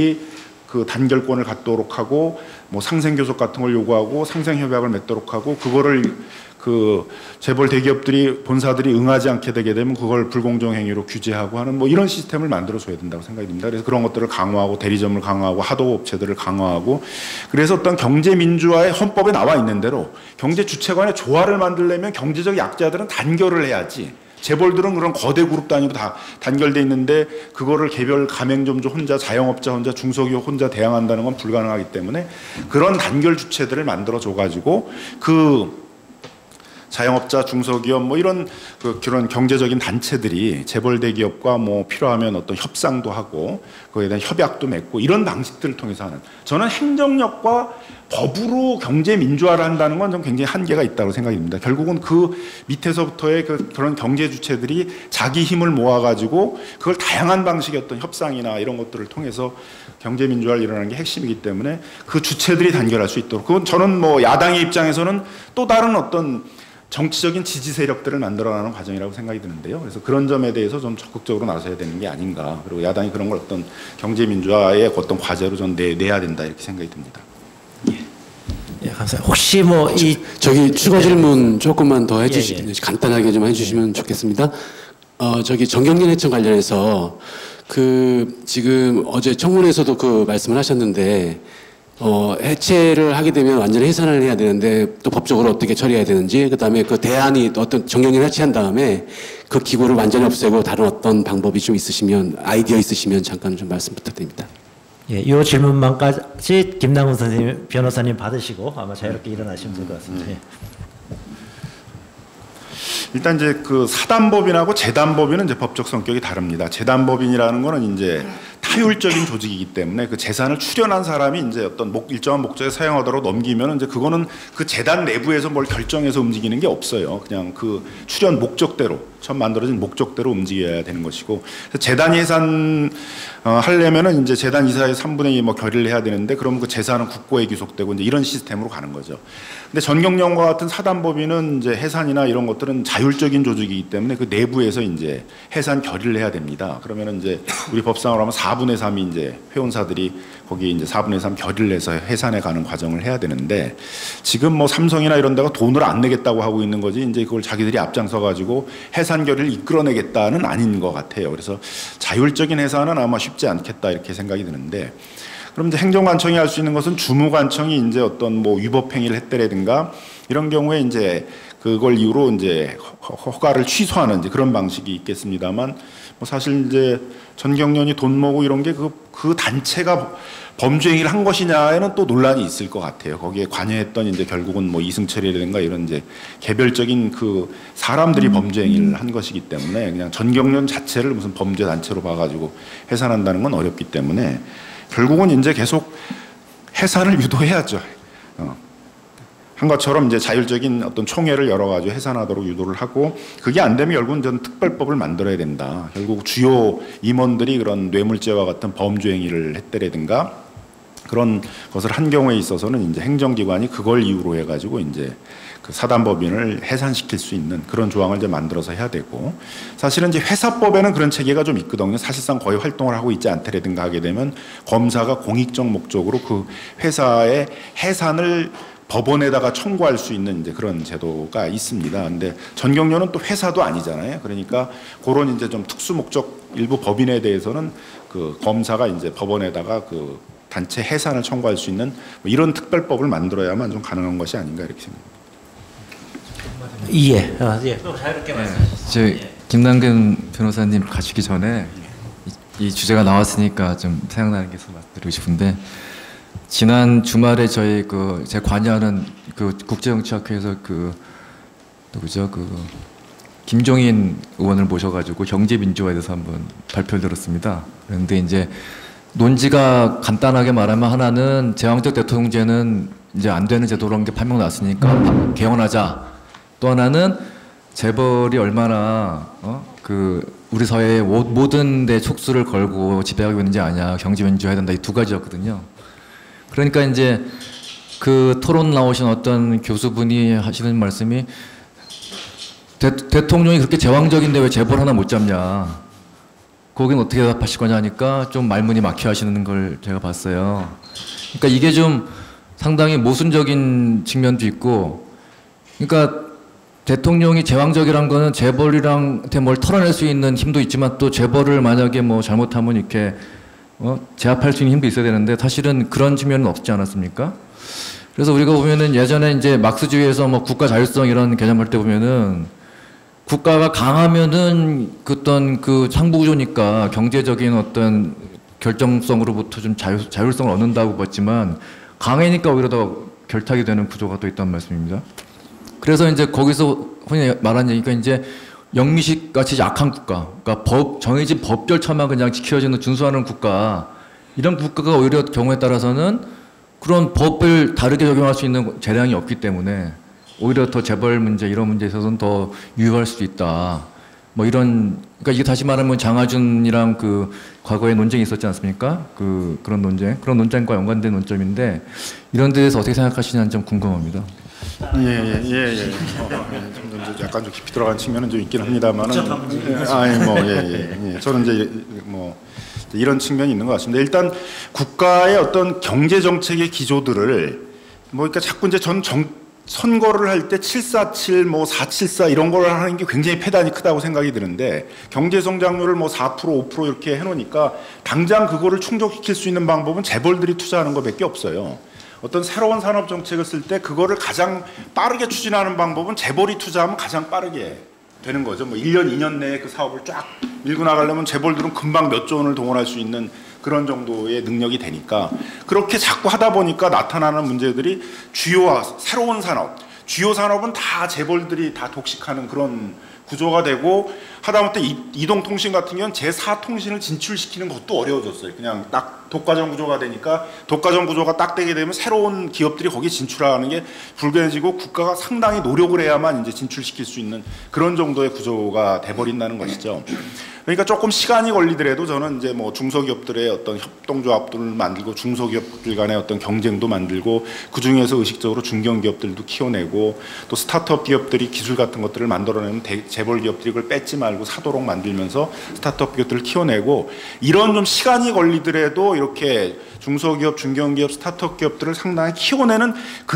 그 단결권을 갖도록 하고 뭐 상생교섭 같은 걸 요구하고 상생협약을 맺도록 하고 그거를 그 재벌 대기업들이 본사들이 응하지 않게 되게 되면 그걸 불공정 행위로 규제하고 하는 뭐 이런 시스템을 만들어 줘야 된다고 생각이 듭니다. 그래서 그런 것들을 강화하고 대리점을 강화하고 하도 업체들을 강화하고 그래서 어떤 경제 민주화의 헌법에 나와 있는 대로 경제 주체간의 조화를 만들려면 경제적 약자들은 단결을 해야지. 재벌들은 그런 거대 그룹 단위로 다 단결돼 있는데 그거를 개별 가맹점주 혼자 자영업자 혼자 중소기업 혼자 대항한다는 건 불가능하기 때문에 그런 단결 주체들을 만들어 줘 가지고 그 자영업자, 중소기업 뭐 이런 그 그런 경제적인 단체들이 재벌 대기업과 뭐 필요하면 어떤 협상도 하고 거기에 대한 협약도 맺고 이런 방식들을 통해서 하는 저는 행정력과 법으로 경제 민주화를 한다는 건 좀 굉장히 한계가 있다고 생각이 듭니다. 결국은 그 밑에서부터의 그 그런 경제 주체들이 자기 힘을 모아가지고 그걸 다양한 방식의 어떤 협상이나 이런 것들을 통해서 경제 민주화를 일어나는 게 핵심이기 때문에 그 주체들이 단결할 수 있도록 그건 저는 뭐 야당의 입장에서는 또 다른 어떤 정치적인 지지 세력들을 만들어가는 과정이라고 생각이 드는데요. 그래서 그런 점에 대해서 좀 적극적으로 나서야 되는 게 아닌가. 그리고 야당이 그런 걸 어떤 경제 민주화의 어떤 과제로 좀 내, 내야 된다 이렇게 생각이 듭니다. 예, 감사합니다. 혹시 뭐 이 저기 추가 질문 조금만 더 해주시 예, 예. 간단하게 좀 해주시면 좋겠습니다. 어 저기 정경련 해청 관련해서 그 지금 어제 청문회에서도 그 말씀을 하셨는데 어 해체를 하게 되면 완전히 해산을 해야 되는데 또 법적으로 어떻게 처리해야 되는지 그다음에 그 대안이 어떤 정경련 해체한 다음에 그 기구를 완전히 없애고 다른 어떤 방법이 좀 있으시면 아이디어 있으시면 잠깐 좀 말씀 부탁드립니다. 예, 이 질문만까지 김남국 선생님 변호사님 받으시고 아마 자유롭게 일어나시면 될 것 같습니다. 예. 일단 이제 그 사단법인하고 재단법인은 이제 법적 성격이 다릅니다. 재단법인이라는 거는 이제 타율적인 조직이기 때문에 그 재산을 출연한 사람이 이제 어떤 목, 일정한 목적에 사용하도록 넘기면 이제 그거는 그 재단 내부에서 뭘 결정해서 움직이는 게 없어요. 그냥 그 출연 목적대로 처음 만들어진 목적대로 움직여야 되는 것이고 재단이 해산 어, 하려면은 이제 재단 이사의 삼분의 이 뭐 결의를 해야 되는데 그러면 그 재산은 국고에 귀속되고 이제 이런 시스템으로 가는 거죠. 근데 전경련과 같은 사단법인은 이제 해산이나 이런 것들은 자율적인 조직이기 때문에 그 내부에서 이제 해산 결의를 해야 됩니다. 그러면은 이제 우리 법상으로 하면 사분의 삼이 이제 회원사들이 거기에 이제 사분의 삼 결의를 해서 해산해 가는 과정을 해야 되는데 지금 뭐 삼성이나 이런 데가 돈을 안 내겠다고 하고 있는 거지 이제 그걸 자기들이 앞장서 가지고 해산 결의를 이끌어내겠다는 아닌 것 같아요. 그래서 자율적인 해산은 아마 쉽지 않겠다 이렇게 생각이 드는데 그럼 이제 행정관청이 할 수 있는 것은 주무관청이 이제 어떤 뭐 위법 행위를 했다라든가 이런 경우에 이제 그걸 이유로 이제 허가를 취소하는 이제 그런 방식이 있겠습니다만 뭐 사실 이제 전경련이 돈 모으고 이런 게 그 그 단체가 범죄 행위를 한 것이냐에는 또 논란이 있을 것 같아요. 거기에 관여했던 이제 결국은 뭐 이승철이라든가 이런 이제 개별적인 그 사람들이 범죄 행위를 한 것이기 때문에 그냥 전경련 자체를 무슨 범죄 단체로 봐가지고 해산한다는 건 어렵기 때문에 결국은 이제 계속 해산을 유도해야죠. 어. 한 것처럼 이제 자율적인 어떤 총회를 열어가지고 해산하도록 유도를 하고 그게 안 되면 결국은 전 특별법을 만들어야 된다. 결국 주요 임원들이 그런 뇌물죄와 같은 범죄 행위를 했다라든가 그런 것을 한 경우에 있어서는 이제 행정기관이 그걸 이유로 해가지고 이제 그 사단법인을 해산시킬 수 있는 그런 조항을 이제 만들어서 해야 되고 사실은 이제 회사법에는 그런 체계가 좀 있거든요. 사실상 거의 활동을 하고 있지 않다라든가 하게 되면 검사가 공익적 목적으로 그 회사의 해산을 법원에다가 청구할 수 있는 이제 그런 제도가 있습니다. 근데 전경련은 또 회사도 아니잖아요. 그러니까 그런 이제 좀 특수 목적 일부 법인에 대해서는 그 검사가 이제 법원에다가 그 단체 해산을 청구할 수 있는 뭐 이런 특별법을 만들어야만 좀 가능한 것이 아닌가 이렇게 생각합니다. 예, 아, 예. 또 자유롭게 말씀하시죠. 네, 저 김남근 변호사님 가시기 전에 이, 이 주제가 나왔으니까 좀 생각나는 게 있어서 말씀드리고 싶은데. 지난 주말에 저희 그 제 관여하는 그 국제정치학회에서 그 누구죠 그 김종인 의원을 모셔가지고 경제민주화에 대해서 한번 발표를 들었습니다. 그런데 이제 논지가 간단하게 말하면 하나는 제왕적 대통령제는 이제 안 되는 제도라는 게 판명 났으니까 개헌하자. 또 하나는 재벌이 얼마나 어? 그 우리 사회의 모든 데 촉수를 걸고 지배하고 있는지 아냐 경제민주화해야 된다 이 두 가지였거든요. 그러니까 이제 그 토론 나오신 어떤 교수분이 하시는 말씀이 대, 대통령이 그렇게 제왕적인데 왜 재벌 하나 못 잡냐. 거긴 어떻게 대답하실 거냐 하니까 좀 말문이 막혀 하시는 걸 제가 봤어요. 그러니까 이게 좀 상당히 모순적인 측면도 있고 그러니까 대통령이 제왕적이란 거는 재벌이랑한테 뭘 털어낼 수 있는 힘도 있지만 또 재벌을 만약에 뭐 잘못하면 이렇게 어, 제압할 수 있는 힘도 있어야 되는데 사실은 그런 측면은 없지 않았습니까? 그래서 우리가 보면은 예전에 이제 막스주의에서 뭐 국가 자율성 이런 개념할 때 보면은 국가가 강하면은 그 어떤 그 상부구조니까 경제적인 어떤 결정성으로부터 좀 자율, 자율성을 얻는다고 봤지만 강해니까 오히려 더 결탁이 되는 구조가 또 있단 말씀입니다. 그래서 이제 거기서 흔히 말하는 얘기가 이제 영미식 같이 약한 국가, 그러니까 법, 정해진 법절차만 그냥 지켜지는 준수하는 국가, 이런 국가가 오히려 경우에 따라서는 그런 법을 다르게 적용할 수 있는 재량이 없기 때문에 오히려 더 재벌 문제, 이런 문제에 있어서는 더 유효할 수도 있다. 뭐 이런, 그러니까 이게 다시 말하면 장하준이랑 그 과거에 논쟁이 있었지 않습니까? 그, 그런 논쟁, 그런 논쟁과 연관된 논점인데 이런 데에서 어떻게 생각하시는지 좀 궁금합니다. 예예예 예, 예, 예. 어, 예. 좀 약간 좀 깊이 들어간 측면은 좀 있긴 합니다만은 아예 뭐예예 예, 예. 저는 이제 뭐 이런 측면이 있는 것 같습니다. 일단 국가의 어떤 경제 정책의 기조들을 뭐 그러니까 자꾸 이제 전 정, 선거를 할 때 칠사칠 뭐 사칠사 이런 걸 하는 게 굉장히 패단이 크다고 생각이 드는데 경제 성장률을 뭐 사 퍼센트 오 퍼센트 이렇게 해놓으니까 당장 그거를 충족시킬 수 있는 방법은 재벌들이 투자하는 것밖에 없어요. 어떤 새로운 산업 정책을 쓸 때 그거를 가장 빠르게 추진하는 방법은 재벌이 투자하면 가장 빠르게 되는 거죠. 뭐 일 년, 이 년 내에 그 사업을 쫙 밀고 나가려면 재벌들은 금방 몇 조 원을 동원할 수 있는 그런 정도의 능력이 되니까 그렇게 자꾸 하다 보니까 나타나는 문제들이 주요 새로운 산업, 주요 산업은 다 재벌들이 다 독식하는 그런 구조가 되고 하다못해 이동통신 같은 경우는 제사 통신을 진출시키는 것도 어려워졌어요. 그냥 딱 독과점 구조가 되니까 독과점 구조가 딱 되게 되면 새로운 기업들이 거기 진출하는 게 불가해지고 국가가 상당히 노력을 해야만 이제 진출시킬 수 있는 그런 정도의 구조가 돼버린다는 것이죠. 그러니까 조금 시간이 걸리더라도 저는 이제 뭐 중소기업들의 어떤 협동조합들을 만들고 중소기업들 간의 어떤 경쟁도 만들고 그 중에서 의식적으로 중견기업들도 키워내고 또 스타트업 기업들이 기술 같은 것들을 만들어내면 대, 재벌 기업들이 그걸 뺏지 말고 사도록 만들면서 스타트업 기업들을 키워내고 이런 좀 시간이 걸리더라도 이렇게 중소기업, 중견기업, 스타트업 기업들을 상당히 키워내는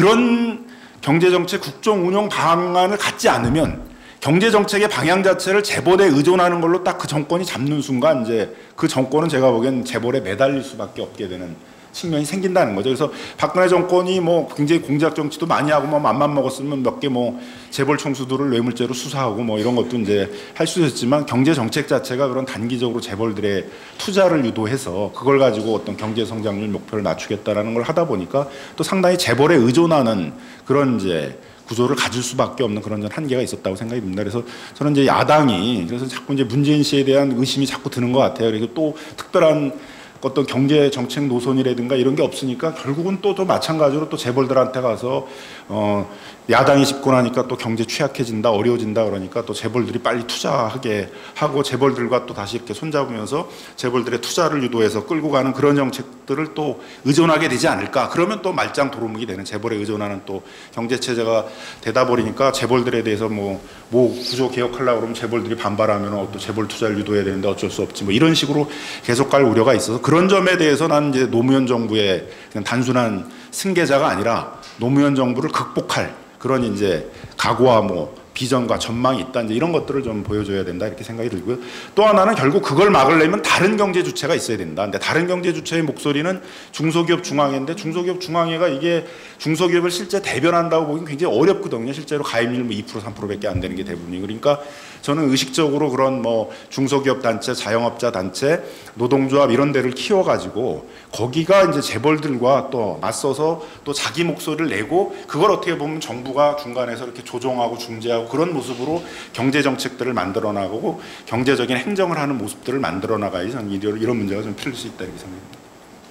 그런 경제정책 국정운영 방안을 갖지 않으면 경제정책의 방향 자체를 재벌에 의존하는 걸로 딱 그 정권이 잡는 순간 이제 그 정권은 제가 보기엔 재벌에 매달릴 수밖에 없게 되는 측면이 생긴다는 거죠. 그래서 박근혜 정권이 뭐 굉장히 공작 정치도 많이 하고 뭐 맘만 먹었으면 몇 개 뭐 재벌 총수들을 뇌물죄로 수사하고 뭐 이런 것도 이제 할 수 있었지만 경제 정책 자체가 그런 단기적으로 재벌들의 투자를 유도해서 그걸 가지고 어떤 경제 성장률 목표를 낮추겠다라는 걸 하다 보니까 또 상당히 재벌에 의존하는 그런 이제 구조를 가질 수밖에 없는 그런 한계가 있었다고 생각이 듭니다. 그래서 저는 이제 야당이 그래서 자꾸 이제 문재인 씨에 대한 의심이 자꾸 드는 것 같아요. 그래서 또 특별한 어떤 경제 정책 노선이라든가 이런 게 없으니까 결국은 또, 또 마찬가지로 또 재벌들한테 가서 어 야당이 집권하니까 또 경제 취약해진다, 어려워진다 그러니까 또 재벌들이 빨리 투자하게 하고 재벌들과 또 다시 이렇게 손잡으면서 재벌들의 투자를 유도해서 끌고 가는 그런 정책들을 또 의존하게 되지 않을까. 그러면 또 말짱 도루묵이 되는 재벌에 의존하는 또 경제 체제가 되다 버리니까 재벌들에 대해서 뭐, 뭐 구조 개혁하려고 그러면 재벌들이 반발하면 또 재벌 투자를 유도해야 되는데 어쩔 수 없지 뭐 이런 식으로 계속 갈 우려가 있어서 그런 점에 대해서 나는 이제 노무현 정부의 그냥 단순한 승계자가 아니라 노무현 정부를 극복할 그런 이제 각오와 뭐 비전과 전망이 있다 이제 이런 것들을 좀 보여줘야 된다 이렇게 생각이 들고요. 또 하나는 결국 그걸 막으려면 다른 경제 주체가 있어야 된다. 근데 다른 경제 주체의 목소리는 중소기업 중앙회인데 중소기업 중앙회가 이게 중소기업을 실제 대변한다고 보기엔 굉장히 어렵거든요. 실제로 가입률 뭐 이 퍼센트 삼 퍼센트밖에 안 되는 게 대부분이. 그러니까 저는 의식적으로 그런 뭐 중소기업 단체, 자영업자 단체, 노동조합 이런 데를 키워가지고 거기가 이제 재벌들과 또 맞서서 또 자기 목소리를 내고 그걸 어떻게 보면 정부가 중간에서 이렇게 조정하고 중재하고 그런 모습으로 경제 정책들을 만들어 나가고 경제적인 행정을 하는 모습들을 만들어 나가야지 저는 이런, 이런 문제가 좀 필요할 수 있다 이렇게 생각합니다.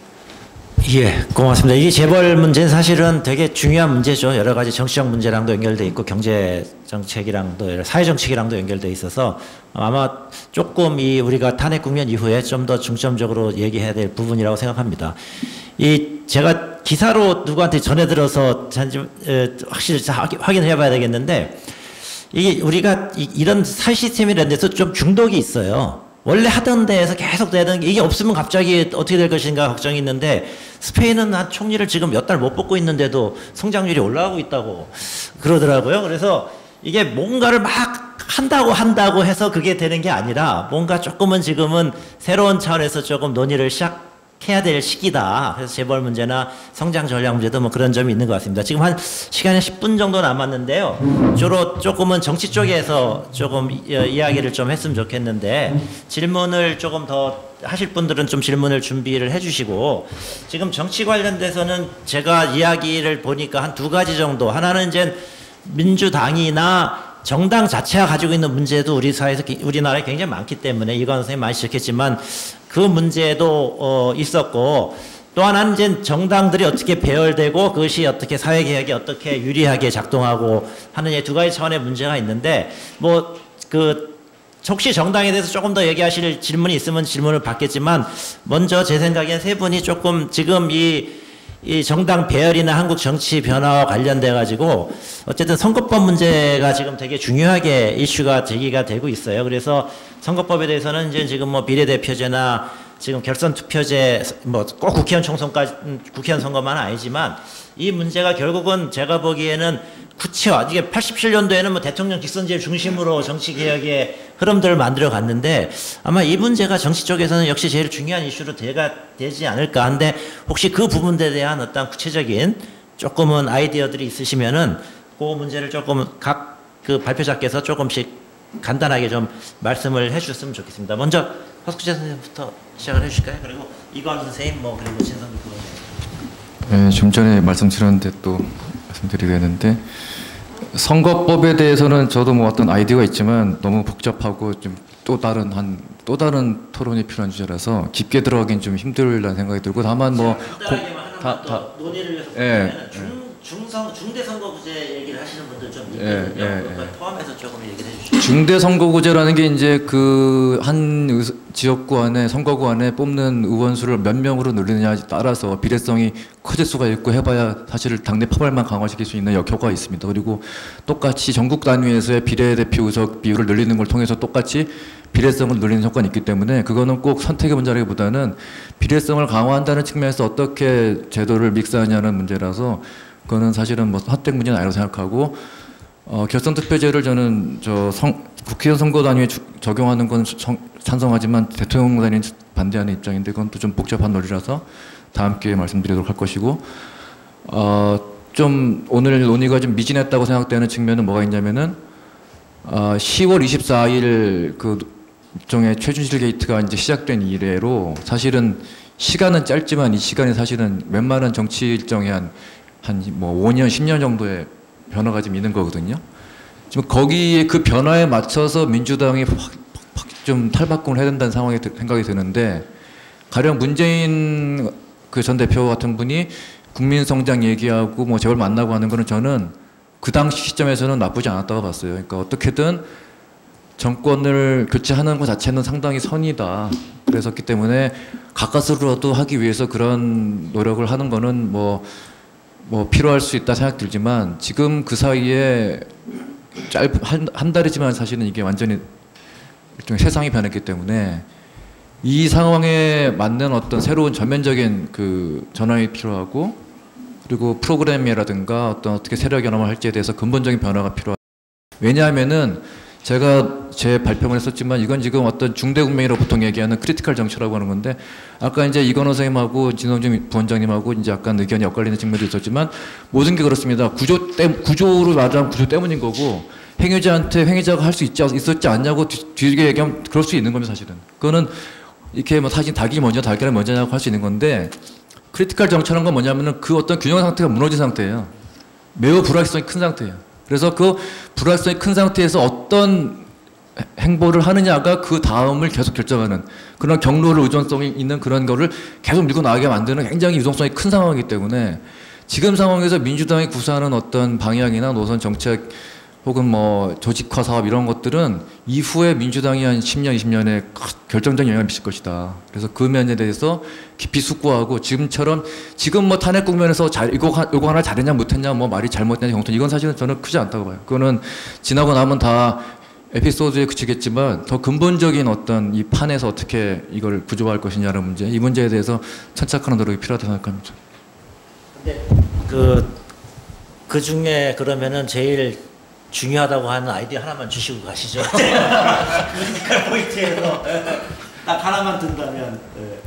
예, 고맙습니다. 이 재벌 문제는 사실은 되게 중요한 문제죠. 여러 가지 정치적 문제랑도 연결돼 있고 경제 정책이랑도 사회 정책이랑도 연결돼 있어서 아마 조금 이 우리가 탄핵 국면 이후에 좀 더 중점적으로 얘기해야 될 부분이라고 생각합니다. 이 제가 기사로 누구한테 전해 들어서 확실히 확인해 봐야 되겠는데 이게 우리가 이런 사회 시스템이라는 데서 좀 중독이 있어요. 원래 하던 데에서 계속 되는 게 이게 없으면 갑자기 어떻게 될 것인가 걱정이 있는데 스페인은 한 총리를 지금 몇 달 못 뽑고 있는데도 성장률이 올라가고 있다고 그러더라고요. 그래서 이게 뭔가를 막 한다고 한다고 해서 그게 되는 게 아니라 뭔가 조금은 지금은 새로운 차원에서 조금 논의를 시작해야 될 시기다. 그래서 재벌 문제나 성장 전략 문제도 뭐 그런 점이 있는 것 같습니다. 지금 한 시간이 십 분 정도 남았는데요. 주로 조금은 정치 쪽에서 조금 이야기를 좀 했으면 좋겠는데 질문을 조금 더 하실 분들은 좀 질문을 준비를 해주시고, 지금 정치 관련돼서는 제가 이야기를 보니까 한 두 가지 정도, 하나는 이제 민주당이나 정당 자체가 가지고 있는 문제도 우리 사회에서, 우리나라에 굉장히 많기 때문에 이건 선생님 많이 지적했지만 그 문제도 어 있었고, 또 하나는 이제 정당들이 어떻게 배열되고 그것이 어떻게 사회개혁에 어떻게 유리하게 작동하고 하는 이 두 가지 차원의 문제가 있는데, 뭐 그 혹시 정당에 대해서 조금 더 얘기하실 질문이 있으면 질문을 받겠지만, 먼저 제 생각엔 세 분이 조금 지금 이, 이 정당 배열이나 한국 정치 변화와 관련돼 가지고 어쨌든 선거법 문제가 지금 되게 중요하게 이슈가 제기가 되고 있어요. 그래서 선거법에 대해서는 이제 지금 뭐 비례대표제나 지금 결선 투표제, 뭐 꼭 국회의원 총선까지, 국회의원 선거만 아니지만 이 문제가 결국은 제가 보기에는 구체화, 이게 팔십칠 년도에는 뭐 대통령 직선제를 중심으로 정치 개혁의 흐름들을 만들어 갔는데, 아마 이 문제가 정치 쪽에서는 역시 제일 중요한 이슈로 대가 되지 않을까 하는데, 혹시 그 부분에 대한 어떤 구체적인 조금은 아이디어들이 있으시면은 그 문제를 조금 각 그 발표자께서 조금씩 간단하게 좀 말씀을 해주셨으면 좋겠습니다. 먼저 허숙재 선생님부터 시작을 해주실까요? 그리고 이광 선생님, 뭐 그리고 진성 부원장님. 네, 좀 전에 말씀드렸는데 또 말씀드리게 되는데, 선거법에 대해서는 저도 뭐 어떤 아이디어가 있지만 너무 복잡하고 좀 또 다른 한 또 다른 토론이 필요한 주제라서 깊게 들어가긴 좀 힘들다는 생각이 들고, 다만 뭐 다, 다 논의를 위해서 예, 중, 중선, 중대선거구제 얘기를 하시는 분들 좀 예, 있거든요. 예, 그걸 예. 포함해서 조금 얘기를 해주시죠. 중대선거구제라는 게 이제 그 한 지역구 안에, 선거구 안에 뽑는 의원 수를 몇 명으로 늘리느냐에 따라서 비례성이 커질 수가 있고, 해봐야 사실 당내 파벌만 강화시킬 수 있는 역효과가 있습니다. 그리고 똑같이 전국 단위에서의 비례대표 의석 비율을 늘리는 걸 통해서 똑같이 비례성을 늘리는 효과는 있기 때문에, 그거는 꼭 선택의 문제라기보다는 비례성을 강화한다는 측면에서 어떻게 제도를 믹스하냐는 문제라서, 그거는 사실은 뭐 선택 문제는 아니라고 생각하고, 어, 결선투표제를 저는 저 성, 국회의원 선거 단위에 주, 적용하는 건 성, 찬성하지만 대통령 단위는 반대하는 입장인데, 그건 또 좀 복잡한 논리라서 다음 기회에 말씀드리도록 할 것이고, 어, 좀 오늘 논의가 좀 미진했다고 생각되는 측면은 뭐가 있냐면은, 어, 시월 이십사일 그 일종의 최준실 게이트가 이제 시작된 이래로 사실은 시간은 짧지만 이 시간이 사실은 웬만한 정치 일정에 한 한 뭐 오 년, 십 년 정도의 변화가 좀 있는 거거든요. 지금 거기에 그 변화에 맞춰서 민주당이 확, 확 좀 탈바꿈을 해야 된다는 상황이 생각이 드는데, 가령 문재인 그 전 대표 같은 분이 국민 성장 얘기하고 뭐 재벌 만나고 하는 거는 저는 그 당시 시점에서는 나쁘지 않았다고 봤어요. 그러니까 어떻게든 정권을 교체하는 것 자체는 상당히 선이다. 그랬었기 때문에 가까스로라도 하기 위해서 그런 노력을 하는 거는 뭐, 뭐 필요할 수 있다 생각 들지만, 지금 그 사이에 짧, 한, 한 달이지만 사실은 이게 완전히 일종의 세상이 변했기 때문에 이 상황에 맞는 어떤 새로운 전면적인 그 전환이 필요하고, 그리고 프로그램이라든가 어떤 어떻게 세력 연합을 할지에 대해서 근본적인 변화가 필요하다. 왜냐하면은 제가 제 발표문 했었지만 이건 지금 어떤 중대 국면이라고 보통 얘기하는 크리티컬 정치라고 하는 건데, 아까 이제 이건호 선생님하고 진성준 부원장님하고 이제 약간 의견이 엇갈리는 측면도 있었지만 모든 게 그렇습니다. 구조 때 구조로 말하면 구조 때문인 거고, 행위자한테 행위자가 할 수 있지 있었지 않냐고 뒤지게 얘기하면 그럴 수 있는 겁니다. 사실은 그거는 이렇게 뭐 사실 닭이 먼저 달걀이 먼저냐고 할 수 있는 건데, 크리티컬 정치라는 건 뭐냐면은 그 어떤 균형 상태가 무너진 상태예요. 매우 불확실성이 큰 상태예요. 그래서 그 불확실성이 큰 상태에서 어떤 행보를 하느냐가 그 다음을 계속 결정하는 그런 경로를 의존성이 있는 그런 거를 계속 밀고 나가게 만드는 굉장히 유동성이 큰 상황이기 때문에, 지금 상황에서 민주당이 구사하는 어떤 방향이나 노선 정책 혹은 뭐 조직화 사업 이런 것들은 이후에 민주당이 한 십 년, 이십 년에 결정적인 영향을 미칠 것이다. 그래서 그 면에 대해서 깊이 숙고하고, 지금처럼 지금 뭐 탄핵 국면에서 잘 이거 이거 하나 잘했냐 못했냐 뭐 말이 잘못했냐 정도, 이건 사실은 저는 크지 않다고 봐요. 그거는 지나고 나면 다 에피소드에 그치겠지만 더 근본적인 어떤 이 판에서 어떻게 이걸 구조화할 것이냐는 문제, 이 문제에 대해서 천착하는 노력이 필요하다고 생각합니다. 근데 그, 그 중에 그러면은 제일 중요하다고 하는 아이디어 하나만 주시고 가시죠. 뮤지컬 포인트에서 딱 하나만 든다면. 네.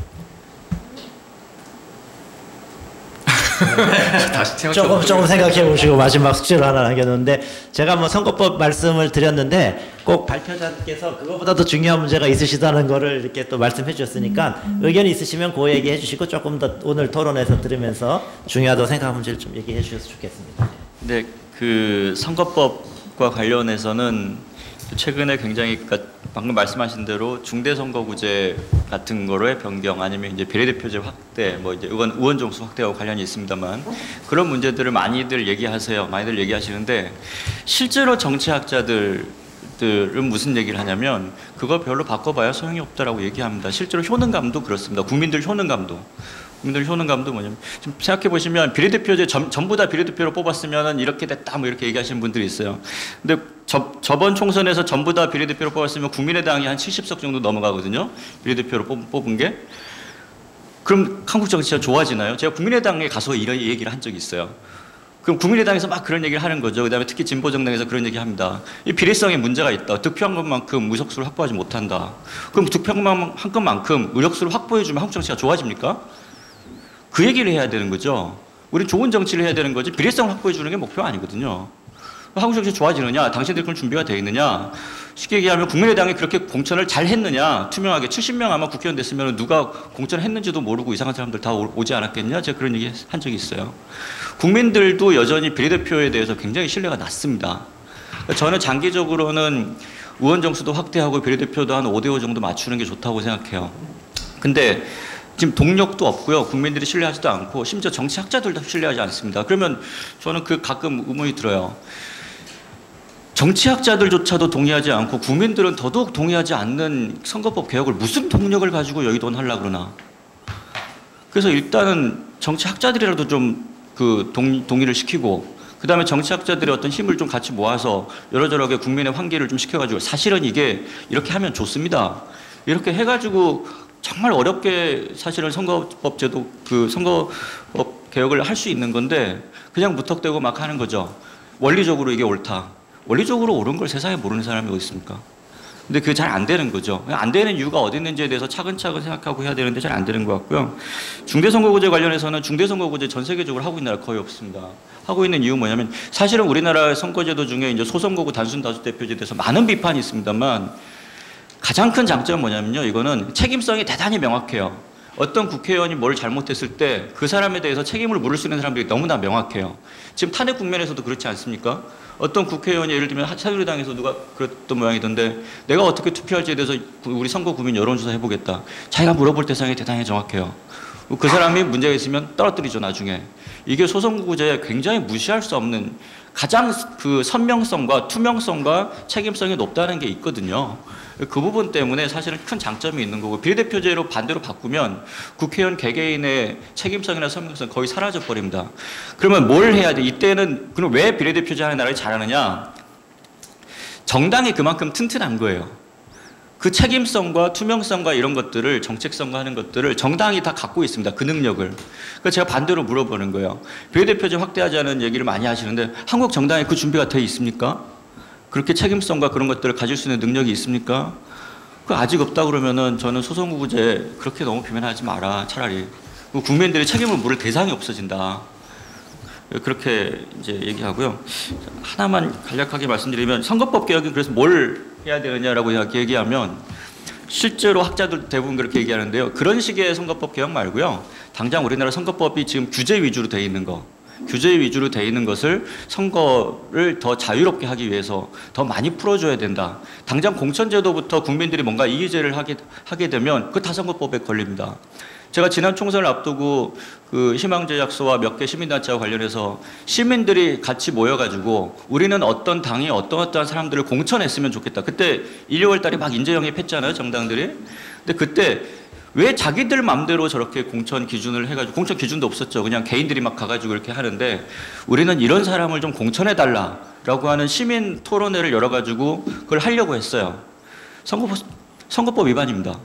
다시 생각해 조금 조금 생각해 보시고 마지막 숙제를 하나 남겼는데 제가 뭐 선거법 말씀을 드렸는데 꼭 발표자께서 그거보다 더 중요한 문제가 있으시다는 거를 이렇게 또 말씀해 주셨으니까 의견이 있으시면 그 얘기해 주시고 조금 더 오늘 토론에서 들으면서 중요하다고 생각하는 문제를 좀 얘기해 주셔서 좋겠습니다. 네, 그 선거법과 관련해서는 최근에 굉장히 그러니까 방금 말씀하신 대로 중대선거구제 같은 거로의 변경 아니면 이제 비례대표제 확대 뭐 이제 의원 의원 정수 확대와 관련이 있습니다만 그런 문제들을 많이들 얘기하세요. 많이들 얘기하시는데 실제로 정치학자들 들은 무슨 얘기를 하냐면 그걸 별로 바꿔봐야 소용이 없다라고 얘기합니다. 실제로 효능감도 그렇습니다. 국민들 효능감도. 국민들 효능감도 뭐냐면 지금 생각해 보시면 비례대표제 전, 전부 다 비례대표로 뽑았으면은 이렇게 됐다 뭐 이렇게 얘기하시는 분들이 있어요. 근데 저, 저번 총선에서 전부 다 비례대표로 뽑았으면 국민의당이 한 칠십 석 정도 넘어가거든요. 비례대표로 뽑, 뽑은 게. 그럼 한국 정치가 좋아지나요? 제가 국민의당에 가서 이런 얘기를 한 적이 있어요. 그럼 국민의당에서 막 그런 얘기를 하는 거죠. 그다음에 특히 진보정당에서 그런 얘기 합니다. 이 비례성에 문제가 있다. 득표한 것만큼 의석수를 확보하지 못한다. 그럼 득표한 것만큼 의석수를 확보해주면 한국 정치가 좋아집니까? 그 얘기를 해야 되는 거죠. 우리는 좋은 정치를 해야 되는 거지 비례성을 확보해주는 게 목표가 아니거든요. 한국 정치 좋아지느냐? 당신들 그런 준비가 되어 있느냐? 쉽게 얘기하면 국민의당이 그렇게 공천을 잘 했느냐? 투명하게 칠십 명 아마 국회의원 됐으면 누가 공천했는지도 모르고 이상한 사람들 다 오지 않았겠냐? 제가 그런 얘기 한 적이 있어요. 국민들도 여전히 비례대표에 대해서 굉장히 신뢰가 낮습니다. 저는 장기적으로는 의원 정수도 확대하고 비례대표도 한 오 대 오 정도 맞추는 게 좋다고 생각해요. 근데 지금 동력도 없고요. 국민들이 신뢰하지도 않고 심지어 정치학자들도 신뢰하지 않습니다. 그러면 저는 그 가끔 의문이 들어요. 정치학자들조차도 동의하지 않고 국민들은 더더욱 동의하지 않는 선거법 개혁을 무슨 동력을 가지고 여의도는 하려고 그러나. 그래서 일단은 정치학자들이라도 좀 그 동의를 시키고 그 다음에 정치학자들의 어떤 힘을 좀 같이 모아서 여러저러하게 국민의 환기를 좀 시켜가지고 사실은 이게 이렇게 하면 좋습니다. 이렇게 해가지고 정말 어렵게 사실은 선거법 제도 그 선거법 개혁을 할 수 있는 건데 그냥 무턱대고 막 하는 거죠. 원리적으로 이게 옳다. 원리적으로 옳은 걸 세상에 모르는 사람이 어디 있습니까? 근데 그게 잘 안 되는 거죠. 안 되는 이유가 어디 있는지에 대해서 차근차근 생각하고 해야 되는데 잘 안 되는 것 같고요. 중대선거구제 관련해서는 중대선거구제 전 세계적으로 하고 있는 나라 거의 없습니다. 하고 있는 이유 뭐냐면 사실은 우리나라 선거제도 중에 이제 소선거구 단순 다수대표제에 대해서 많은 비판이 있습니다만 가장 큰 장점은 뭐냐면요. 이거는 책임성이 대단히 명확해요. 어떤 국회의원이 뭘 잘못했을 때 그 사람에 대해서 책임을 물을 수 있는 사람들이 너무나 명확해요. 지금 탄핵 국면에서도 그렇지 않습니까? 어떤 국회의원이 예를 들면 새누리당에서 누가 그랬던 모양이던데 내가 어떻게 투표할지에 대해서 우리 선거 구민 여론조사 해보겠다. 자기가 물어볼 대상이 대단히 정확해요. 그 사람이 문제가 있으면 떨어뜨리죠 나중에. 이게 소선거구제에 굉장히 무시할 수 없는 가장 그 선명성과 투명성과 책임성이 높다는 게 있거든요. 그 부분 때문에 사실은 큰 장점이 있는 거고 비례대표제로 반대로 바꾸면 국회의원 개개인의 책임성이나 선명성 거의 사라져 버립니다. 그러면 뭘 해야 돼? 이때는 그럼 왜 비례대표제 하는 나라를 잘하느냐? 정당이 그만큼 튼튼한 거예요. 그 책임성과 투명성과 이런 것들을 정책성과 하는 것들을 정당이 다 갖고 있습니다. 그 능력을. 그래서 제가 반대로 물어보는 거예요. 비례대표제 확대하자는 얘기를 많이 하시는데 한국 정당에 그 준비가 돼 있습니까? 그렇게 책임성과 그런 것들을 가질 수 있는 능력이 있습니까? 그 아직 없다 그러면은 저는 소선거구제 그렇게 너무 비난하지 마라. 차라리 국민들이 책임을 물을 대상이 없어진다. 그렇게 이제 얘기하고요. 하나만 간략하게 말씀드리면 선거법 개혁은 그래서 뭘 해야 되느냐라고 얘기하면 실제로 학자들 대부분 그렇게 얘기하는데요. 그런 식의 선거법 개혁 말고요. 당장 우리나라 선거법이 지금 규제 위주로 돼 있는 거. 규제 위주로 돼 있는 것을 선거를 더 자유롭게 하기 위해서 더 많이 풀어줘야 된다. 당장 공천제도부터 국민들이 뭔가 이의제를 하게, 하게 되면 그 다 선거법에 걸립니다. 제가 지난 총선을 앞두고 그 희망제약소와 몇 개 시민단체와 관련해서 시민들이 같이 모여가지고 우리는 어떤 당이 어떤 어떠한 사람들을 공천했으면 좋겠다. 그때 일, 이월 달에 막 인재영입했잖아요, 정당들이. 근데 그때 왜 자기들 맘대로 저렇게 공천 기준을 해가지고 공천 기준도 없었죠. 그냥 개인들이 막 가가지고 이렇게 하는데 우리는 이런 사람을 좀 공천해달라라고 하는 시민 토론회를 열어가지고 그걸 하려고 했어요. 선거법, 선거법 위반입니다.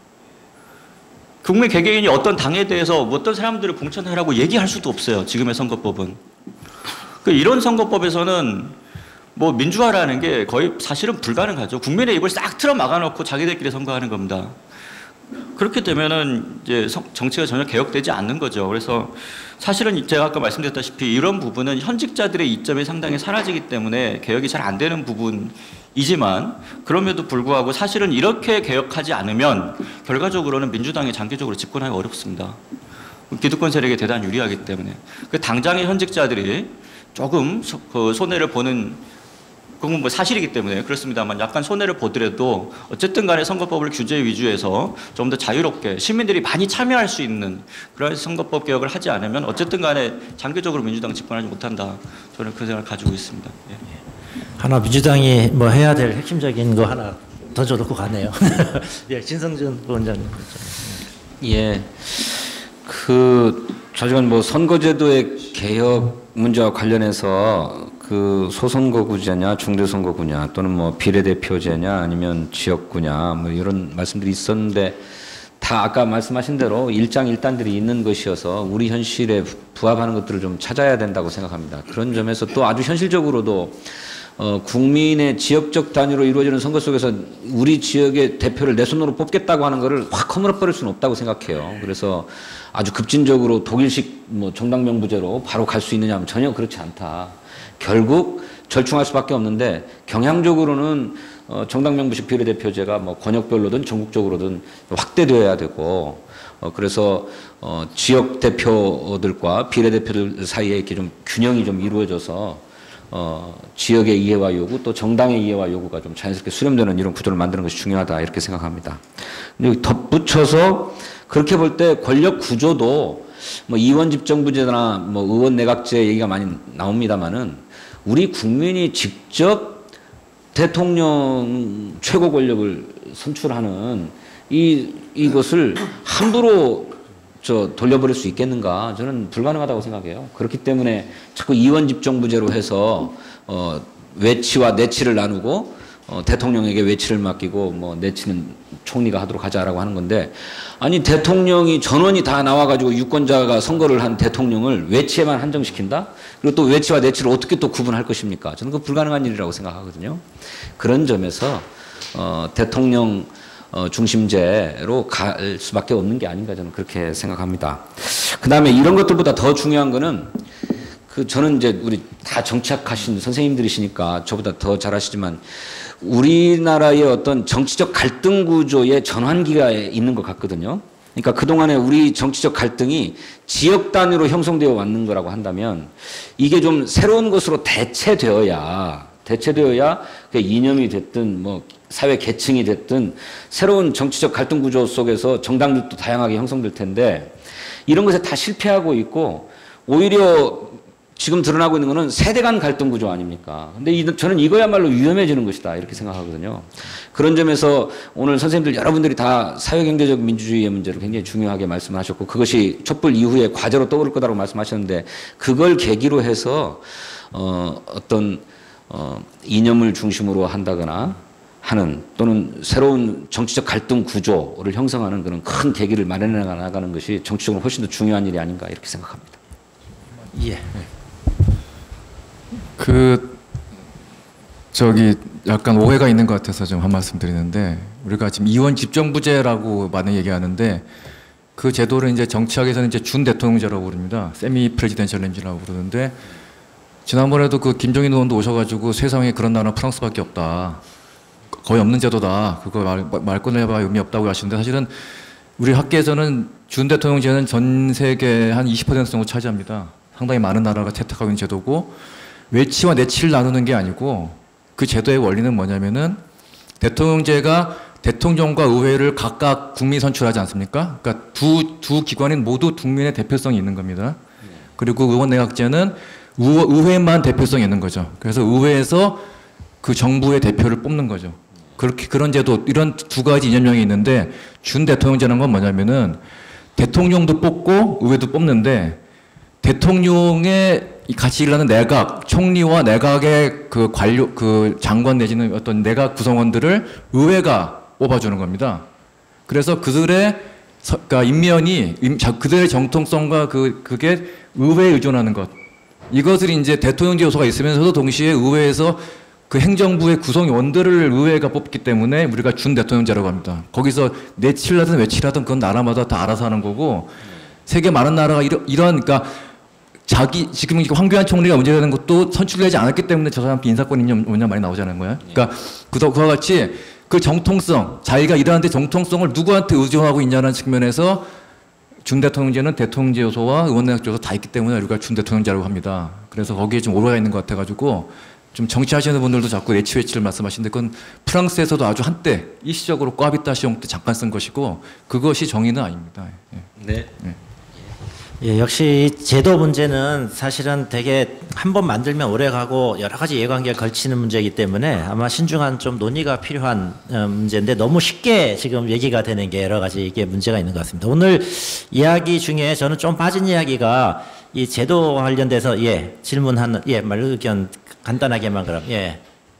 국민 개개인이 어떤 당에 대해서 어떤 사람들을 공천하라고 얘기할 수도 없어요. 지금의 선거법은. 이런 선거법에서는 뭐 민주화라는 게 거의 사실은 불가능하죠. 국민의 입을 싹 틀어 막아놓고 자기들끼리 선거하는 겁니다. 그렇게 되면은 이제 정치가 전혀 개혁되지 않는 거죠. 그래서 사실은 제가 아까 말씀드렸다시피 이런 부분은 현직자들의 이점이 상당히 사라지기 때문에 개혁이 잘 안 되는 부분이지만 그럼에도 불구하고 사실은 이렇게 개혁하지 않으면 결과적으로는 민주당이 장기적으로 집권하기 어렵습니다. 기득권 세력에 대단히 유리하기 때문에 그 당장의 현직자들이 조금 소, 그 손해를 보는 그건 뭐 사실이기 때문에 그렇습니다만 약간 손해를 보더라도 어쨌든 간에 선거법을 규제 위주에서 좀 더 자유롭게 시민들이 많이 참여할 수 있는 그런 선거법 개혁을 하지 않으면 어쨌든 간에 장기적으로 민주당 집권하지 못한다. 저는 그 생각을 가지고 있습니다. 예. 하나 민주당이 뭐 해야 될 핵심적인 거 하나 던져놓고 가네요. 예, 진성준 원장님. 예, 그 좌지간 뭐 선거제도의 개혁 문제와 관련해서 그 소선거구제냐 중대선거구냐 또는 뭐 비례대표제냐 아니면 지역구냐 뭐 이런 말씀들이 있었는데 다 아까 말씀하신 대로 일장일단들이 있는 것이어서 우리 현실에 부합하는 것들을 좀 찾아야 된다고 생각합니다. 그런 점에서 또 아주 현실적으로도 어, 국민의 지역적 단위로 이루어지는 선거 속에서 우리 지역의 대표를 내 손으로 뽑겠다고 하는 것을 확 허물어버릴 수는 없다고 생각해요. 그래서 아주 급진적으로 독일식 뭐 정당명부제로 바로 갈 수 있느냐 하면 전혀 그렇지 않다. 결국 절충할 수밖에 없는데 경향적으로는 어, 정당명부식 비례대표제가 뭐 권역별로든 전국적으로든 확대되어야 되고 어, 그래서 어, 지역 대표들과 비례대표들 사이에 이렇게 좀 균형이 좀 이루어져서 어, 지역의 이해와 요구 또 정당의 이해와 요구가 좀 자연스럽게 수렴되는 이런 구조를 만드는 것이 중요하다 이렇게 생각합니다. 근데 덧붙여서 그렇게 볼 때 권력 구조도 뭐 이원 집정부제나 뭐 의원 내각제 얘기가 많이 나옵니다만은 우리 국민이 직접 대통령 최고 권력을 선출하는 이 이것을 함부로 저 돌려버릴 수 있겠는가? 저는 불가능하다고 생각해요. 그렇기 때문에 자꾸 이원 집정부제로 해서 어, 외치와 내치를 나누고 어, 대통령에게 외치를 맡기고 뭐 내치는 총리가 하도록 하자라고 하는 건데 아니 대통령이 전원이 다 나와가지고 유권자가 선거를 한 대통령을 외치에만 한정시킨다? 그리고 또 외치와 내치를 어떻게 또 구분할 것입니까? 저는 그 불가능한 일이라고 생각하거든요. 그런 점에서 어, 대통령 어, 중심제로 갈 수밖에 없는 게 아닌가 저는 그렇게 생각합니다. 그 다음에 이런 것들보다 더 중요한 거는 그 저는 이제 우리 다 정치학하신 선생님들이시니까 저보다 더 잘하시지만 우리나라의 어떤 정치적 갈등 구조의 전환기가 있는 것 같거든요. 그러니까 그동안에 우리 정치적 갈등이 지역 단위로 형성되어 왔는 거라고 한다면 이게 좀 새로운 것으로 대체되어야 대체되어야 그 이념이 됐든 뭐 사회 계층이 됐든 새로운 정치적 갈등 구조 속에서 정당들도 다양하게 형성될 텐데 이런 것에 다 실패하고 있고 오히려 지금 드러나고 있는 것은 세대 간 갈등 구조 아닙니까? 근데 이, 저는 이거야말로 위험해지는 것이다 이렇게 생각하거든요. 그런 점에서 오늘 선생님들 여러분들이 다 사회경제적 민주주의의 문제를 굉장히 중요하게 말씀을 하셨고 그것이 촛불 이후에 과제로 떠오를 거라고 말씀하셨는데 그걸 계기로 해서 어, 어떤 어, 이념을 중심으로 한다거나 하는 또는 새로운 정치적 갈등 구조를 형성하는 그런 큰 계기를 마련해 나가는 것이 정치적으로 훨씬 더 중요한 일이 아닌가 이렇게 생각합니다. 예. 그 저기 약간 오해가 있는 것 같아서 좀 한 말씀 드리는데 우리가 지금 이원 집정부제라고 많이 얘기하는데 그 제도를 이제 정치학에서는 이제 준 대통령제라고 부릅니다. 세미 프레지던셜 렌지라고 부르는데 지난번에도 그 김종인 의원도 오셔가지고 세상에 그런 나라는 프랑스밖에 없다. 거의 없는 제도다. 그거 말, 말 꺼내봐 의미 없다고 하시는데 사실은 우리 학계에서는 준 대통령제는 전 세계 한 이십 퍼센트 정도 차지합니다. 상당히 많은 나라가 채택하고 있는 제도고 외치와 내치를 나누는 게 아니고 그 제도의 원리는 뭐냐면은 대통령제가 대통령과 의회를 각각 국민이 선출하지 않습니까? 그러니까 두, 두 기관인 모두 국민의 대표성이 있는 겁니다. 그리고 의원 내각제는 의회만 대표성이 있는 거죠. 그래서 의회에서 그 정부의 대표를 뽑는 거죠. 그렇게 그런 제도 이런 두 가지 이념형이 있는데 준 대통령제라는 건 뭐냐면은 대통령도 뽑고 의회도 뽑는데 대통령의 같이 일하는 내각, 총리와 내각의 그 관료, 그 장관 내지는 어떤 내각 구성원들을 의회가 뽑아주는 겁니다. 그래서 그들의 그러니까 인면이 그들의 정통성과 그 그게 의회에 의존하는 것. 이것을 이제 대통령제 요소가 있으면서도 동시에 의회에서 그 행정부의 구성 원들을 의회가 뽑기 때문에 우리가 준 대통령제라고 합니다. 거기서 내칠하든 외칠하든 그건 나라마다 다 알아서 하는 거고 세계 많은 나라가 이러, 이런 그러니까 자기 지금 황교안 총리가 문제되는 것도 선출되지 않았기 때문에 저 사람 인사권 인연 원년 많이 나오자는 거예요. 그러니까 그와 같이 그 정통성 자기가 일하는데 정통성을 누구한테 의존하고 있냐는 측면에서 준대통령제는 대통령제 요소와 의원내각 요소 다 있기 때문에 우리가 준대통령제라고 합니다. 그래서 거기에 좀 오해가 있는 것 같아가지고 좀 정치하시는 분들도 자꾸 내치외치를 말씀하시는데 그건 프랑스에서도 아주 한때 일시적으로 꽈비따시옹 때 잠깐 쓴 것이고 그것이 정의는 아닙니다. 예. 네. 예. 예, 역시 제도 문제는 사실은 되게 한 번 만들면 오래 가고 여러 가지 이해관계가 걸치는 문제이기 때문에 아마 신중한 좀 논의가 필요한 어, 문제인데 너무 쉽게 지금 얘기가 되는 게 여러 가지 이게 문제가 있는 것 같습니다. 오늘 이야기 중에 저는 좀 빠진 이야기가 이 제도 관련돼서 예 질문하는 예 말 의견 간단하게만 그럼 예.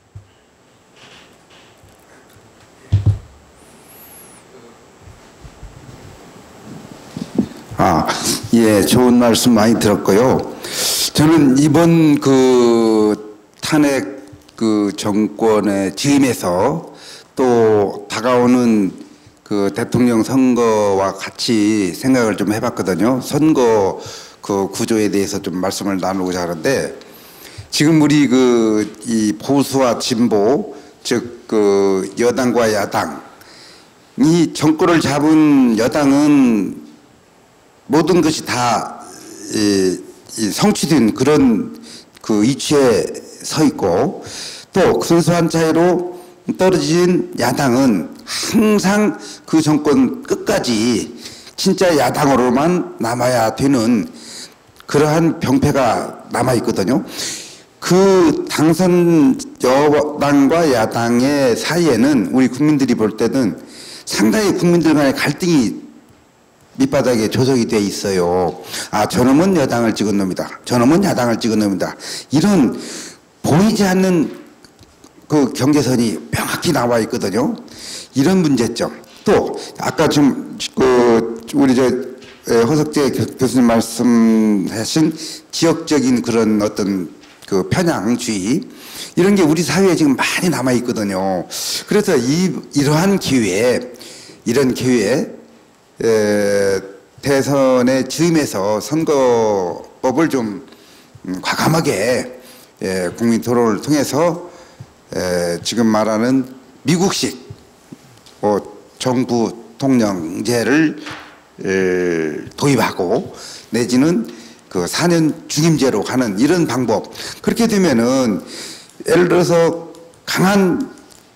아, 예, 좋은 말씀 많이 들었고요. 저는 이번 그 탄핵 그 정권의 취임에서 또 다가오는 그 대통령 선거와 같이 생각을 좀 해봤거든요. 선거 그 구조에 대해서 좀 말씀을 나누고자 하는데 지금 우리 그 이 보수와 진보 즉 그 여당과 야당이 정권을 잡은 여당은 모든 것이 다 이, 이 성취된 그런 그 위치에 서 있고 또 순수한 차이로 떨어진 야당은 항상 그 정권 끝까지 진짜 야당으로만 남아야 되는 그러한 병폐가 남아 있거든요. 그 당선 여당과 야당의 사이에는 우리 국민들이 볼 때는 상당히 국민들 간의 갈등이 밑바닥에 조성이 돼 있어요. 아, 저놈은 여당을 찍은 놈이다. 저놈은 야당을 찍은 놈이다. 이런 보이지 않는 그 경계선이 명확히 나와 있거든요. 이런 문제점. 또 아까 좀 그 우리 저 허석재 교수님 말씀하신 지역적인 그런 어떤 그 편향주의 이런 게 우리 사회에 지금 많이 남아 있거든요. 그래서 이 이러한 기회에 이런 기회에 에, 대선에 즈음해서 선거법을 좀 음, 과감하게 에, 국민 토론을 통해서 에, 지금 말하는 미국식 어, 정부 통령제를 에, 도입하고 내지는 그 사 년 중임제로 가는 이런 방법 그렇게 되면은 예를 들어서 강한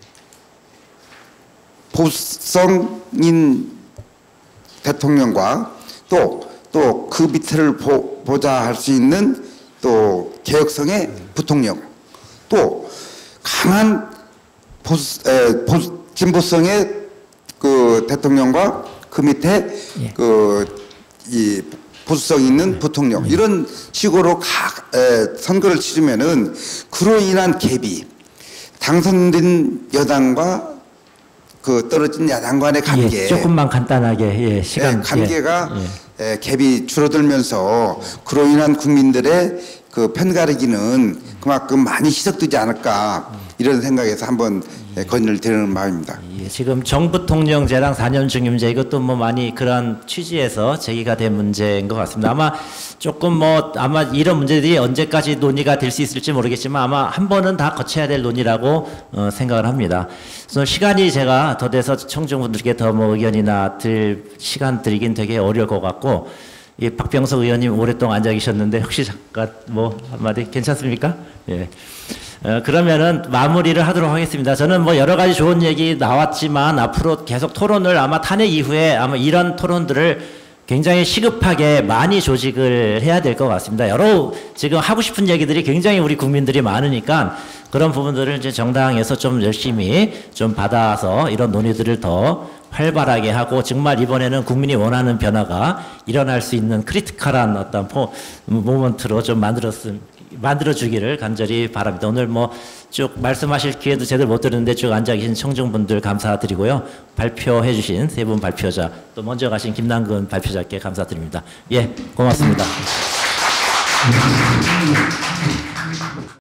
보수성인 대통령과 또 또 그 밑을 보, 보자 할 수 있는 또 개혁성의 부통령 또 강한 보수, 에, 보수 진보성의 그 대통령과 그 밑에 예. 그 이 보수성 있는 부통령 이런 식으로 각 에, 선거를 치르면은 그로 인한 갭이 당선된 여당과 그 떨어진 야당 간의 관계 예, 조금만 간단하게 예, 시간 예, 관계가 예, 예. 에, 갭이 줄어들면서 그로 인한 국민들의 그 편가르기는 그만큼 많이 희석되지 않을까 이런 생각에서 한번 예, 건의를 드리는 마음입니다. 예, 지금 정부 통령제랑 사 년 중임제 이것도 뭐 많이 그런 취지에서 제기가 된 문제인 것 같습니다. 아마 조금 뭐 아마 이런 문제들이 언제까지 논의가 될 수 있을지 모르겠지만 아마 한 번은 다 거쳐야 될 논의라고 어, 생각을 합니다. 그래서 시간이 제가 더 돼서 청중분들께 더 뭐 의견이나 들 시간 드리긴 되게 어려울 것 같고 이 박병석 의원님 오랫동안 앉아 계셨는데 혹시 잠깐 뭐 한마디 괜찮습니까? 예. 어, 그러면은 마무리를 하도록 하겠습니다. 저는 뭐 여러 가지 좋은 얘기 나왔지만 앞으로 계속 토론을 아마 탄핵 이후에 아마 이런 토론들을 굉장히 시급하게 많이 조직을 해야 될 것 같습니다. 여러 지금 하고 싶은 얘기들이 굉장히 우리 국민들이 많으니까 그런 부분들을 이제 정당에서 좀 열심히 좀 받아서 이런 논의들을 더 활발하게 하고 정말 이번에는 국민이 원하는 변화가 일어날 수 있는 크리티컬한 어떤 포, 모먼트로 좀 만들었음. 만들어주기를 간절히 바랍니다. 오늘 뭐 쭉 말씀하실 기회도 제대로 못 드렸는데 쭉 앉아 계신 청중분들 감사드리고요. 발표해 주신 세 분 발표자 또 먼저 가신 김남근 발표자께 감사드립니다. 예, 고맙습니다.